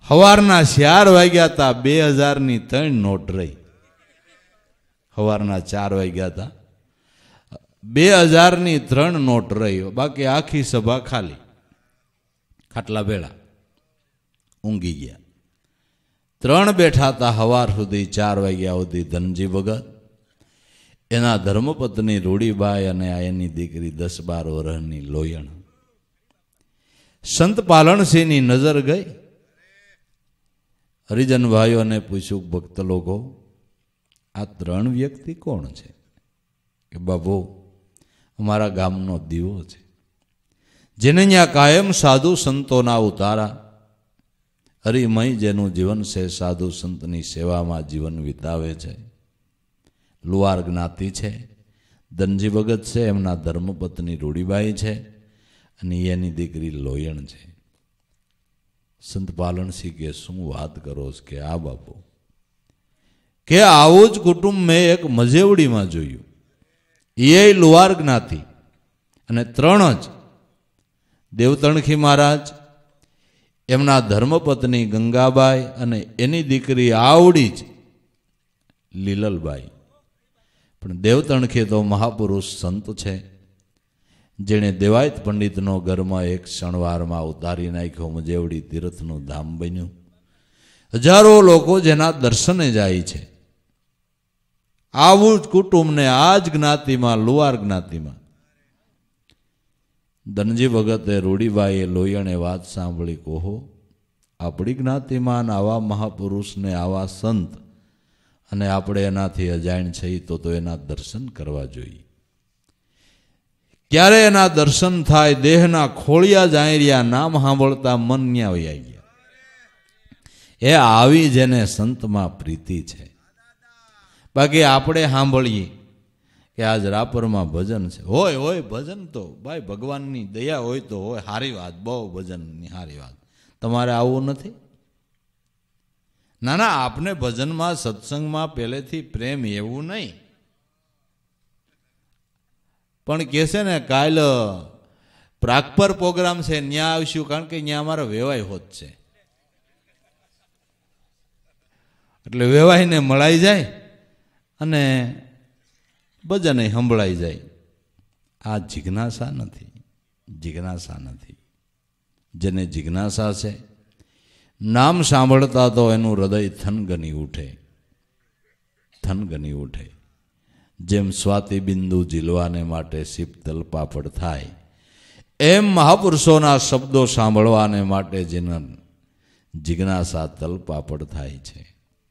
સવારના ચાર વાગ્યા હતા, બે હજારની ત્રણ નોટ રહી. સવારના ચાર વાગ્યા હતા, બે હજારની ત્રણ નોટ રહી, બાકી આખી સભા ખાલી. ખાટલા ભેળા ઊંઘી ગયા. ત્રણ બેઠા હતા સવાર સુધી, ચાર વાગ્યા સુધી ધનજી ભગત, એના ધર્મપત્ની રૂડીબાઈ અને એની દીકરી દસ બાર વર્ષની લોયણ. સંત પાલણસિંહની નજર ગઈ. હરિજન ભાઈઓને પૂછ્યું, ભક્ત લોકો, આ ત્રણ વ્યક્તિ કોણ છે? કે બાબુ, અમારા ગામનો દીવો છે, જેને ત્યાં કાયમ સાધુ સંતોના ઉતારા, હરિમય જેનું જીવન છે, સાધુ સંતની સેવામાં જીવન વિતાવે છે. લુહાર જ્ઞાતિ છે, ધનજી ભગત છે, એમના ધર્મપત્ની રૂડીબાઈ છે, અને એની દીકરી લોયણ છે. સંત પાલણસિંહ કે શું વાત કરો છો? કે આ બાપુ, કે આવું જ કુટુંબ મેં એક મજેવડીમાં જોયું. એ લુહાર જ્ઞાતિ, અને ત્રણ જ દેવતણખી મહારાજ, એમના ધર્મપત્ની ગંગાબાઈ, અને એની દીકરી આવડી જ લીલલબાઈ. પણ દેવતણખી તો મહાપુરુષ સંત છે, જેણે દેવાયત પંડિતનો ઘરમાં એક ક્ષણવારમાં ઉતારી નાખ્યો. મજેવડી તીર્થનું ધામ બન્યું. હજારો લોકો જેના દર્શને જાય છે. આવું જ કુટુંબને આ જ જ્ઞાતિમાં, લુહાર જ્ઞાતિમાં, ધનજી ભગતે રૂડીબાઈએ લોયણે વાત સાંભળી. કહો, આપણી જ્ઞાતિમાં આવા મહાપુરુષને, આવા સંત, અને આપણે એનાથી અજાણ છીએ તો તો એના દર્શન કરવા જોઈએ. ક્યારે એના દર્શન થાય? દેહના ખોળિયા જાય રહ્યા, નામ સાંભળતા મન ન્યા વયા ગયા. એ આવી જેને સંતમાં પ્રીતિ છે. બાકી આપણે સાંભળીએ કે આજ રાપરમાં ભજન છે, હોય હોય ભજન તો ભાઈ ભગવાનની દયા હોય તો હોય, સારી વાત, બહુ ભજનની સારી વાત. તમારે આવું નથી? ના ના, આપને ભજનમાં, સત્સંગમાં પહેલેથી પ્રેમ એવું નહીં. પણ કે છે ને, કાલ પ્રાગપર પ્રોગ્રામ છે, ત્યાં આવશું, કારણ કે ત્યાં અમારો વેવાય હોત છે, એટલે વેવાઈને મળાઈ જાય અને ભજન સંભળાઈ જાય. આ જિજ્ઞાસા નથી, જિજ્ઞાસા નથી. જેને જિજ્ઞાસા છે, નામ સાંભળતા તો એનું હૃદય થનગની ઉઠે, થનગની ઉઠે. જેમ સ્વાતિ બિંદુ ઝીલવાને માટે શીતલ પાપડ થાય, એમ મહાપુરુષોના શબ્દો સાંભળવાને માટે જેને જિજ્ઞાસા તલ પાપડ થાય છે.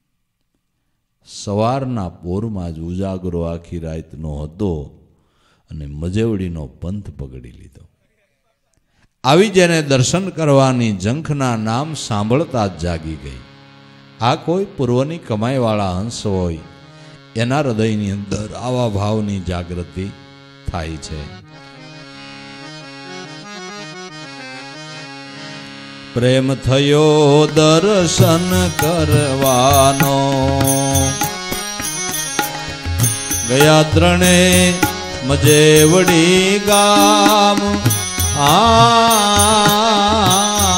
સવારના પોરમાં જ ઉજાગરો આખી રાતનો હતો, અને મજેવડીનો પંથ પકડી લીધો. આવી જેને દર્શન કરવાની ઝંખના નામ સાંભળતા જ જાગી ગઈ. આ કોઈ પૂર્વની કમાઈવાળા હંસ હોય, એના હૃદયની અંદર આવા ભાવની જાગૃતિ થાય છે. પ્રેમ થયો દર્શન કરવાનો, ગયા ત્રણે મજેવડી ગામ. આ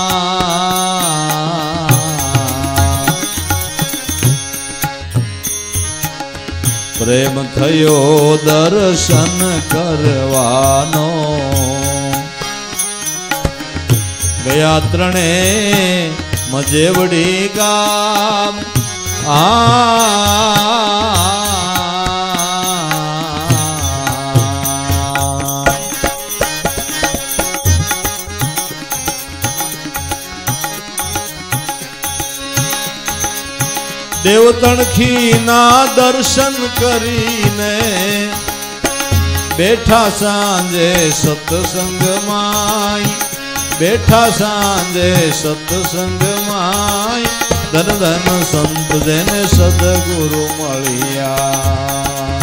પ્રેમ થયો દર્શન કરવાનો, ગયા ત્રણે મજેવડી ગામ. આ દેવતણખી ના દર્શન કરીને બેઠા સાંજે સત્સંગમાં, બેઠા સાંજે સત્સંગમાં. ધન ધન સંત જેને સદગુરુ મળ્યા.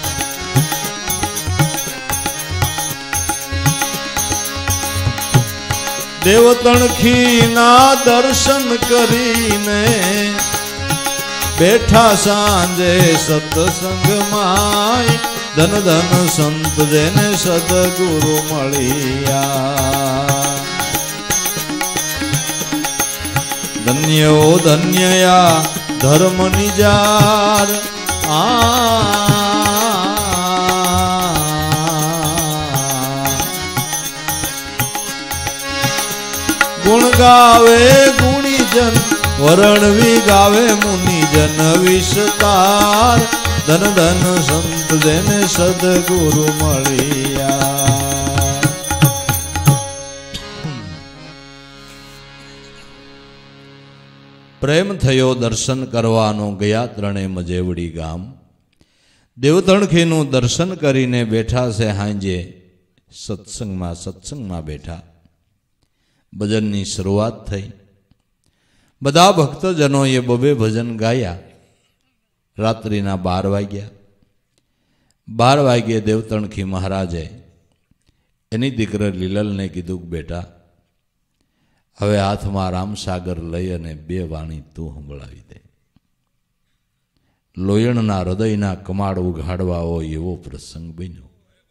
દેવતણખી ના દર્શન કરીને બેઠા સાંજે સત્સંગમાં. ધન ધન સંત જેને સદગુરુ મળ્યા. ધન્ય ઓ ધન્યયા ધર્મ નિજાર આ ગુણ ગાવે ગુણીજન વરણવી ગાવે મુનિજન વિસ્તાર ધન ધન સંત જેને સદગુરુ મળ્યા. પ્રેમ થયો દર્શન કરવાનો ગયા ત્રણે મજેવડી ગામ. દેવતણખીનું દર્શન કરીને બેઠા છે હાંજે સત્સંગમાં સત્સંગમાં બેઠા. ભજનની શરૂઆત થઈ. બધા ભક્તજનોએ બબે ભજન ગાયા. રાત્રિના બાર વાગ્યા. બાર વાગ્યે દેવતણખી મહારાજે એની દીકરા લીલલને કીધું કે બેટા હવે હાથમાં રામસાગર લઈ અને બે વાણી તું સંભળાવી દે. લોયણના હૃદયના કમાડ ઉઘાડવા હોય એવો પ્રસંગ બન્યો.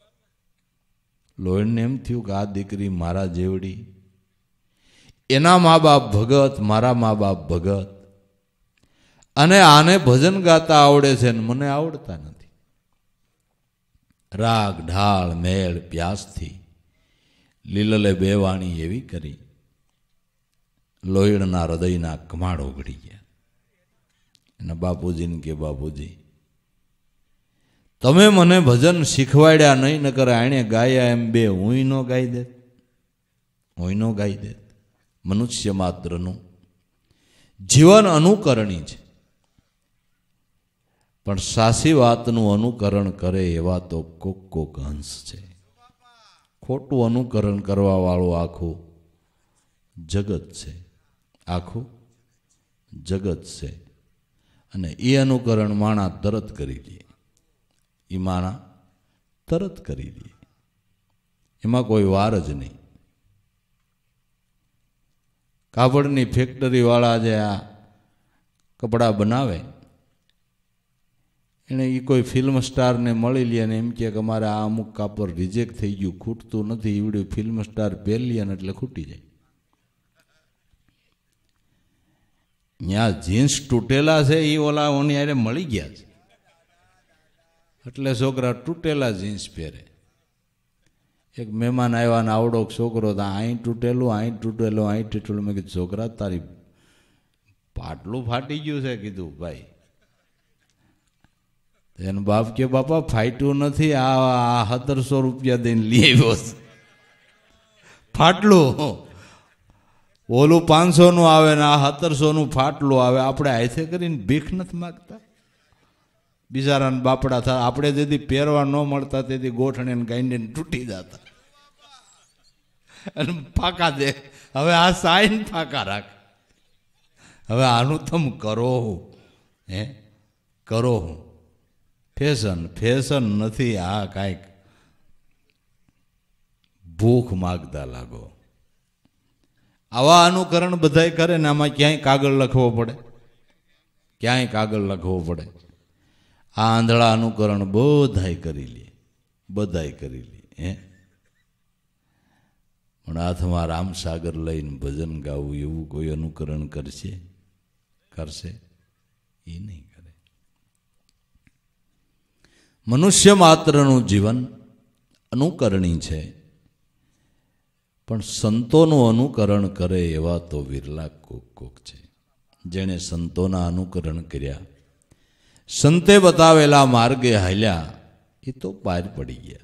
લોયણને એમ થયું કે આ દીકરી મારા જેવડી, એના મા બાપ ભગત, મારા મા બાપ ભગત, અને આને ભજન ગાતા આવડે છે ને મને આવડતા નથી. રાગ ઢાળ મેળ પ્યાસથી લીલલે બે વાણી એવી કરી લોયણના હૃદયના કમાડ ઓગળી ગયા. એના બાપુજીને કે બાપુજી તમે મને ભજન શીખવાડ્યા નહીં, નકર આણે ગાયા એમ બે હુંય નો ગાઈ દે, હુંય નો ગાઈ દે. મનુષ્ય માત્રનું જીવન અનુકરણી છે, પણ સાસી વાતનું અનુકરણ કરે એવા તો કોક કોક હંસ છે. ખોટું અનુકરણ કરવા વાળું આખું જગત છે, આખું જગત છે. અને એ અનુકરણ માણા તરત કરી લે, એ માણા તરત કરી લે, એમાં કોઈ વાર જ નહીં. કાપડની ફેક્ટરી વાળા જે આ કપડાં બનાવે એને એ કોઈ ફિલ્મ સ્ટારને મળી લે અને એમ કે અમારે આ અમુક કાપડ રિજેક્ટ થઈ ગયું, ખૂટતું નથી, એવડું ફિલ્મ સ્ટાર પહેરી ને એટલે ખૂટી જાય. ત્યાં જીન્સ તૂટેલા છે એ ઓલા ઓની આરે મળી ગયા છે એટલે છોકરા તૂટેલા જીન્સ પહેરે. એક મહેમાન આવ્યા ને આવડો છોકરો તો અહીં તૂટેલું, અહીં તૂટેલું, અહીં તૂટેલું. મેં કીધું છોકરા તારી પાટલું ફાટી ગયું છે. કીધું ભાઈ. એનો બાપ કે બાપા ફાટ્યું નથી, આ સત્તરસો રૂપિયા દઈને લઈ આવ્યો ફાટલું. ઓલું પાંચસો નું આવે ને આ સત્તરસો નું ફાટલું આવે. આપણે હાથે કરીને ભીખ નથી માગતા બિચારાને બાપડા થાય. આપણે જેથી પહેરવા ન મળતા તેથી ગોઠણે ગાંડીને તૂટી જતા અને ફાંકા દે. હવે આ સાઈન ફાંકા રાખ. હવે આનું તમે કરો હે કરો હું ફેશન ફેશન નથી આ, કાંઈક ભૂખ માગતા લાગો. આવા અનુકરણ બધાય કરે ને આમાં ક્યાંય કાગળ લખવો પડે, ક્યાંય કાગળ લખવો પડે. આ આંધળા અનુકરણ બધાય કરી લે, બધાય કરી લે હે. પણ હાથમાં રામસાગર લઈને ભજન ગાવું એવું કોઈ અનુકરણ કરશે કરશે એ નહીં કરે. મનુષ્ય માત્રનું જીવન અનુકરણી છે, પણ સંતોનું અનુકરણ કરે એવા તો વિરલા કોક કોક છે. જેણે સંતોના અનુકરણ કર્યા, સંતે બતાવેલા માર્ગે હાલ્યા, એ તો પાર પડી ગયા.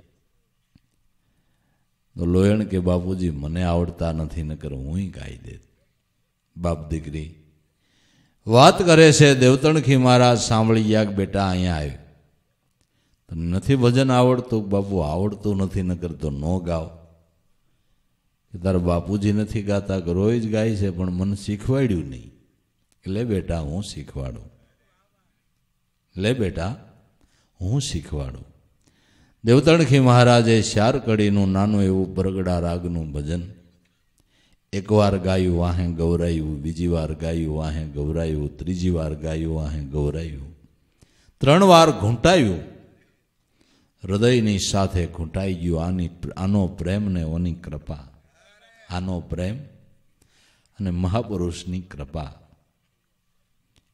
તો લોયણ કે બાપુજી મને આવડતા નથી, નકર હું ગાઈ દે. બાપ દીકરી વાત કરે છે. દેવતણખી મહારાજ સાંભળી ગયા કે બેટા અહીંયા આવ્યો, તને નથી ભજન આવડતું? બાપુ આવડતું નથી, નકર તો ન ગાવ. તારા બાપુજી નથી ગાતા કે રોજ ગાય છે પણ મને શીખવાડ્યું નહીં. લે બેટા હું શીખવાડું, લે બેટા હું શીખવાડું. દેવતણખી મહારાજે ચાર કડીનું નાનું એવું બરગડા રાગનું ભજન એકવાર ગાયું વાહે ગૌરાયું, બીજી વાર ગાયું વાહે ગૌરાયું, ત્રીજી વાર ગાયું વાહે ગૌરાયું, ત્રણ વાર ઘૂંટાયું, હૃદયની સાથે ઘૂંટાઈ ગયું. આની આનો પ્રેમ ને ઓની કૃપા, આનો પ્રેમ અને મહાપુરુષની કૃપા.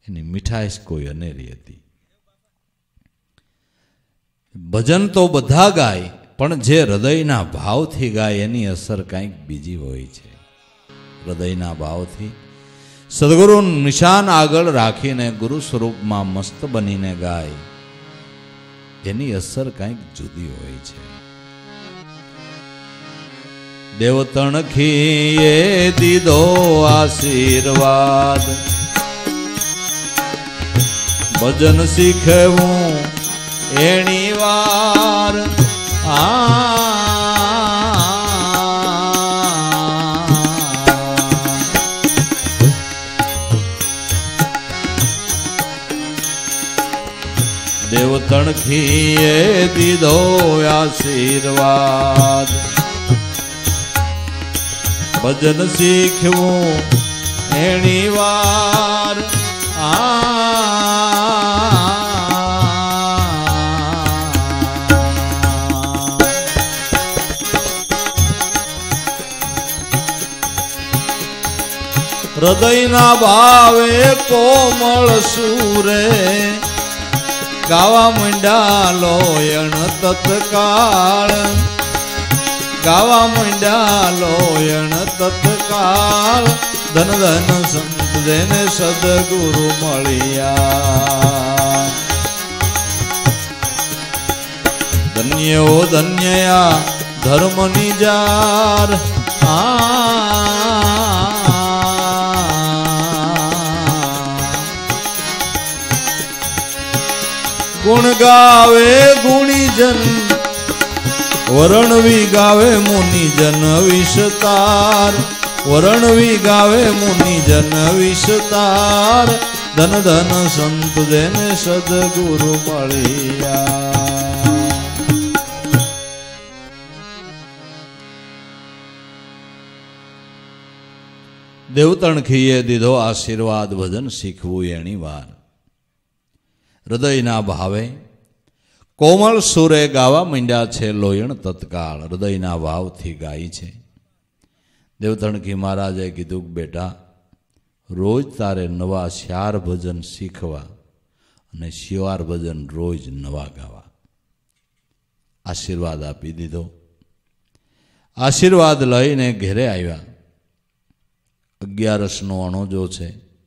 એની મીઠાશ કોઈ અનેરી હતી. ભજન તો બધા ગાય, પણ જે હૃદયના ભાવથી ગાય એની અસર કંઈક બીજી હોય છે. હૃદયના ભાવથી સદગુરુનું નિશાન આગળ રાખીને ગુરુ સ્વરૂપમાં મસ્ત બનીને ગાય એની અસર કંઈક જુદી હોય છે. દેવતણખીએ દીધો આશીર્વાદ, ભજન શીખવું એની વાર. આ દેવતણખીએ દીધો આશીર્વાદ, ભજન શીખવું એની વાર. હૃદયના ભાવે કોમળ સુરે ગાવા મંડ્યા લોયણ તત્કાળ, ગાવા મંડ્યા લોયણ તત્કાળ. ધન ધન સંત જેને સદગુરુ મળ્યા, ધન્ય ઓ ધન્યયા ધર્મની જાર. ગુણ ગાવે ગુણીજન, વરણવી ગાવે મુનિજન વિસ્તાર, વરણવી ગાવે મુનિજન વિસ્તાર. ધન ધન સંત જેને સદગુરુ મળ્યા. દેવતણખીએ દીધો આશીર્વાદ, ભજન શીખવું એની વાર. હૃદયના ભાવે કોમળ સુરે ગાવા માંડ્યા છે લોયણ તત્કાળ. હૃદયના ભાવથી ગાય છે. દેવતણખી મહારાજે કીધું કે બેટા, રોજ તારે નવા શ્યાર ભજન શીખવા અને શિવાર ભજન રોજ નવા ગાવા. આશીર્વાદ આપી દીધો. આશીર્વાદ લઈને ઘેરે આવ્યા. અગિયારસનો અણોજો છે,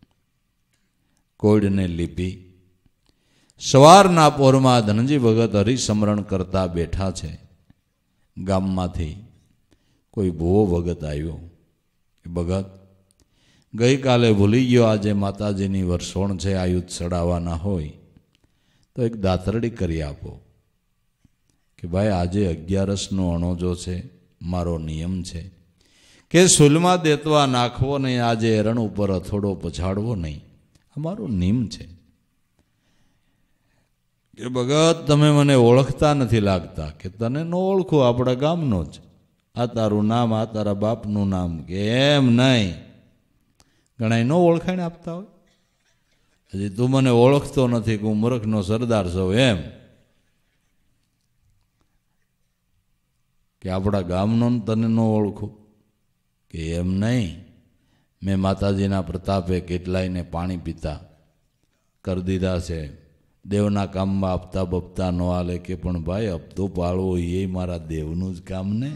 કોયડને લીપી. સવારના પોરમાં ધનજી ભગત હરિસમરણ કરતા બેઠા છે. ગામમાંથી કોઈ ભૂવો ભગત આવ્યો. ભગત ગઈકાલે ભૂલી ગયો, આજે માતાજીની વરસોણ છે, આયુધ ચડાવવાના હોય તો એક દાતરડી કરી આપો. કે ભાઈ આજે અગિયારસનો અણોજો છે, મારો નિયમ છે કે સુલમાં દેતવા નાખવો નહીં, આજે એરણ ઉપર અથોડો પછાડવો નહીં, અમારો નિયમ છે. કે ભગત તમે મને ઓળખતા નથી લાગતા. કે તને ન ઓળખું, આપણા ગામનો જ. આ તારું નામ, આ તારા બાપનું નામ. કે એમ નહીં, ઘણા ન ઓળખાણ આપતા હોય. હજી તું મને ઓળખતો નથી કે હું મૂર્ખનો સરદાર છું એમ. કે આપણા ગામનો તને ન ઓળખું. કે એમ નહીં, મેં માતાજીના પ્રતાપે કેટલાયને પાણી પીતા કરી દીધા છે. દેવના કામમાં આપતા બપતા ન હાલે. કે પણ ભાઈ હપ્તો પાળવો એ મારા દેવનું જ કામ ને.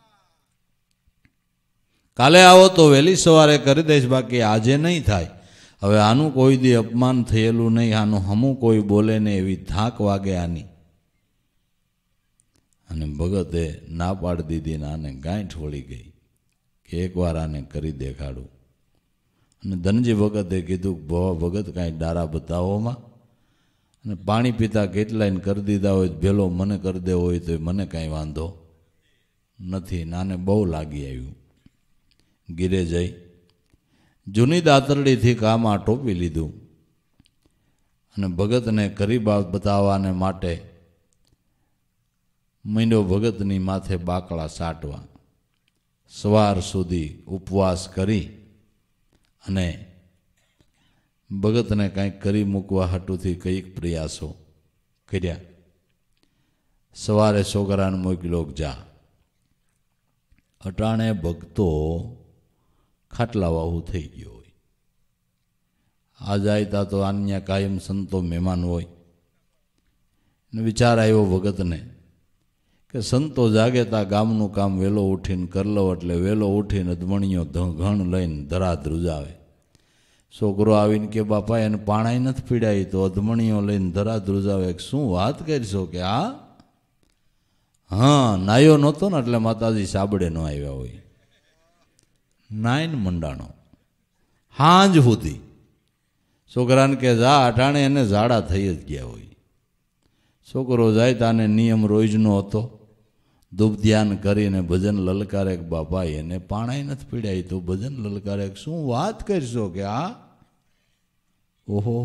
કાલે આવો તો વહેલી સવારે કરી દઈશ, બાકી આજે નહીં થાય. હવે આનું કોઈ દી અપમાન થયેલું નહીં, આનું હમું કોઈ બોલે ને એવી ધાક વાગે આની. અને ભગતે ના પાડી દીધી ને આને ગાંઠ વળી ગઈ કે એકવાર આને કરી દેખાડું. અને ધનજી ભગતે કીધું ભવા ભગત કાંઈ ડારા બતાવોમાં. અને પાણી પીતા કેટલાયને કરી દીધા હોય, ભેલો મને કરી દેવો હોય તો મને કાંઈ વાંધો નથી. નાને બહુ લાગી આવ્યું. ગીરે જઈ જૂની દાતરડીથી કામ આ ટોપી લીધું અને ભગતને કરી બતાવવાને માટે મહિનો ભગતની માથે બાકડા સાટવા. સવાર સુધી ઉપવાસ કરી અને ભગતને કંઈક કરી મૂકવા હાટુથી કંઈક પ્રયાસો કર્યા. સવારે છોકરાને મોકલ્યો જા. અટાણે ભક્તો ખાટલા વાહુ થઈ ગયો હોય. આ જાય તા તો અન્ય કાયમ સંતો મહેમાન હોય. ને વિચાર આવ્યો ભગતને કે સંતો જાગે તા ગામનું કામ વહેલો ઉઠીને કર લો, એટલે વહેલો ઉઠીને અધમણીઓ ઘણ લઈને ધરા ધ્રુજાવે. છોકરો આવીને કે બાપા એને પાણાઈ નથી પીડાય, તો અધમણીઓ લઈને ધરા ધ્રુજાવે. શું વાત કરશો કે આ હા નાયો નહોતો ને એટલે માતાજી સાબડે ન આવ્યા હોય. નાઈન મંડાણો હાંજ સુધી છોકરાને કે જા અટાણે એને ઝાડા થઈ જ ગયા હોય. છોકરો જાય તાને નિયમ રોજનો હતો, ધૂપ ધ્યાન કરીને ભજન લલકારે બાપા એને પાણાઈ નથી પીડાય, તો ભજન લલકારે. શું વાત કરશો કે આ ઓહો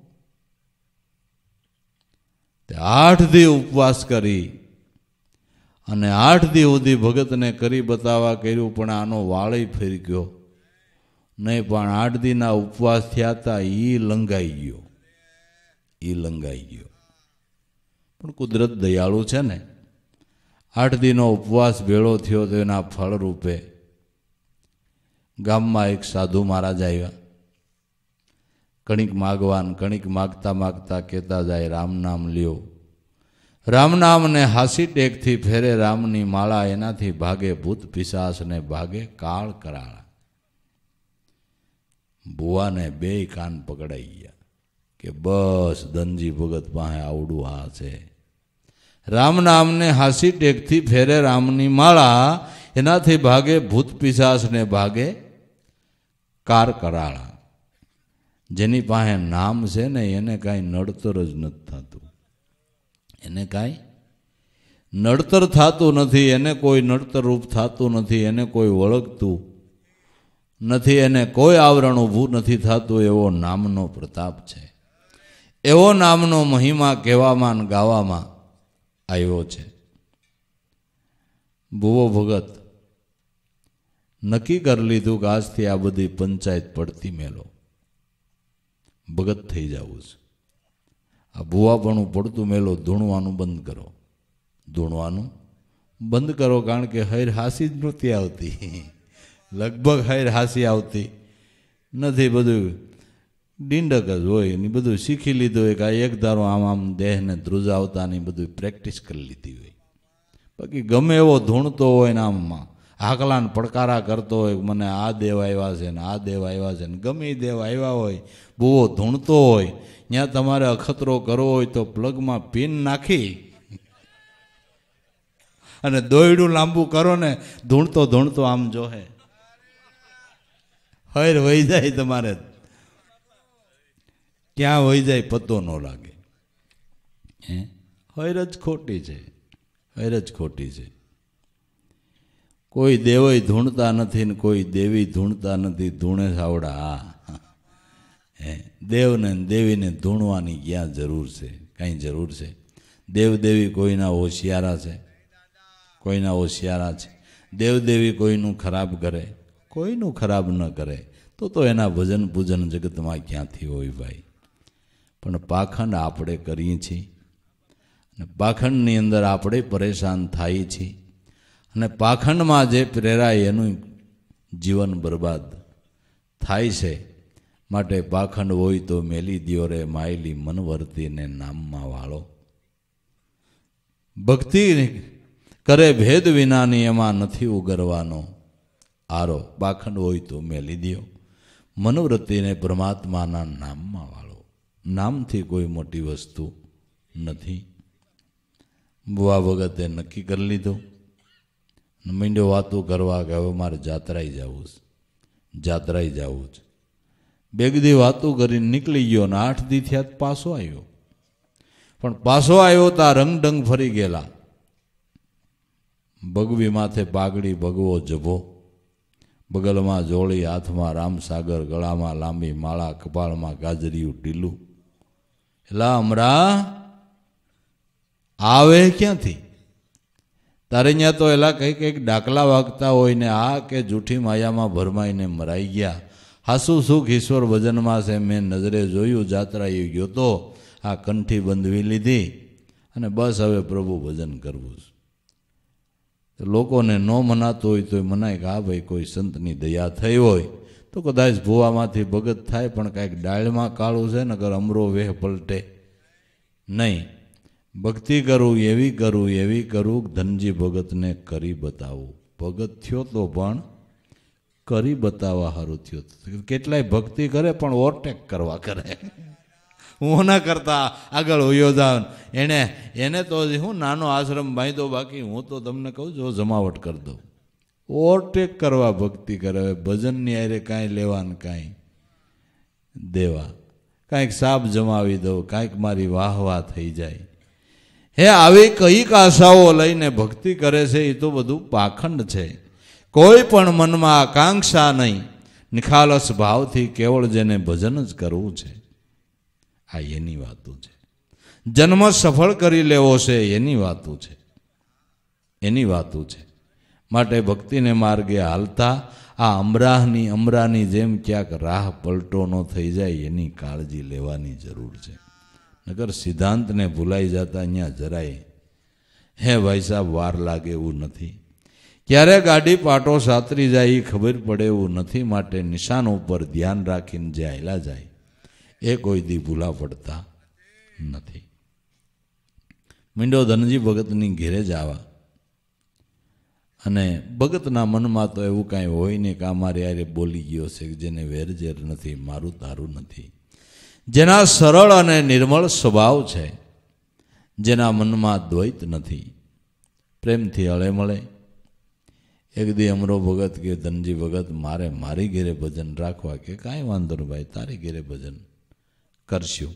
તે આઠ દી ઉપવાસ કરી અને આઠ દી સુધી ભગતને કરી બતાવવા કર્યું, પણ આનો વાળય ફેરી ગયો નહીં. પણ આઠ દીના ઉપવાસ થયા હતા એ લંગાઈ ગયો, એ લંગાઈ ગયો. પણ કુદરત દયાળુ છે ને, આઠ દીનો ઉપવાસ ભેળો થયો તો એના ફળ રૂપે ગામમાં એક સાધુ મહારાજ આવ્યા. કણિક માગવાન કણિક માગતા માગતા કહેતા જાય રામ નામ લ્યો, રામ નામને હાસી ટેકથી ફેરે રામની માળા, એનાથી ભાગે ભૂત પિશાચ ને ભાગે કાળ કરાળા. બુવાને બે કાન પકડાઈ ગયા કે બસ ધનજી ભગત પાસે આવડું આ છે. રામ નામને હાસી ટેકથી ફેરે રામની માળા, એનાથી ભાગે ભૂત પિશાચ ને ભાગે કાર કરાળા. જેની પાસે નામ છે ને એને કાંઈ નડતર જ નથી થતું, એને કાંઈ નડતર થતું નથી, એને કોઈ નડતર રૂપ થતું નથી, એને કોઈ વળગતું નથી, એને કોઈ આવરણ ઊભું નથી થતું. એવો નામનો પ્રતાપ છે, એવો નામનો મહિમા કહેવામાં ગાવામાં આવ્યો છે. ભુવો ભગત નક્કી કરી લીધું કે આજથી આ બધી પંચાયત પડતી મેલો, ભગત થઈ જવું છે. આ ભુવાપણું પડતું મેલો ધૂણવાનું બંધ કરો, ધૂણવાનું બંધ કરો. કારણ કે હૈર હાસી જ નહોતી આવતી, લગભગ હૈર હાસી આવતી નથી. બધું ડીંડક જ હોય ને બધું શીખી લીધું હોય કે આ એક ધારો આમ આમ દેહને ધ્રુજાવતાની બધું પ્રેક્ટિસ કરી લીધી હોય. બાકી ગમે એવો ધૂણતો હોય ને આમ હાકલાને પડકારા કરતો હોય, મને આ દેવ આવ્યા છે ને આ દેવ આવ્યા છે ને ગમે એ દેવ આવ્યા હોય, બહુ ધૂણતો હોય, ત્યાં તમારે અખતરો કરવો હોય તો પ્લગમાં પિન નાખી અને દોયડું લાંબુ કરો ને ધૂણતો ધૂણતો આમ જોહે, હૈર વહી જાય તમારે, ક્યાં વહી જાય પતો ન લાગે. હે હૈર જ ખોટી છે, હૈર જ ખોટી છે. કોઈ દેવય ધૂણતા નથી ને કોઈ દેવી ધૂણતા નથી, ધૂણે સાવડા. હે દેવને દેવીને ધૂણવાની ક્યાં જરૂર છે, કાંઈ જરૂર છે? દેવ દેવી કોઈના હોશિયારા છે, કોઈના હોશિયારા છે. દેવદેવી કોઈનું ખરાબ કરે, કોઈનું ખરાબ ન કરે, તો તો એના ભજન પૂજન જગતમાં ક્યાંથી હોય ભાઈ. પણ પાખંડ આપણે કરીએ છીએ અને પાખંડની અંદર આપણે પરેશાન થાય છીએ, અને પાખંડમાં જે પ્રેરાય એનું જીવન બરબાદ થાય છે. માટે પાખંડ હોય તો મેલી દ્યો રે માયલી મનવર્તીને નામમાં વાળો. ભક્તિ કરે ભેદ વિનાની એમાં નથી ઉગરવાનો આરો. પાખંડ હોય તો મેલી દ્યો, મનવૃત્તિને પરમાત્માના નામમાં વાળો. નામથી કોઈ મોટી વસ્તુ નથી. બુવા ભગતે નક્કી કરી લીધું, મીંડો વાતો કરવા કે હવે મારે જાત્રાએ જવું છે, જાત્રાએ જવું છે. બેગદી વાતો કરીને નીકળી ગયો ને આઠ દી થયા પાછો આવ્યો. પણ પાછો આવ્યો તા રંગડંગ ફરી ગયેલા. ભગવી માથે પાઘડી, ભગવો જભો, બગલમાં જોળી, હાથમાં રામસાગર, ગળામાં લાંબી માળા, કપાળમાં ગાજરિયું ટીલું. એલા અમરા આવે ક્યાંથી? તારે ત્યાં તો એલા કંઈક કંઈક ડાકલા વાગતા હોય ને આ કે જૂઠી માયામાં ભરમાઈને મરાઈ ગયા. હાસુ સુખ ઈશ્વર ભજનમાં છે, મેં નજરે જોયું, જાત્રાએ ગયો તો આ કંઠી બંધવી લીધી અને બસ હવે પ્રભુ ભજન કરવું છે. લોકોને ન મનાતું હોય તો મનાય કે હા ભાઈ કોઈ સંતની દયા થઈ હોય તો કદાચ ભૂવામાંથી ભગત થાય, પણ કાંઈક ડાળમાં કાળું છે નકર અમરો વેહ પલટે નહીં. ભક્તિ કરું એવી કરું એવી કરું ધનજી ભગતને કરી બતાવું. ભગત થયો તો પણ કરી બતાવવા સારું થયો. કેટલાય ભક્તિ કરે પણ ઓવરટેક કરવા કરે. હું ના કરતા આગળ હોયો જાઉં. એને એને તો હું નાનો આશ્રમ બાંધો, બાકી હું તો તમને કહું જો જમાવટ કરી દઉં. ઓવરટેક કરવા ભક્તિ કરે. ભજનની આરે કાંઈ લેવા ને કાંઈ દેવા. કાંઈક સાપ જમાવી દઉં, કાંઈક મારી વાહ વાહ થઈ જાય. હે આવી કઈક આશાઓ લઈને ભક્તિ કરે છે એ તો બધું પાખંડ છે. કોઈ પણ મનમાં આકાંક્ષા નહીં, નિખાલસ ભાવથી કેવળ જેને ભજન જ કરવું છે, આ એની વાતું છે. જન્મ સફળ કરી લેવો છે એની વાતું છે, એની વાતું છે. માટે ભક્તિને માર્ગે હાલતા આ અમરાહની અમરાની જેમ ક્યાંક રાહ પલટો ન થઈ જાય એની કાળજી લેવાની જરૂર છે. નગર સિદ્ધાંતને ભૂલાઈ જતા અહીંયા જરાય હે ભાઈ સાહેબ વાર લાગે એવું નથી. ક્યારે ગાડી પાટો સાતરી જાય એ ખબર પડે એવું નથી. માટે નિશાન ઉપર ધ્યાન રાખીને જે હાલ્યા જાય એ કોઈ દી ભૂલા પડતા નથી. મીંડો ધનજી ભગતની ઘેરે જ આવા અને ભગતના મનમાં તો એવું કાંઈ હોય ને કે આ મારે યારે બોલી ગયો છે કે જેને વેરઝેર નથી, મારું તારું નથી, જેના સરળ અને નિર્મળ સ્વભાવ છે, જેના મનમાં દ્વૈત નથી, પ્રેમથી હળે મળે. એક દી અમરો ભગત કે ધનજી ભગત મારે મારી ઘેરે ભજન રાખવા, કે કાંઈ વાંધો નહીં ભાઈ, તારી ઘેરે ભજન કરશું.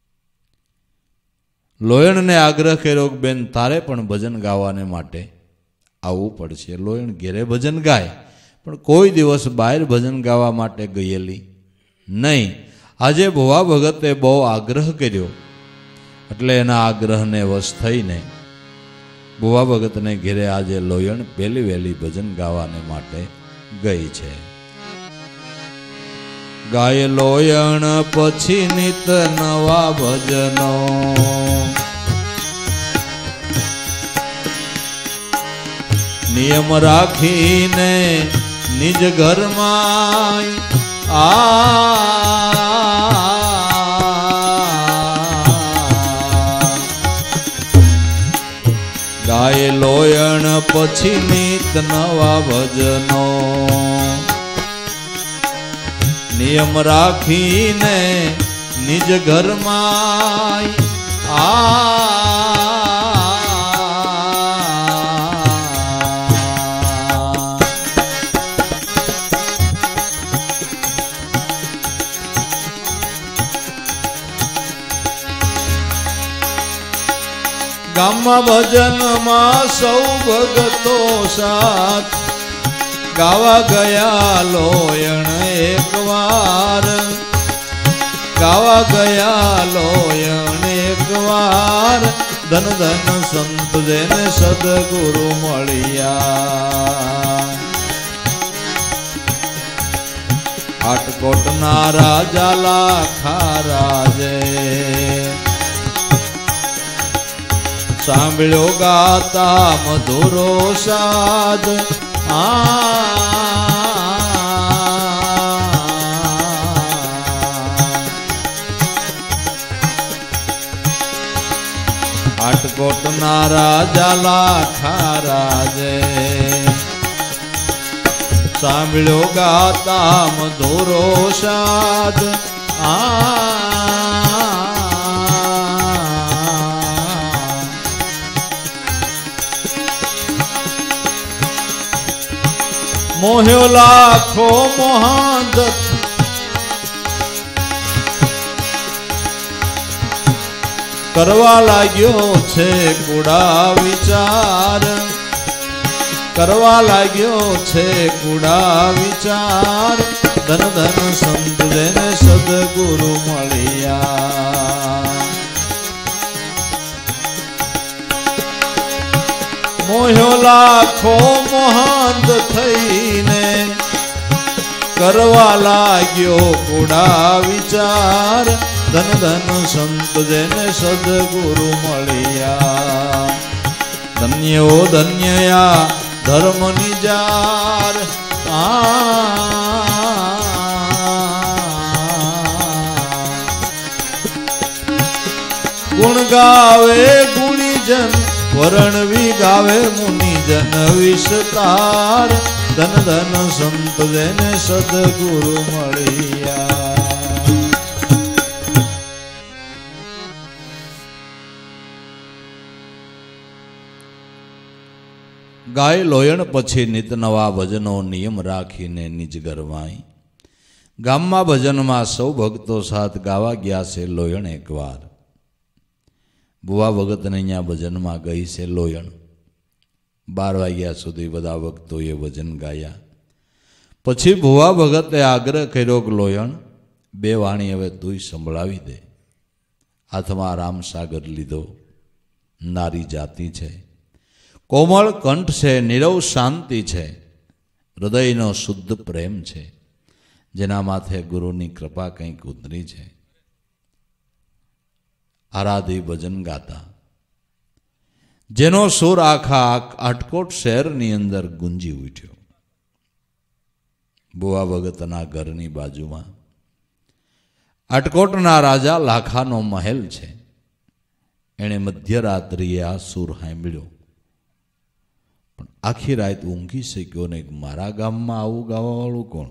લોયણને આગ્રહ કર્યો કે બેન તારે પણ ભજન ગાવાને માટે આવવું પડશે. લોયણ ઘેરે ભજન ગાય પણ કોઈ દિવસ બહાર ભજન ગાવા માટે ગયેલી નહીં. આજે ભુવા ભગતે બહુ આગ્રહ કર્યો એટલે એના આગ્રહને વશ થઈને ભુવા ભગતને ઘેરે આજે લોયણ પહેલી વહેલી ભજન ગાવાને માટે ગઈ છે. ગાય લોયણ પછી નિત નવા ભજનો, નિયમ રાખીને નિજ ઘરમાં આ ગાય લોયણ પછી નિત નવા ભજનો, નિયમ રાખીને નિજ ઘરમાં આ ગામમાં ભજનમાં સૌ ભગતો સાથ ગાવા ગયા લોયણ એક વાર, ગાવા ગયા લોયણ એક વાર. ધન ધન સંત જેને સદગુરુ મળ્યા, આટકોટના રાજા લાખા રાજે સાંભળ્યો ગાતા મધુરો સાદ. આટકોટના રાજા લાખા રાજે સાંભળ્યો ગાતા મધુરો સાદ. આ મોહ્યો લાખો મોહાંત કરવા લાગ્યો છે કુડા વિચાર, કરવા લાગ્યો છે કુડા વિચાર. ધન ધન સંત જેને સદગુરુ મળ્યા, મોહ્યો લાખો મોહાંત થઈને કરવા લાગ્યો કુડા વિચાર. ધન ધન સંત જેને સદગુરુ મળ્યા, ધન્યો ધન્યયા ધર્મ નિજાર. આ ગુણ ગાવે ગુણીજન વર્ણવી ગાવે મુનિજન વિસ્તાર ધન ધન સંત જેને સદગુરુ મળ્યા. ગાય લોયણ પછી નિત નવા ભજનો નિયમ રાખીને નિજ ઘરવાય. ગામમાં ભજનમાં સૌ ભક્તો સાથ ગાવા ગયા છે લોયણ એકવાર. ભુવા ભગતને અહીંયા ભજનમાં ગઈ છે લોયણ. બાર વાગ્યા સુધી બધા ભક્તોએ ભજન ગાયા. પછી ભુવા ભગતે આગ્રહ કર્યો કે લોયણ બે વાણી હવે તુંય સંભળાવી દે. હાથમાં રામસાગર લીધો. નારી જાતિ છે, કોમળ કંઠ છે, નીરવ શાંતિ છે, હૃદયનો શુદ્ધ પ્રેમ છે, જેના માથે ગુરુની કૃપા કંઈક ઉતરી છે. આરાધી ભજન ગાતા જેનો સુર આખા આટકોટ શહેરની અંદર ગુંજી ઉઠ્યો. ભુવા ભગતના ઘરની બાજુમાં આટકોટના રાજા લાખાનો મહેલ છે. એણે મધ્યરાત્રિએ આ સુર સાંભળ્યો, પણ આખી રાત ઊંઘી શક્યો ને મારા ગામમાં આવું ગાવાવાળું કોણ?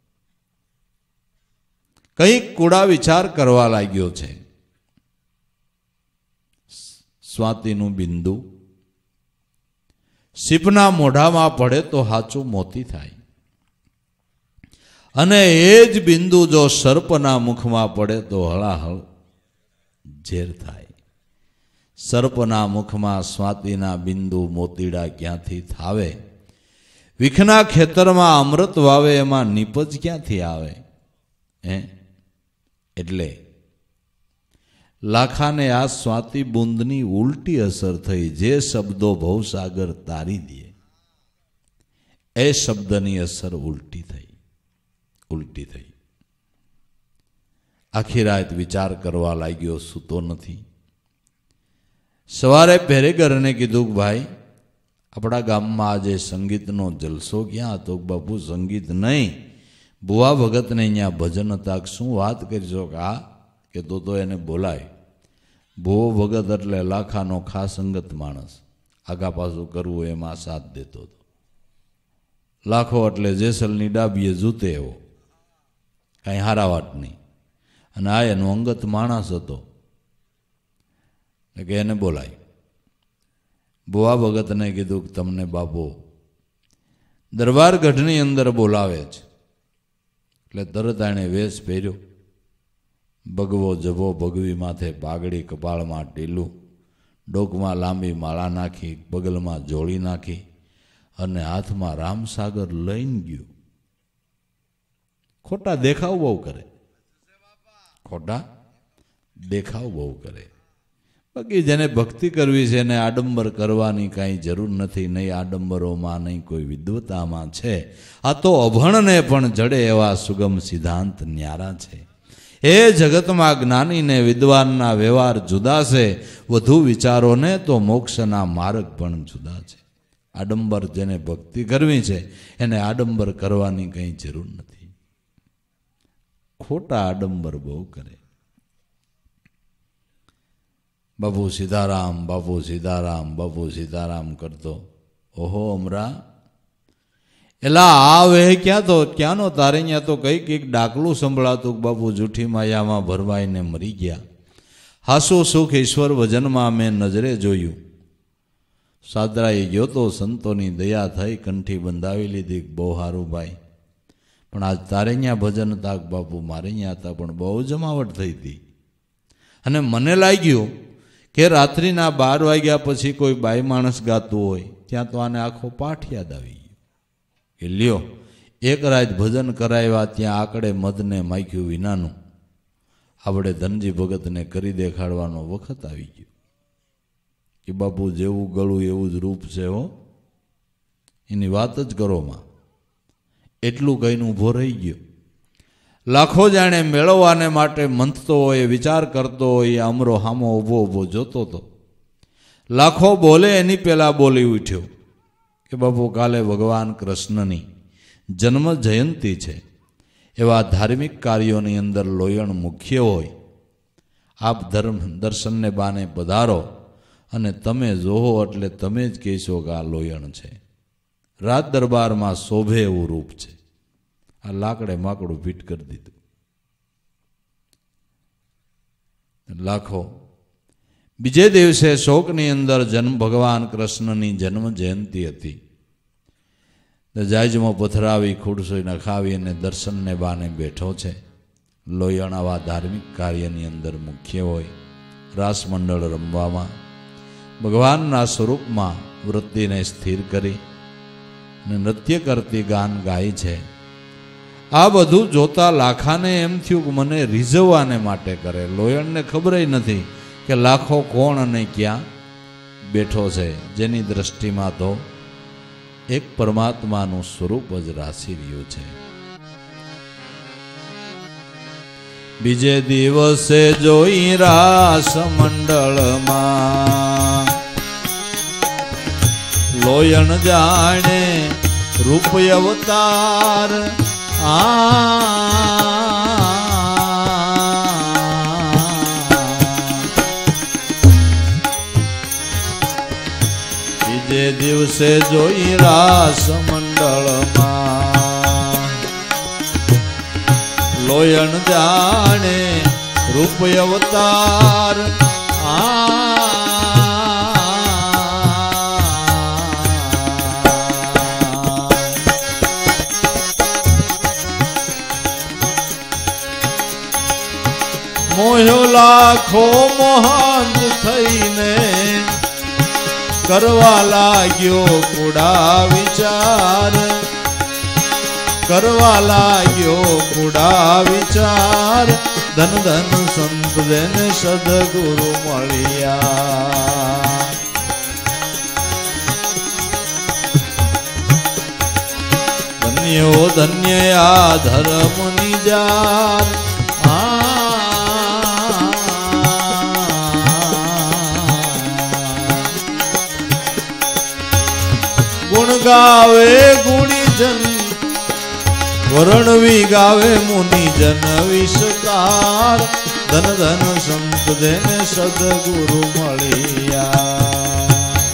કંઈક કુડા વિચાર કરવા લાગ્યો છે. સ્વાતિનું બિંદુ સીપના મોઢામાં પડે તો હાચું મોતી થાય, અને એ જ બિંદુ જો સર્પના મુખમાં પડે તો હળાહળ ઝેર થાય. સર્પના મુખમાં સ્વાતિના બિંદુ મોતીડા ક્યાંથી થાવે? વિખના ખેતરમાં અમૃત વાવે એમાં નીપજ ક્યાંથી આવે? હે એટલે લાખાને આ સ્વાતિ બુંદની ઉલટી અસર થઈ. જે શબ્દો ભવસાગર તારી દે એ શબ્દની અસર ઉલટી થઈ ઉલટી થઈ. આખી રાત વિચાર કરવા લાગ્યો, સૂતો નથી. સવારે પહેરેગરને કીધું કે ભાઈ આપણા ગામમાં આજે સંગીતનો જલસો ક્યાં હતો? બાપુ સંગીત નહીં, ભુવા ભગતને અહીંયા ભજન હતા. શું વાત કરીશો? કે આ કે તો તો એને બોલાય. ભુવો ભગત એટલે લાખાનો ખાસ અંગત માણસ, આગા પાછું કરવું એમાં સાથ દેતો હતો. લાખો એટલે જેસલની ડાબીએ જૂતે એવો, કાંઈ હારાવાટ નહીં. અને આ એનો અંગત માણસ હતો કે એને બોલાય. ભુવા ભગતને કીધું કે તમને બાપુ દરબાર ગઢની અંદર બોલાવે છે. એટલે તરત એણે વેશ પહેર્યો, ભગવો જભો, ભગવી માથે પાઘડી, કપાળમાં ટીલું, ડોકમાં લાંબી માળા નાખી, બગલમાં જોડી નાખી અને હાથમાં રામસાગર લઈને ગયું. ખોટા દેખાવ બહુ કરે, ખોટા દેખાવ બહુ કરે. બાકી જેને ભક્તિ કરવી છે એને આડંબર કરવાની કાંઈ જરૂર નથી. નહીં આડંબરોમાં, નહીં કોઈ વિદ્વતામાં છે. આ તો અભણને પણ જડે એવા સુગમ સિદ્ધાંત ન્યારા છે. એ જગતમાં જ્ઞાનીને વિદ્વાનના વ્યવહાર જુદા છે, વધુ વિચારોને તો મોક્ષના માર્ગ પણ જુદા છે. આડંબર જેને ભક્તિ કરવી છે એને આડંબર કરવાની કંઈ જરૂર નથી. ખોટા આડંબર બહુ કરે. બાપુ સીતારામ, બાપુ સીતારામ, બાપુ સીતારામ કરતો. ઓહો અમરા, એલા આવે ક્યાં તો ક્યાંનો તારે ત્યાં તો કંઈક કંઈક ડાકલું સંભળાતું. બાપુ જૂઠી માયામાં ભરવાઈને મરી ગયા. હાસુ સુખ ઈશ્વર ભજનમાં મેં નજરે જોયું. સાદરાએ ગયો તો સંતોની દયા થઈ, કંઠી બંધાવી લીધી. બહુ સારું ભાઈ, પણ આજ તારે ત્યાં ભજન હતા બાપુ, મારે ત્યાં હતા, પણ બહુ જમાવટ થઈ હતી. અને મને લાગ્યું કે રાત્રિના બાર વાગ્યા પછી કોઈ બાઈ માણસ ગાતું હોય ત્યાં તો આને આખો પાઠ યાદ આવી ગયો કે લ્યો એક રાત ભજન કરાવ્યા, ત્યાં આકડે મધને માખ્યું વિનાનું આપણે ધનજી ભગતને કરી દેખાડવાનો વખત આવી ગયો. કે બાપુ જેવું ગળું એવું જ રૂપ છે હો, એની વાત જ કરો માં. એટલું કહીને ઊભો રહી ગયો. લાખો જાણે મેળવવાને માટે મંથતો હોય, વિચાર કરતો હોય, અમરો હામો ઊભો ઊભો જોતો હતો. લાખો બોલે એની પહેલા બોલી ઉઠ્યો કે બાપુ કાલે ભગવાન કૃષ્ણની જન્મ જયંતિ છે, એવા ધાર્મિક કાર્યોની અંદર લોયણ મુખ્ય હોય. આપ ધર્મ દર્શનને બાને પધારો અને તમે જોહો એટલે તમે જ કહેશો કે આ લોયણ છે. રાજ દરબારમાં શોભે એવું રૂપ છે. આ લાકડે માકડું ફીટ કરી દીધું. લાખો બીજે દિવસે શોકની અંદર જન્મ ભગવાન કૃષ્ણની જન્મ જયંતિ હતી. જાયજમાં પથરાવી ખુરશી નખાવી અને દર્શનને બાને બેઠો છે. લોયણ આવા ધાર્મિક કાર્યની અંદર મુખ્ય હોય. રાસ મંડળ રમવામાં ભગવાનના સ્વરૂપમાં વૃત્તિને સ્થિર કરી અને નૃત્ય કરતી ગાન ગાય છે. આ બધું જોતા લાખાને એમ થયું કે મને રીઝવવાને માટે કરે. લોયણને ખબર નથી કે લાખો કોણ અને ક્યાં બેઠો છે, જેની દ્રષ્ટિમાં તો એક પરમાત્માનું સ્વરૂપ જ રાશી રહ્યું છે. બીજે દિવસે જોઈ રાસ મંડળમાં લોયણ જાણે રૂપ અવતાર. આ બીજે દિવસે જોઈ રાસ મંડળમાં લોયણ જાણે રૂપ અવતાર. આ મોહ્યો લાખો મોહાંત થઈને કરવા લાગ્યો કુડા વિચાર. કરવા લાગ્યો કુડા વિચાર. ધન ધન સંત દેને સદગુરુ મળ્યા. ધન્યો ધન્ય આ ધર્મની જાર. ગુણ ગાવે ગુણીજન વર્ણવી ગાવે મુનિજન વિષકાર. ધન ધન સંત દેને સદગુરુ મળ્યા.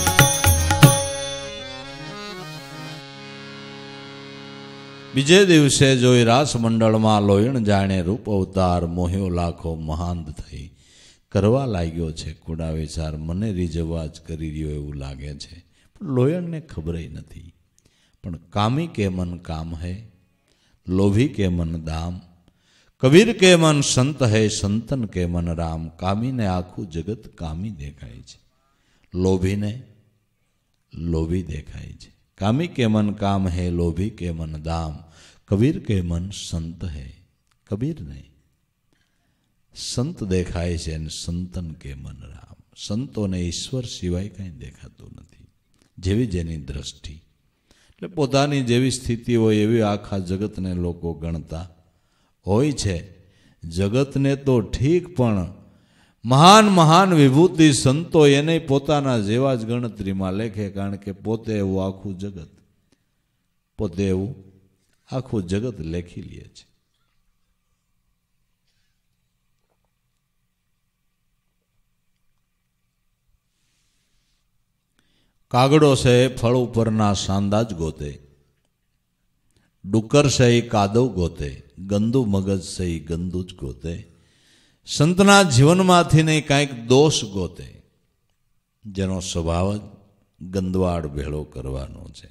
બીજે દિવસે જોઈ રાસ મંડળમાં લોયણ જાણે રૂપ અવતાર. મોહ્યો લાખો મહાંત થઈ કરવા લાગ્યો છે કુડા વિચાર. મને રીઝવવા જ કરી રહ્યો એવું લાગે છે. લોયણને ખબર નથી. પણ કામી કે મન કામ હૈ, લોભી કે મન દામ. કબીર કે મન સંત હૈ, સંતન કે મન રામ. કામીને આખું જગત કામી દેખાય છે, લોભીને લોભી દેખાય છે. કામી કે મન કામ હૈ, લોભી કે મન દામ. કબીર કે મન સંત હૈ, કબીરને સંત દેખાય છે અને સંતન કે મન રામ. સંતોને ઈશ્વર સિવાય કંઈ દેખાતું નથી. જેવી જેની દ્રષ્ટિ એટલે પોતાની જેવી સ્થિતિ હોય એવી આખા જગતને લોકો ગણતા હોય છે. જગતને તો ઠીક, પણ મહાન મહાન વિભૂતિ સંતો એને પોતાના જેવા જ ગણતરીમાં લેખે. કારણ કે પોતે એવું આખું જગત પોતે એવું આખું જગત લેખી લે છે. કાગડો છે ફળ ઉપરના સાંદા જ ગોતે. ડુક્કર છે કાદવ ગોતે. ગંદુ મગજ છે ગંદુ જ ગોતે. સંતના જીવનમાંથી નહીં કાંઈક દોષ ગોતે, જેનો સ્વભાવ જ ગંદવાડ ભેળો કરવાનો છે.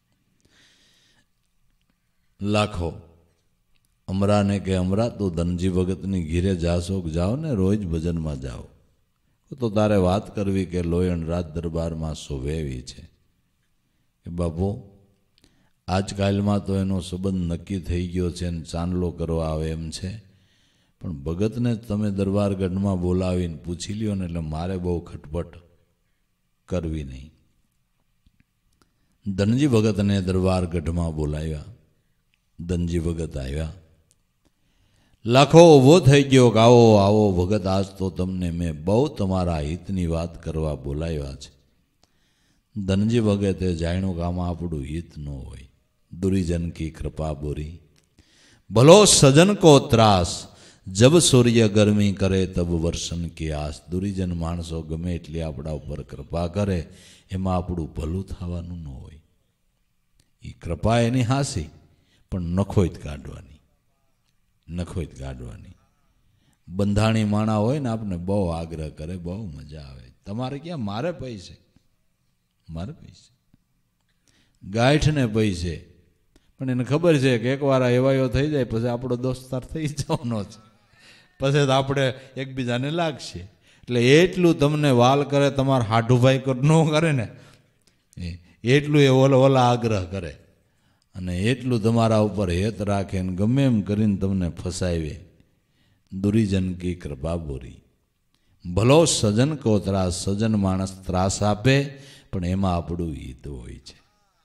લાખો અમરાને કે અમરા તું ધનજી ભગતની ઘીરે જાશો કે જાઓ ને રોજ ભજનમાં જાઓ તો તારે વાત કરવી કે લોયણ રાજ દરબારમાં શોભેવી છે કે બાપુ આજકાલમાં તો એનો સંબંધ નક્કી થઈ ગયો છે અને ચાંદલો કરવા આવે એમ છે, પણ ભગતને તમે દરબારગઢમાં બોલાવીને પૂછી લ્યો ને એટલે મારે બહુ ખટપટ કરવી નહીં. ધનજી ભગતને દરબારગઢમાં બોલાવ્યા. ધનજી ભગત આવ્યા. લાખો ઊભો થઈ ગયો કે આવો આવો ભગત, આજ તો તમને મેં બહુ તમારા હિતની વાત કરવા બોલાવ્યા છે. ધનજી ભગતે જાણ્યું કે આમાં આપણું હિત ન હોય. દુરીજન કી કૃપા બોરી ભલો સજન કો ત્રાસ, જબ સૂર્ય ગરમી કરે તબ વર્ષન કી આસ. દુરીજન માણસો ગમે એટલી આપણા ઉપર કૃપા કરે એમાં આપણું ભલું થવાનું ન હોય. એ કૃપા એની હાસી, પણ નખોઈ જ કાઢવાની, નખોઈ જ કાઢવાની. બંધાણી માણા હોય ને આપણે બહુ આગ્રહ કરે, બહુ મજા આવે. તમારે ક્યાં, મારે પૈસે, મારે પૈસે, ગાંઠને પૈસે. પણ એને ખબર છે કે એકવાર એવાયો થઈ જાય પછી આપણો દોસ્તાર થઈ જવાનો છે, પછી તો આપણે એકબીજાને લાગશે. એટલે એટલું તમને વાલ કરે, તમારા હાઢુભાઈ ન કરે ને એટલું એ ઓલા ઓલા આગ્રહ કરે, અને એટલું તમારા ઉપર હેત રાખે ને ગમે એમ કરીને તમને ફસાવે. દુરીજન કી કૃપા બોરી. ભલો સજન કો ત્રાસ. સજન માણસ ત્રાસ આપે પણ એમાં આપણું હિત હોય છે.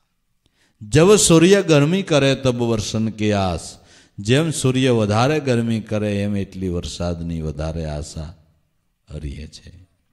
જબ સૂર્ય ગરમી કરે તબ વર્ષન કી આસ. જેમ સૂર્ય વધારે ગરમી કરે એમ એટલી વરસાદની વધારે આશા હરીએ છે.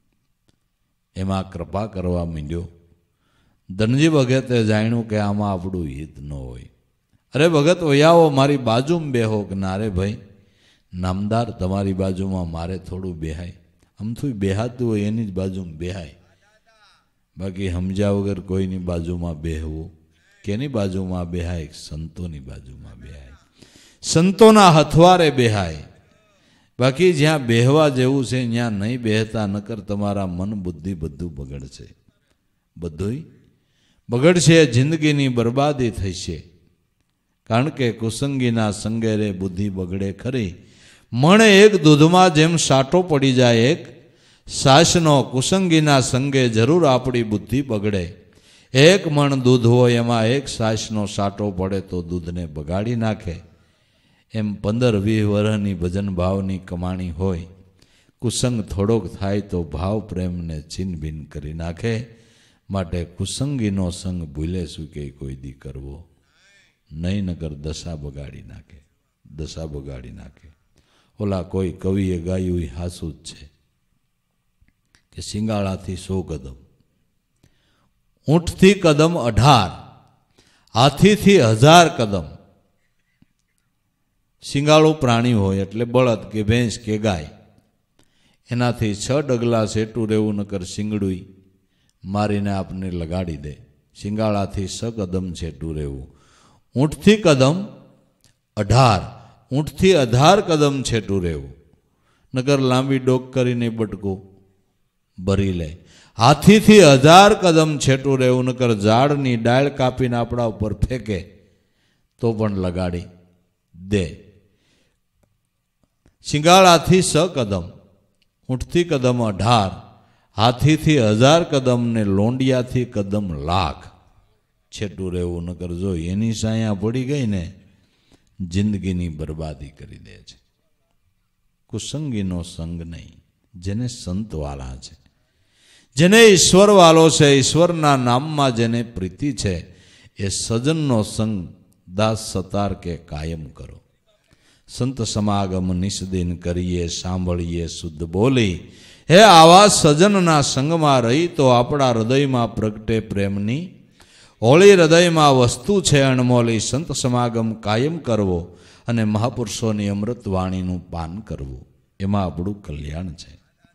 એમાં કૃપા કરવા માંડ્યો. ધનજી ભગતે જાણ્યું કે આમાં આપણું હિત ન હોય. અરે ભગત વયાવો, મારી બાજુમાં બેહો. કે ના રે ભાઈ નામદાર, તમારી બાજુમાં મારે થોડું બેહાય. આમથું બેહાતું હોય એની જ બાજુમાં બેહાય, બાકી સમજ્યા વગર કોઈની બાજુમાં બેહવું. કેની બાજુમાં બેહાય? સંતોની બાજુમાં બેહાય, સંતોના હથવારે બેહાય. બાકી જ્યાં બેહવા જેવું છે ત્યાં નહીં બેહતા, નકર તમારા મન બુદ્ધિ બધું બગડશે, બધું બગડશે. જિંદગીની બરબાદી થશે. કારણ કે કુસંગીના સંગે રે બુદ્ધિ બગડે ખરી. મણ એક દૂધમાં જેમ સાટો પડી જાય એક સાસનો, કુસંગીના સંગે જરૂર આપણી બુદ્ધિ બગડે. એક મણ દૂધ હોય એમાં એક સાસનો સાટો પડે તો દૂધને બગાડી નાખે. એમ પંદર વીસ વર્ષની ભજન ભાવની કમાણી હોય, કુસંગ થોડોક થાય તો ભાવ પ્રેમને છીન ભીન કરી નાખે. માટે કુસંગીનો સંગ ભૂલે શું કે કોઈ દી કરવો નહીં, નકર દશા બગાડી નાખે, દશા બગાડી નાખે. ઓલા કોઈ કવિએ ગાયું એ હાસું જ છે કે શિંગાળાથી સો કદમ, ઊંટથી કદમ અઢાર, હાથીથી હજાર કદમ. શિંગાળું પ્રાણી હોય એટલે બળદ કે ભેંસ કે ગાય, એનાથી છ ડગલા સેટું રહેવું, નકર શિંગડું મારીને આપને લગાડી દે. શિંગાળાથી છ કદમ સેટું રહેવું. ઊંટથી કદમ અઢાર, ઊંટથી અઢાર કદમ છેટું રહેવું, નકર લાંબી ડોક કરીને બટકું ભરી લે. હાથીથી હજાર કદમ છેટું રહેવું, નકર ઝાડની ડાળ કાપીને આપણા ઉપર ફેંકે તો પણ લગાડી દે. શિંગાળાથી સ કદમ, ઊંટથી કદમ અઢાર, હાથીથી હજાર કદમ ને લોંડિયાથી કદમ લાખ છેટું રહેવું. નકર જો એની સાયા પડી ગઈ ને જિંદગીની બરબાદી કરી દે છે. કુસંગીનો સંગ નહીં, જેને સંતવાલા છે, જેને ઈશ્વરવાલો છે, ઈશ્વરના નામમાં જેને પ્રીતિ છે, એ સજનનો સંગ દાસ સતાર કે કાયમ કરો. સંત સમાગમ નિષ્દિન કરીએ, સાંભળીએ શુદ્ધ બોલી. હે આવા સજનના સંગમાં રહી તો આપણા હૃદયમાં પ્રગટે પ્રેમની હોળી. હૃદયમાં વસ્તુ છે અણમોલી. સંત સમાગમ કાયમ કરવો અને મહાપુરુષોની અમૃત વાણીનું પાન કરવું, એમાં આપણું કલ્યાણ છે.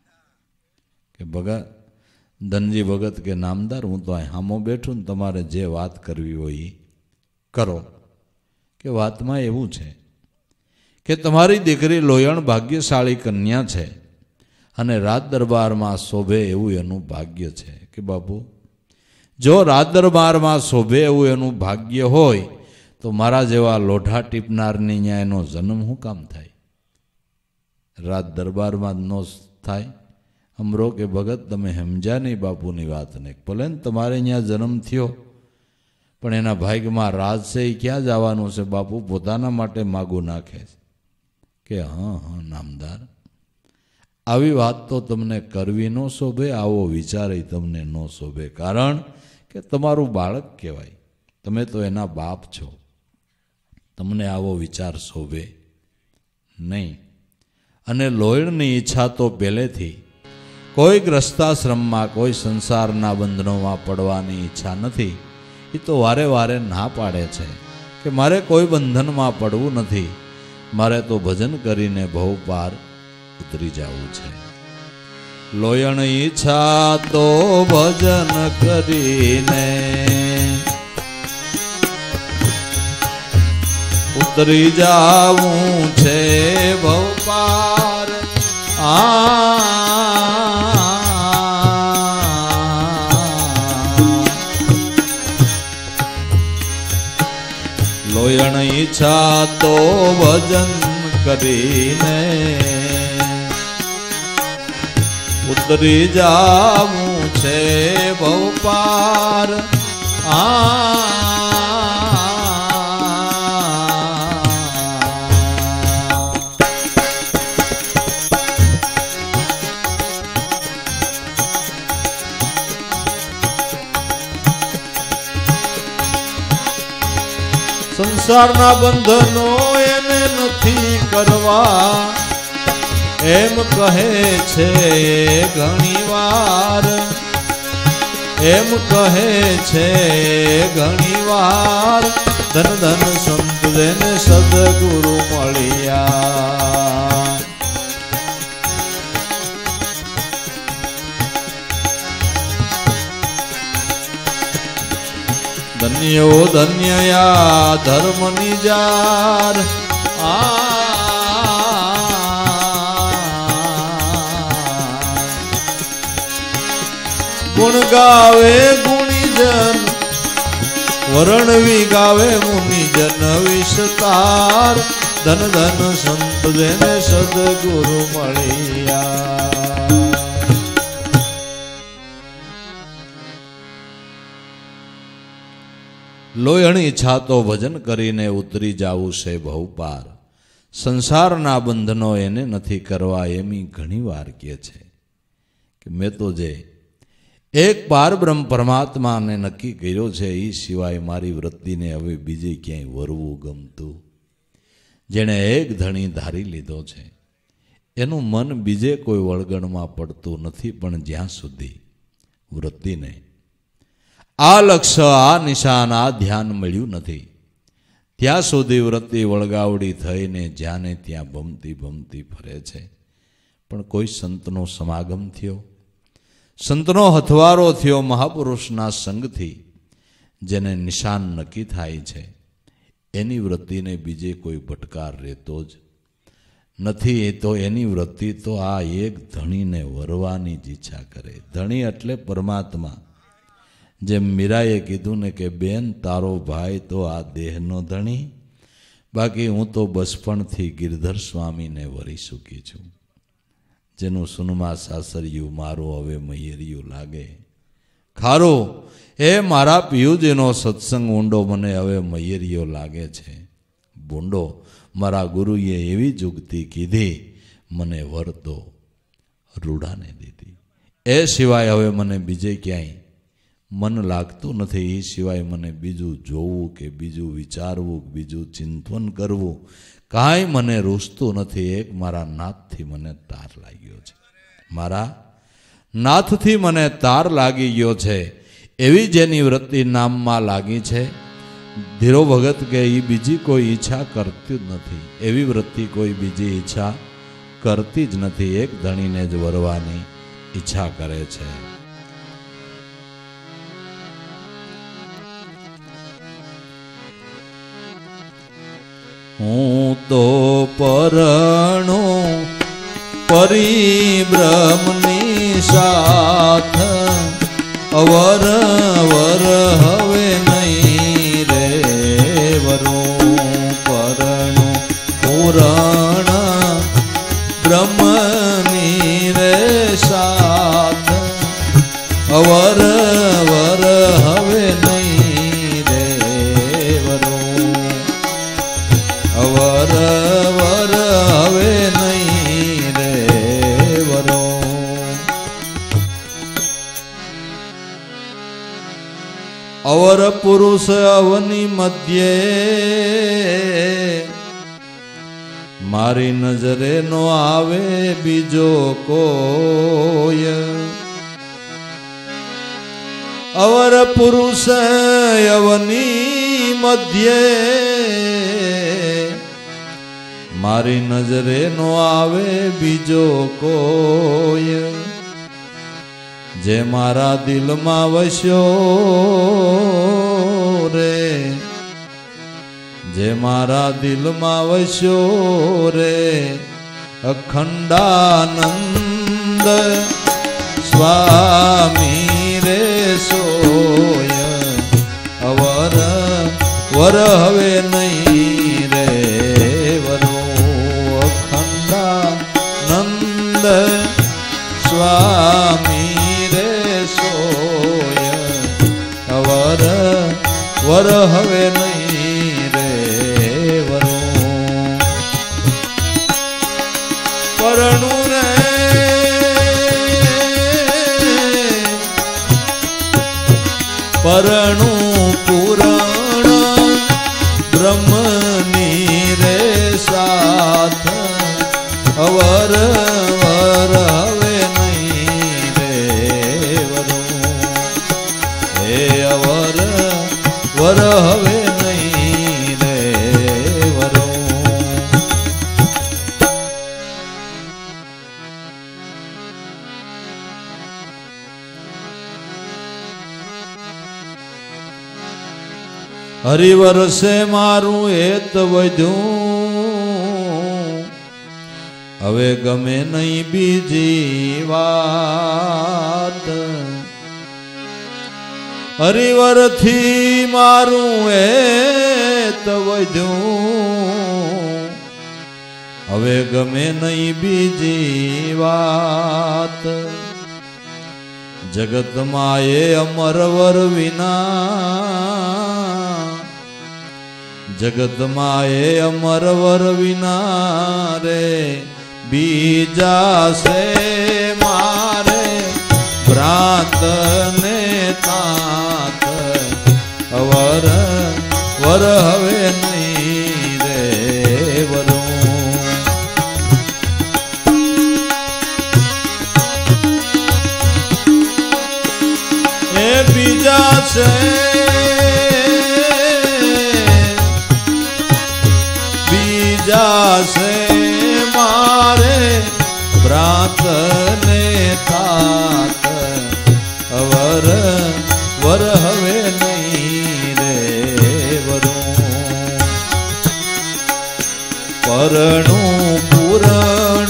કે ભગત ધનજી ભગત કે નામદાર, હું તો અહીં હામો બેઠું ને તમારે જે વાત કરવી હોય એ કરો. કે વાતમાં એવું છે કે તમારી દીકરી લોયણ ભાગ્યશાળી કન્યા છે અને રાજ દરબારમાં શોભે એવું એનું ભાગ્ય છે. કે બાપુ, જો રાજ દરબારમાં શોભે એવું એનું ભાગ્ય હોય તો મારા જેવા લોઢા ટીપનારની ત્યાં એનો જન્મ શું કામ થાય? રાજ દરબારમાં ન થાય. અમરો કે ભગત તમે સમજ્યા નહીં બાપુની વાતને. ભલે ને તમારે અહીંયા જન્મ થયો પણ એના ભાગ્યમાં રાજ છે એ ક્યાં જવાનું છે? બાપુ પોતાના માટે માગું નાખે છે. કે હા હા નામદાર, આવી વાત તો તમને કરવી ન શોભે, આવો વિચાર તમને ન શોભે. કારણ કે તમારું બાળક કહેવાય, તમે તો એના બાપ છો, તમને આવો વિચાર શોભે નહીં. અને લોહીની ઈચ્છા તો પહેલેથી કોઈ ગ્રસ્તાશ્રમમાં, કોઈ સંસારના બંધનોમાં પડવાની ઈચ્છા નથી. એ તો વારે વારે ના પાડે છે કે મારે કોઈ બંધનમાં પડવું નથી. મારે તો ભજન કરીને ભવ પાર ઉતરી જવું છે. લોયણ ઈચ્છા તો ભજન કરીને ઉતરી જાવું છે ભવ પાર. આ લોયણ ઈચ્છા તો ભજન કરીને ઉતરી જાવું છે ભવ પાર. આ સંસારના બંધનો એને નથી કરવા એમ કહે છે ઘણી વાર. એમ કહે છે ઘણી વાર. ધન ધન સંત જેને સદગુરુ મળ્યા. ધન્યો ધન્યયા ધર્મની જાર. ગુણ ગાવે ગુણીજન વર્ણવી ગાવે મુનિજન વિસ્તાર. ધન ધન સંત જેને સદગુરુ મળ્યા. લોયણ ઈચ્છા તો ભજન કરીને ઉતરી જાવું છે ભવ પાર. સંસારના બંધનો એને નથી કરવા એમી ઘણી વાર કહે છે કે મેં તો જે એક પાર બ્રહ્મ પરમાત્માને નક્કી કર્યો છે એ સિવાય મારી વૃત્તિને હવે બીજે ક્યાંય વરવું ગમતું. જેણે એક ધણી ધારી લીધો છે એનું મન બીજે કોઈ વળગણમાં પડતું નથી. પણ જ્યાં સુધી વૃત્તિને આ લક્ષ્ય આ નિશાન આ ધ્યાન મળ્યું નથી ત્યાં સુધી વૃત્તિ વળગાવડી થઈને જ્યાંને ત્યાં ભમતી ભમતી ફરે છે. પણ કોઈ સંતનો સમાગમ થયો, સંતનો હથવારો થયો, મહાપુરુષના સંગથી જેને નિશાન નક્કી થાય છે એની વૃત્તિને બીજે કોઈ ભટકાર રહેતો જ નથી. એ તો એની વૃત્તિ તો આ એક ધણીને વરવાની જ ઈચ્છા કરે. ધણી એટલે પરમાત્મા. જેમ મીરાએ કીધું ને કે બેન તારો ભાઈ તો આ દેહનો ધણી, બાકી હું તો બચપણથી ગિરધર સ્વામીને વરી ચૂકી છું. જેનું સુનમાં સાસરિયું મારું હવે મૈયરિયું લાગે. ખારો એ મારા પિયુજીનો સત્સંગ ઊંડો મને હવે મૈયરિયો લાગે છે. ભૂંડો મારા ગુરુએ એવી જુગતી કીધી મને વર તો રૂડાને દીધી. એ સિવાય હવે મને બીજે ક્યાંય મન લાગતું નથી. એ સિવાય મને બીજું જોવું કે બીજું વિચારવું કે બીજું ચિંતન કરવું કાંઈ મને રૂસતું નથી. એક મારા નાથથી મને તાર લાગ્યો છે. મારા નાથથી મને તાર લાગી ગયો છે. એવી જેની વૃત્તિ નામમાં લાગી છે ધીરો ભગત કે એ બીજી કોઈ ઈચ્છા કરતી જ નથી. એવી વૃત્તિ કોઈ બીજી ઈચ્છા કરતી જ નથી. એક ધણીને જ વરવાની ઈચ્છા કરે છે. હું તો પરણું પરિબ્રહ્મની સાથ અવર વર હવે નહીં રે વરું. પરણું પુરાણ બ્રહ્મની રે સાથ અવર વર હવે નહીં રે વરું. અવર વર હવે નહીં રે વરો. અવર પુરુષ અવની મધ્યે મારી નજરે નો આવે બીજો કોઈ. અવર પુરુષ અવની મધ્યે મારી નજરે નો આવે બીજો કોઈ, જે મારા દિલમાં વસ્યો રે, જે મારા દિલમાં વસ્યો રે, અખંડાનંદ સ્વામી રે સોય, અવર વર હવે નહીં રે વરો, અખંડાનંદ સ્વામી રે સોય, અવર વર હવે નહીં રે વરો. પરણું રે પરણું પુરાણ બ્રહ્મની રે સાથ, અવર વર હવે નહીં રે વરો, હે અવર વર હવે નહીં રે વરો. હરિવરસે મારું હેત વધ્યું, હવે ગમે નહીં બીજી વાત. હરિવરથી મારું હેત વધ્યું, હવે ગમે નહીં બીજી વાત. જગતમાં એ અમરવર વિના, જગતમાં એ અમરવર વિના રે, બીજા સે મારે ભ્રાંત ને તાત, અવર વર હવે નહીં રે વરો. એ બીજા છે બીજા છે મારે ભ્રાંત ને થાત, અવર વર હવે નહીં રે વરો. પરણું પૂરણ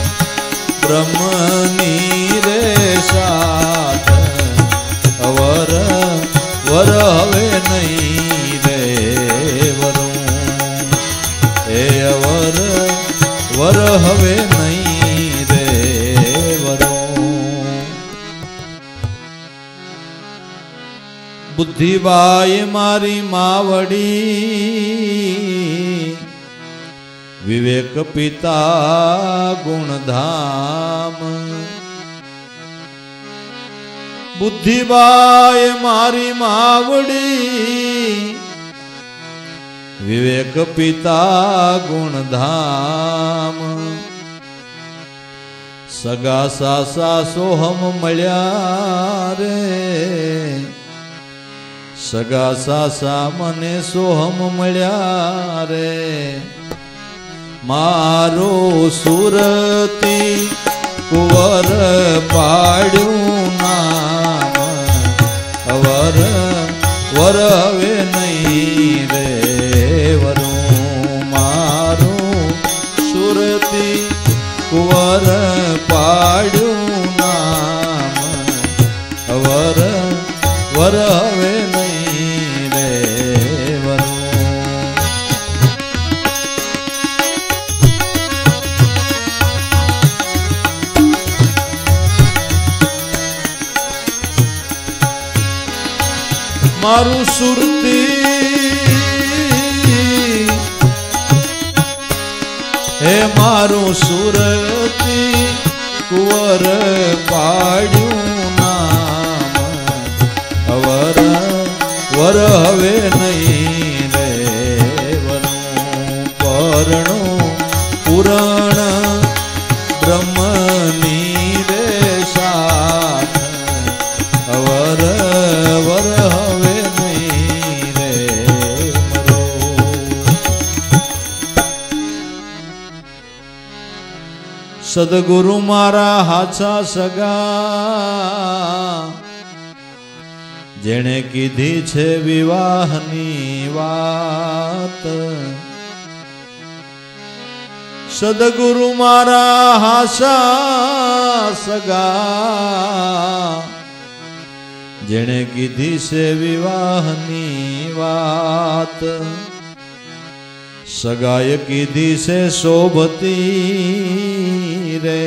બ્રહ્મની રે સાથ, અવર વર હવે નહીં રે વરો, હે અવર વર હવે નહીં રે વરો. બુદ્ધિબાઈ મારી માવડી, વિવેક પિતા ગુણધામ. બુદ્ધિબાઈ મારી માવડી, વિવેક પિતા ગુણધામ. સગા સાસા સોહમ મળ્યા રે, સગા સાસા મને સોહમ મળ્યા રે. મારો સુરતી કુંવર પાડ્યું નામ, અવર વર હવે નહીં રે વરો. મારું સુરતી કુંવર પાડ્યું નામ, અવર વર હવે નહીં રે વરો. મારું સુરતી હે મારું સુરતી કુંવર પાડ્યું નામ, અવર વર હવે નહીં રે વરો. પરણું પુરાણ બ્રહ્મની રે સાથ, અવર વર હવે નહીં રે મરો. સદગુરુ મારા હાચા સગા જેણે કીધી છે વિવાહની વાત સદગુરુ મારા હાચા સગા જેણે કીધી છે વિવાહની વાત સગાએ કીધી છે શોભતી રે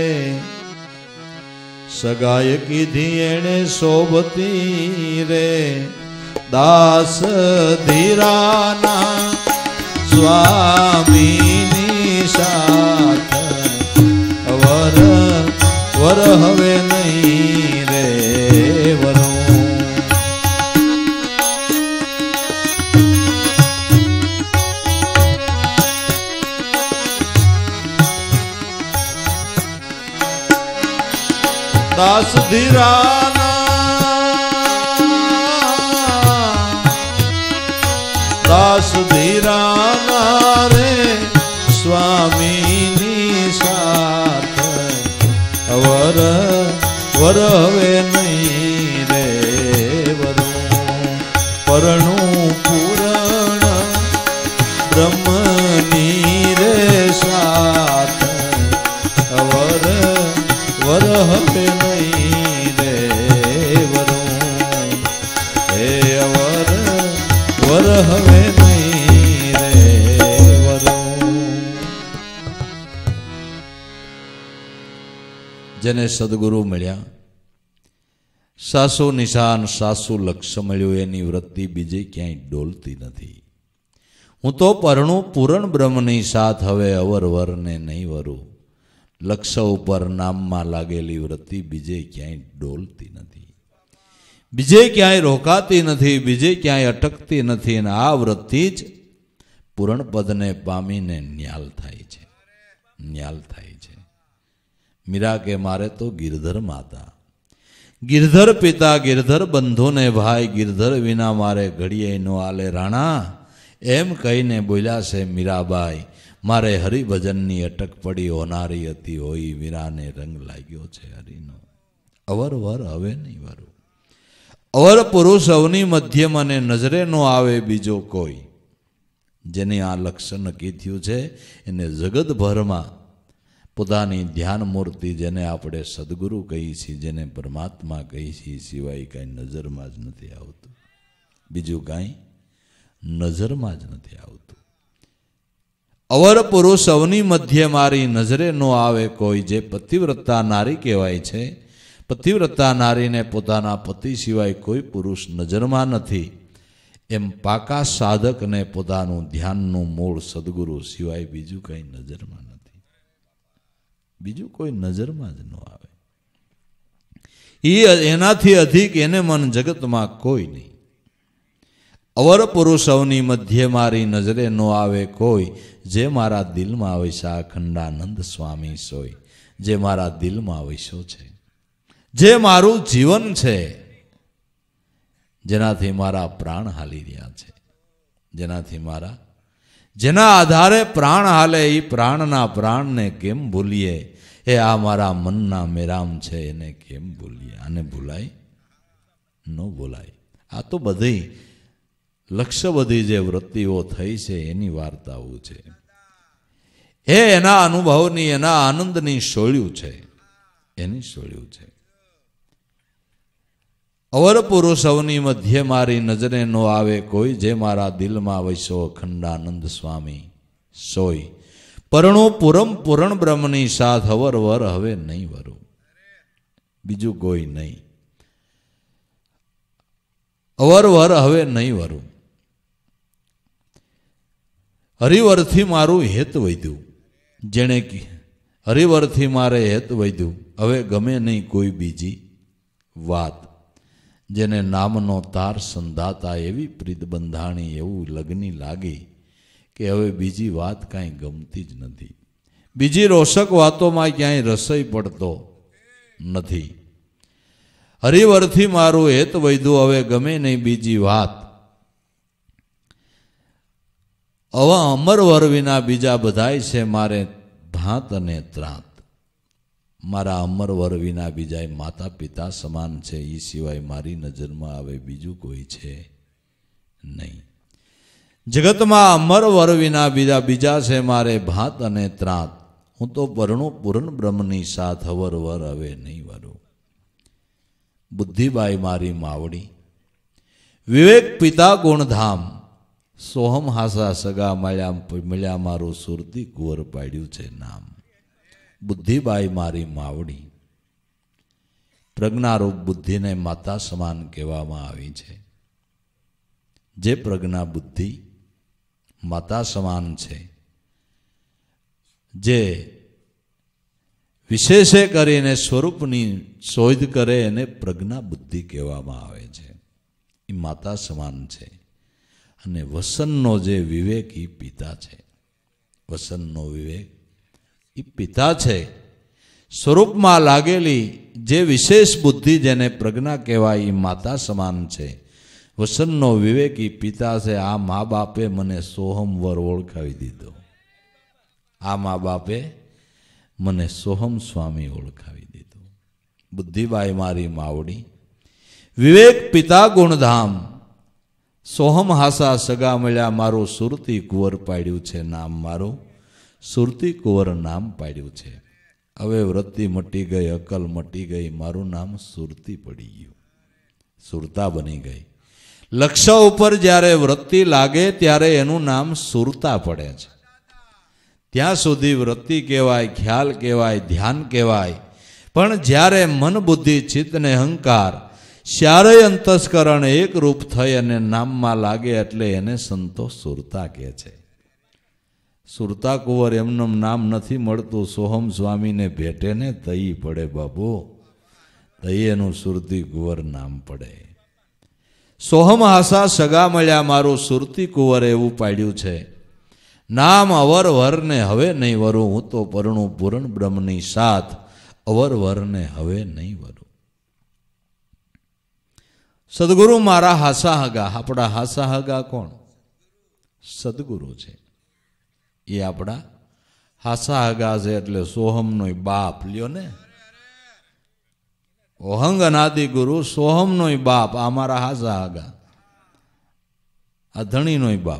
સગાએ કીધી એણે શોભતી રે દાસ ધીરાના સ્વામીની સાથ વર વર હવે નહીં રે વરો દાસ ધીરાના દાસ ધીરાના રે સ્વામીની સાથ વર વર હવે નહીં રે વરો પરણું પૂરણ બ્રહ્મની રે સાથ વર વર હવે નહીં રે વરો હે વર વર હવે નહીં રે વરો જેને સદગુરુ મળ્યા સાસુ નિશાન સાસુ લક્ષ્ય મળ્યું એની વૃત્તિ બીજે ક્યાંય ડોલતી નથી હું તો પરણું પૂરણ બ્રહ્મની સાથ હવે અવર વરને નહીં વરું લક્ષ્ય ઉપર નામમાં લાગેલી વૃત્તિ બીજે ક્યાંય ડોલતી નથી બીજે ક્યાંય રોકાતી નથી બીજે ક્યાંય અટકતી નથી અને આ વૃત્તિ જ પૂરણ પદને પામીને ન્યાલ થાય છે ન્યાલ થાય છે મીરા કે મારે તો ગિરધર માતા ગિરધર પિતા ગિરધર બંધુને ભાઈ ગિરધર વિના મારે ઘડીએ નો આલે રાણા એમ કહીને બોલ્યા છે મીરાબાઈ મારે હરિભજનની અટક પડી હોનારી હતી હોય વીરાને રંગ લાગ્યો છે હરિનો અવર વર હવે નહીં વરું અવર પુરુષ અવની મધ્યમ અને નજરે નો આવે બીજો કોઈ જેને આ લક્ષ્ય નક્કી થયું છે એને જગતભરમાં પોતાની ધ્યાન મૂર્તિ જેને આપણે સદગુરુ કહીએ છીએ જેને પરમાત્મા કહીએ છીએ સિવાય કાંઈ નજરમાં જ નથી આવતું બીજું કાંઈ નજરમાં જ નથી આવતું અવર પુરુષ અવની મધ્ય મારી નજરે નો આવે કોઈ જે પતિવ્રતા નારી કહેવાય છે પતિવ્રતા નારીને પોતાના પતિ સિવાય કોઈ પુરુષ નજરમાં નથી એમ પાકા સાધકને પોતાનું ધ્યાનનું મૂળ સદગુરુ સિવાય બીજું કંઈ નજરમાં નથી બીજું કોઈ નજરમાં જ ન આવે એ એનાથી અધિક એને મન જગતમાં કોઈ નહીં અવર પુરુષ અવની મધ્ય મારી નજરે નો આવે કોઈ જે મારા દિલમાં વૈસા અખંડાનંદ સ્વામી સોય જે મારા દિલમાં વૈસો છે જે મારું જીવન છે જેનાથી મારા પ્રાણ હાલી રહ્યા છે જેનાથી મારા જેના આધારે પ્રાણ હાલે એ પ્રાણના પ્રાણને કેમ ભૂલીએ એ આ મારા મનના મેરામ છે એને કેમ ભૂલીએ આને ભૂલાય ન ભૂલાય આ તો બધી લક્ષ્ય બધી જે વૃત્તિઓ થઈ છે એની વાર્તાઓ છે એ એના અનુભવની એના આનંદની શોળ્યું છે એની શોળ્યું છે અવર પુરુષ અવની મધ્ય મારી નજરે નો આવે કોઈ જે મારા દિલમાં વૈસો અખંડાનંદ સ્વામી સોય પરણું પૂરમ પૂરણ બ્રહ્મની સાથ અવર વર હવે નહીં વરું બીજું કોઈ નહીં અવર વર હવે નહીં વરું હરિવરથી મારું હેત વધ્યું જેણે હરિવરથી મારે હેત વધ્યું હવે ગમે નહીં કોઈ બીજી વાત જેને નામનો તાર સંધાતા એવી પ્રીત બંધાણી એવું લગ્ની લાગી કે હવે બીજી વાત કાંઈ ગમતી જ નથી બીજી રોષક વાતોમાં ક્યાંય રસોઈ પડતો નથી હરિવરથી મારું હેત વધ્યું હવે ગમે નહીં બીજી વાત હવે અમરવર વિના બીજા બધાય છે મારે ભાત અને ત્રાત મારા અમર વર વિના બીજા માતા પિતા સમાન છે, એ સિવાય મારી નજરમાં આવે બીજું કોઈ છે નહીં. જગતમાં અમર વર વિના બીજા બીજા છે મારે ભાત અને ત્રાત, હું તો પરણું પૂર્ણ બ્રહ્મની સાથ, અવર વર હવે નહીં વરું. બુદ્ધિબાઈ મારી માવડી, વિવેક પિતા ગુણધામ, સોહમ હાસા સગા મળ્યા મળ્યા મારું સુરતી કુંવર પાડ્યું છે નામ. બુદ્ધિબાઈ મારી માવડી, પ્રજ્ઞારૂપ બુદ્ધિને માતા સમાન કહેવામાં આવી છે. જે પ્રજ્ઞા બુદ્ધિ માતા સમાન છે, જે વિશેષે કરીને સ્વરૂપની શોધ કરે એને પ્રજ્ઞા બુદ્ધિ કહેવામાં આવે છે. એ માતા સમાન છે. અને વસનનો જે વિવેક એ પિતા છે. વસનનો વિવેક એ પિતા છે. સ્વરૂપમાં લાગેલી જે વિશેષ બુદ્ધિ જેને પ્રજ્ઞા કહેવાય એ માતા સમાન છે. વસનનો વિવેક એ પિતા છે. આ મા બાપે મને સોહમ વર ઓળખાવી દીધો. આ મા બાપે મને સોહમ સ્વામી ઓળખાવી દીધો. બુદ્ધિબાઈ મારી માવડી, વિવેક પિતા ગુણધામ, સોહમ હાસા સગા મળ્યા મારું સુરતી કુંવર પાડ્યું છે નામ. મારું સુરતી કુંવર નામ પાડ્યું છે. હવે વૃત્તિ મટી ગઈ, અકલ મટી ગઈ, મારું નામ સુરતી પડી ગયું, સુરતા બની ગઈ. લક્ષ્ય ઉપર જ્યારે વૃત્તિ લાગે ત્યારે એનું નામ સુરતા પડે છે. ત્યાં સુધી વૃત્તિ કહેવાય, ખ્યાલ કહેવાય, ધ્યાન કહેવાય. પણ જ્યારે મન બુદ્ધિ ચિત્ત ને અહંકાર ચારેય અંતસ્કરણ એક રૂપ થઈ અને નામમાં લાગે એટલે એને સંતો સુરતા કહે છે. સુરતા કુંવર એમનું નામ નથી મળતું, સોહમ સ્વામીને ભેટે ને તઈ પડે બાબુ, તઈ એનું સુરતી કુંવર નામ પડે. સોહમ હાસા સગા મળ્યા મારું સુરતી કુંવર એવું પાડ્યું છે નામ. અવર વરને હવે નહીં વરું, હું તો પરણું પૂર્ણ બ્રહ્મની સાથ, અવર વરને હવે નહીં વરું. સદગુરુ મારા હાસા હગા. આપણા હાસા હગા કોણ? સદગુરુ છે. એ આપણા હાસા હગા છે. એટલે સોહમનો બાપ લ્યો ને, ઓહંગ અનાદિ ગુરુ સોહમનો બાપ, આ મારા હાસા હગા, આ ધણીનો બાપ.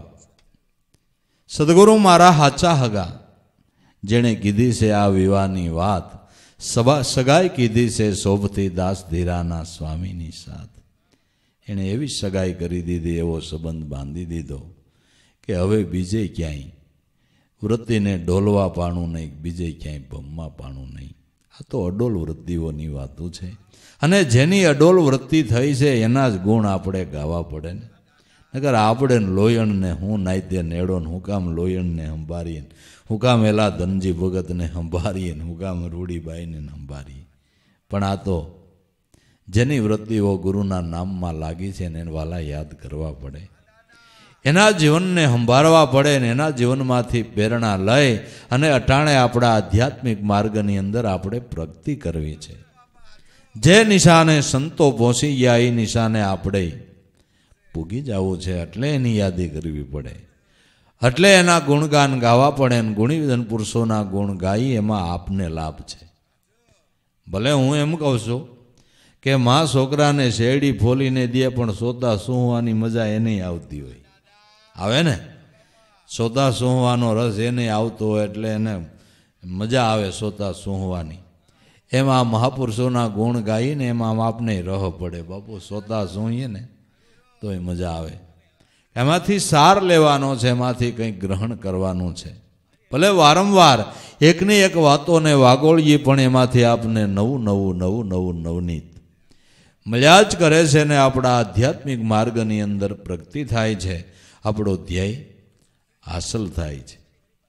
સદગુરુ મારા હાચા હગા, જેણે કીધી છે આ વિવાહની વાત, સભા સગાઈ કીધી છે શોભતી દાસ ધીરાના સ્વામીની સાથ. એણે એવી સગાઈ કરી દીધી, એવો સંબંધ બાંધી દીધો કે હવે બીજે ક્યાંય વૃત્તિને ડોલવા પાણું નહીં, બીજે ક્યાંય ભમવા પાણું નહીં. આ તો અડોલ વૃત્તિઓની વાતો છે. અને જેની અડોલ વૃત્તિ થઈ છે એના જ ગુણ આપણે ગાવા પડે ને. નકર આપણે લોયણને હું નાયતે નેડો ને હું કામ લોયણને સંભારીએ, હું કામ એલા ધનજી ભગતને સંભારીએ, હું કામ રૂડીબાઈને સંભારીએ. પણ આ તો જેની વૃત્તિઓ ગુરુના નામમાં લાગી છે ને એને વાલા યાદ કરવા પડે, એના જીવનને સંભાળવા પડે ને એના જીવનમાંથી પ્રેરણા લઈ અને અટાણે આપણા આધ્યાત્મિક માર્ગની અંદર આપણે પ્રગતિ કરવી છે. જે નિશાને સંતો પહોંચી ગયા એ નિશાને આપણે પૂગી જવું છે. એટલે એની યાદી કરવી પડે, એટલે એના ગુણગાન ગાવા પડે. ને ગુણીવિધન પુરુષોના ગુણ ગાઈ એમાં આપને લાભ છે. ભલે હું એમ કહું છું કે મા છોકરાને શેરડી ફોલીને દે પણ સોતા સૂંહવાની મજા એને આવતી હોય, આવે ને, સોતા સૂંહવાનો રસ એને આવતો હોય એટલે એને મજા આવે સોતા સૂંહવાની. એમાં મહાપુરુષોના ગુણ ગાઈને એમાં આપને રહ પડે. બાપુ સોતા સૂંહીએ ને તો એ મજા આવે. એમાંથી સાર લેવાનો છે, એમાંથી કંઈક ગ્રહણ કરવાનું છે. ભલે વારંવાર એકની એક વાતોને વાગોળીએ પણ એમાંથી આપને નવું નવું નવું નવું નવનીત મળ્યા જ કરે છે ને આપણા આધ્યાત્મિક માર્ગની અંદર પ્રગતિ થાય છે, આપણો ધ્યેય હાંસલ થાય છે.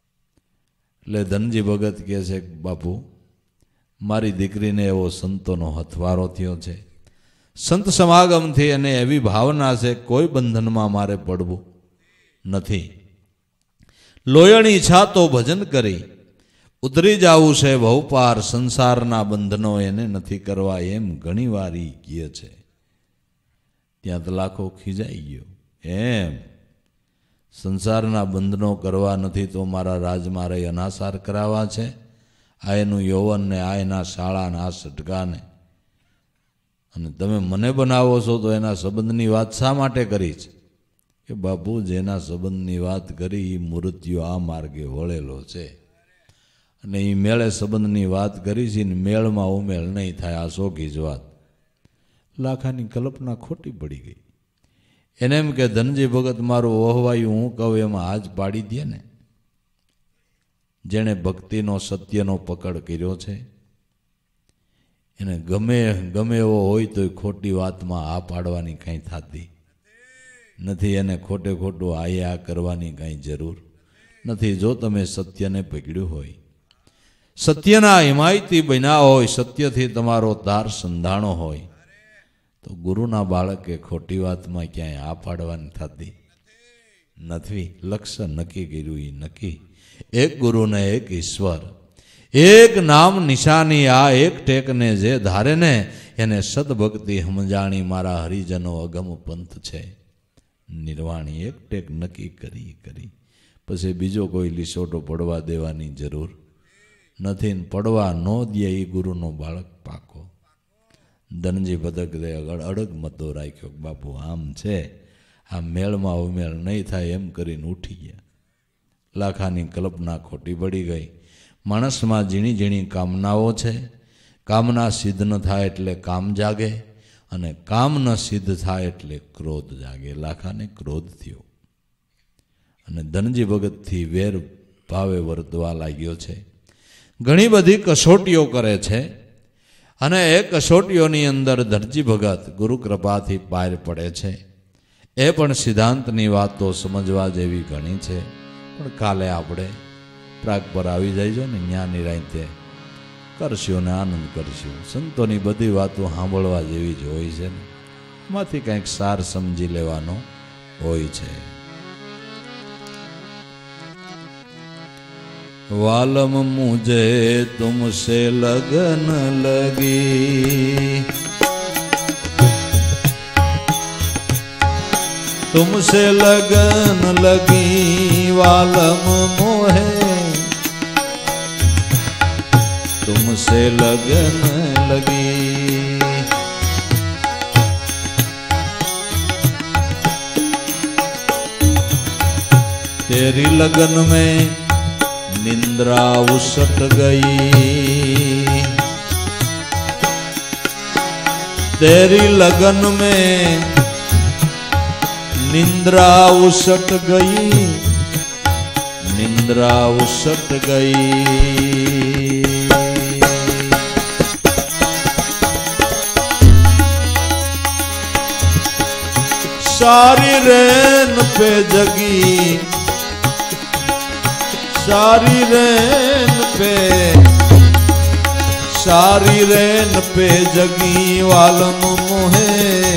એટલે ધનજી ભગત કહે છે બાપુ મારી દીકરીને એવો સંતોનો હથવારો થયો છે, સંત સમાગમથી એને એવી ભાવના છે કોઈ બંધનમાં મારે પડવું નથી. લોયણ ઈચ્છા તો ભજન કરી ઉતરી જવું છે ભવપાર, સંસારના બંધનો એને નથી કરવા એમ ઘણી વાર ઈ કહે છે. ત્યાં તો લાખો ખીજાઈ ગયો. એમ સંસારના બંધનો કરવા નથી તો મારા રાજમારે અનાસાર કરાવવા છે, આ એનું યૌવન ને આ એના શાળા ને આ સટકાને, અને તમે મને બનાવો છો તો એના સંબંધની વાત શા માટે કરી છે? કે બાપુ જેના સંબંધની વાત કરી એ મૂર્તિઓ આ માર્ગે વળેલો છે, અને એ મેળે સંબંધની વાત કરી છે ને મેળમાં ઉમેળ નહીં થાય, આ સોગી જ વાત. લાખાની કલ્પના ખોટી પડી ગઈ. એને એમ કે ધનજી ભગત મારું વહવાયું હું કહું એમાં હાજ પાડી દે ને. જેણે ભક્તિનો સત્યનો પકડ કર્યો છે એને ગમે ગમે એવો હોય તો ખોટી વાતમાં આ પાડવાની કાંઈ થતી નથી. એને ખોટે ખોટું આયે આ કરવાની કાંઈ જરૂર નથી. જો તમે સત્યને પકડ્યું હોય, સત્યના હિમાયતી બન્યા હોય, સત્યથી તમારો તાર સંધાણો હોય, તો ગુરુના બાળકે ખોટી વાતમાં ક્યાંય આ પાડવાની થતી નથી. લક્ષ્ય નક્કી કર્યું એ નક્કી. એક ગુરુને એક ઈશ્વર, એક નામ નિશાની, આ એક ટેકને જે ધારે ને એને સદભક્તિ સમજાણી. મારા હરિજનો અગમ પંથ છે નિર્વાણી. એક ટેક નક્કી કરી કરી પછી બીજો કોઈ લીસોટો પડવા દેવાની જરૂર નથી. પડવા ન દે એ ગુરુનો બાળક પાકો. ધનજી ભગત અડગ મતો રાખ્યો, બાપુ આમ છે, આ મેળમાં ઉમેળ નહીં થાય એમ કરીને ઉઠી ગયા. લાખાની કલ્પના ખોટી પડી ગઈ. માણસમાં ઝીણી ઝીણી કામનાઓ છે. કામના સિદ્ધ ન થાય એટલે કામ જાગે, અને કામ ન સિદ્ધ થાય એટલે ક્રોધ જાગે. લાખાને ક્રોધ થયો અને ધનજી ભગતથી વેર ભાવે વર્તવા લાગ્યો છે. ઘણી બધી કસોટીઓ કરે છે, અને એ કસોટીઓની અંદર ધનજી ભગત ગુરુ કૃપાથી પાર પડે છે. એ પણ સિદ્ધાંતની વાતો સમજવા જેવી ઘણી છે. પણ કાલે આપણે પ્રાગ પર આવી જઈજો ને, જ્ઞાની રાતે કરશું ને આનંદ કરશું. સંતોની બધી વાતો સાંભળવા જેવી જ હોય છે ને, એમાંથી કંઈક સાર સમજી લેવાનો હોય છે. વાલમ મુझे तुमसे लगन लगी, तुमसे लगन लगी वालम मोहे, तुमसे लगन लगी. तेरी लगन में निंद्रा उसट गई, तेरी लगन में निंद्रा उसट गई, निंद्रा उसट गई. सारी रैन पे जगी, सारी रैन पे, सारी रैन पे जगी वालम मोहे,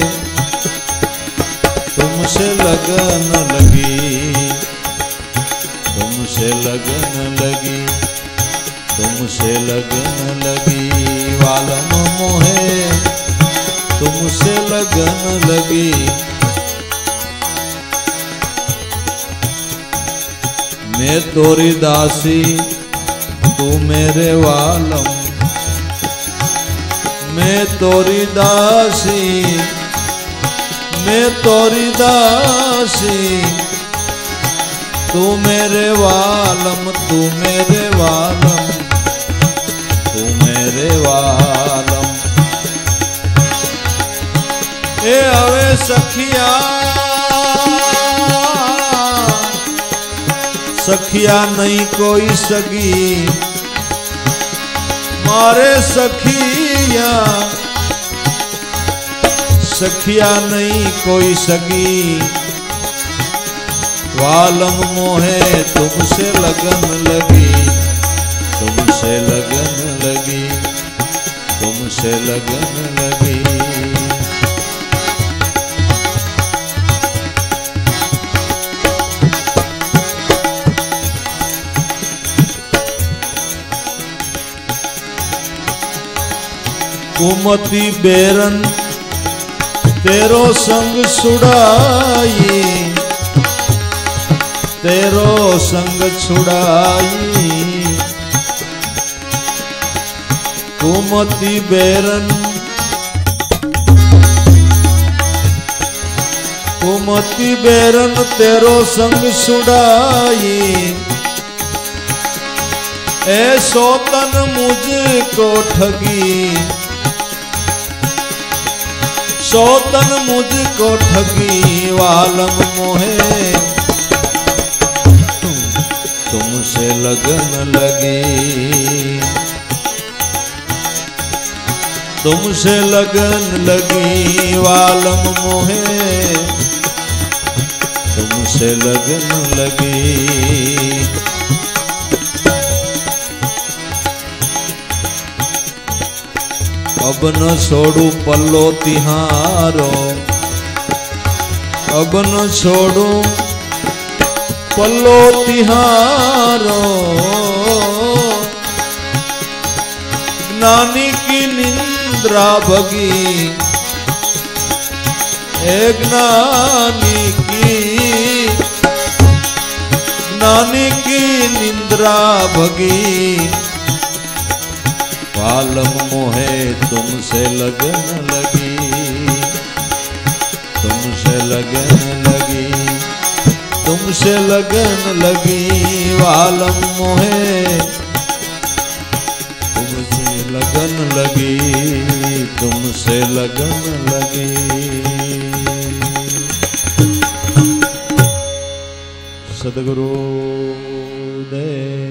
तुमसे लगन लगी, तुमसे लगन लगी, तुमसे लगन लगी वालम मोहे, तुमसे लगन लगी. मैं तोरी दासी तू मेरे वालम, मैं तोरी दासी, मैं तोरी दासी, तू मेरे वालम, तू मेरे वालम, तू मेरे वालम. ए अवे सखिया, सखिया नहीं कोई सगी, मारे सखिया, सखिया नहीं कोई सगी, वालम मोहे तुमसे लगन लगी, तुमसे लगन लगी, तुमसे लगन लगी. कुमती बेरन तेरो संग छुड़ाई, तेरो संग छुड़ाई, कुमति बैरन कुमति बैरन तेरो संग छुड़ाई ऐसो तन मुझको ठगी सौतन मुझको ठगी वालम मोहे तुम तुमसे लगन लगी तुमसे लगन लगी वालम मोहे तुमसे लगन लगी अब न छोड़ू पल्लो तिहारो अब न छोड़ू पल्लो तिहारो ज्ञानी की निंद्रा भगी ए ज्ञानी की ज्ञानी की निंद्रा भगी वालम मोहे तुमसे लगन लगी तुमसे लगन लगी तुमसे लगन लगी वालम मोहे तुमसे लगन लगी तुमसे लगन लगी। सद्गुरु दे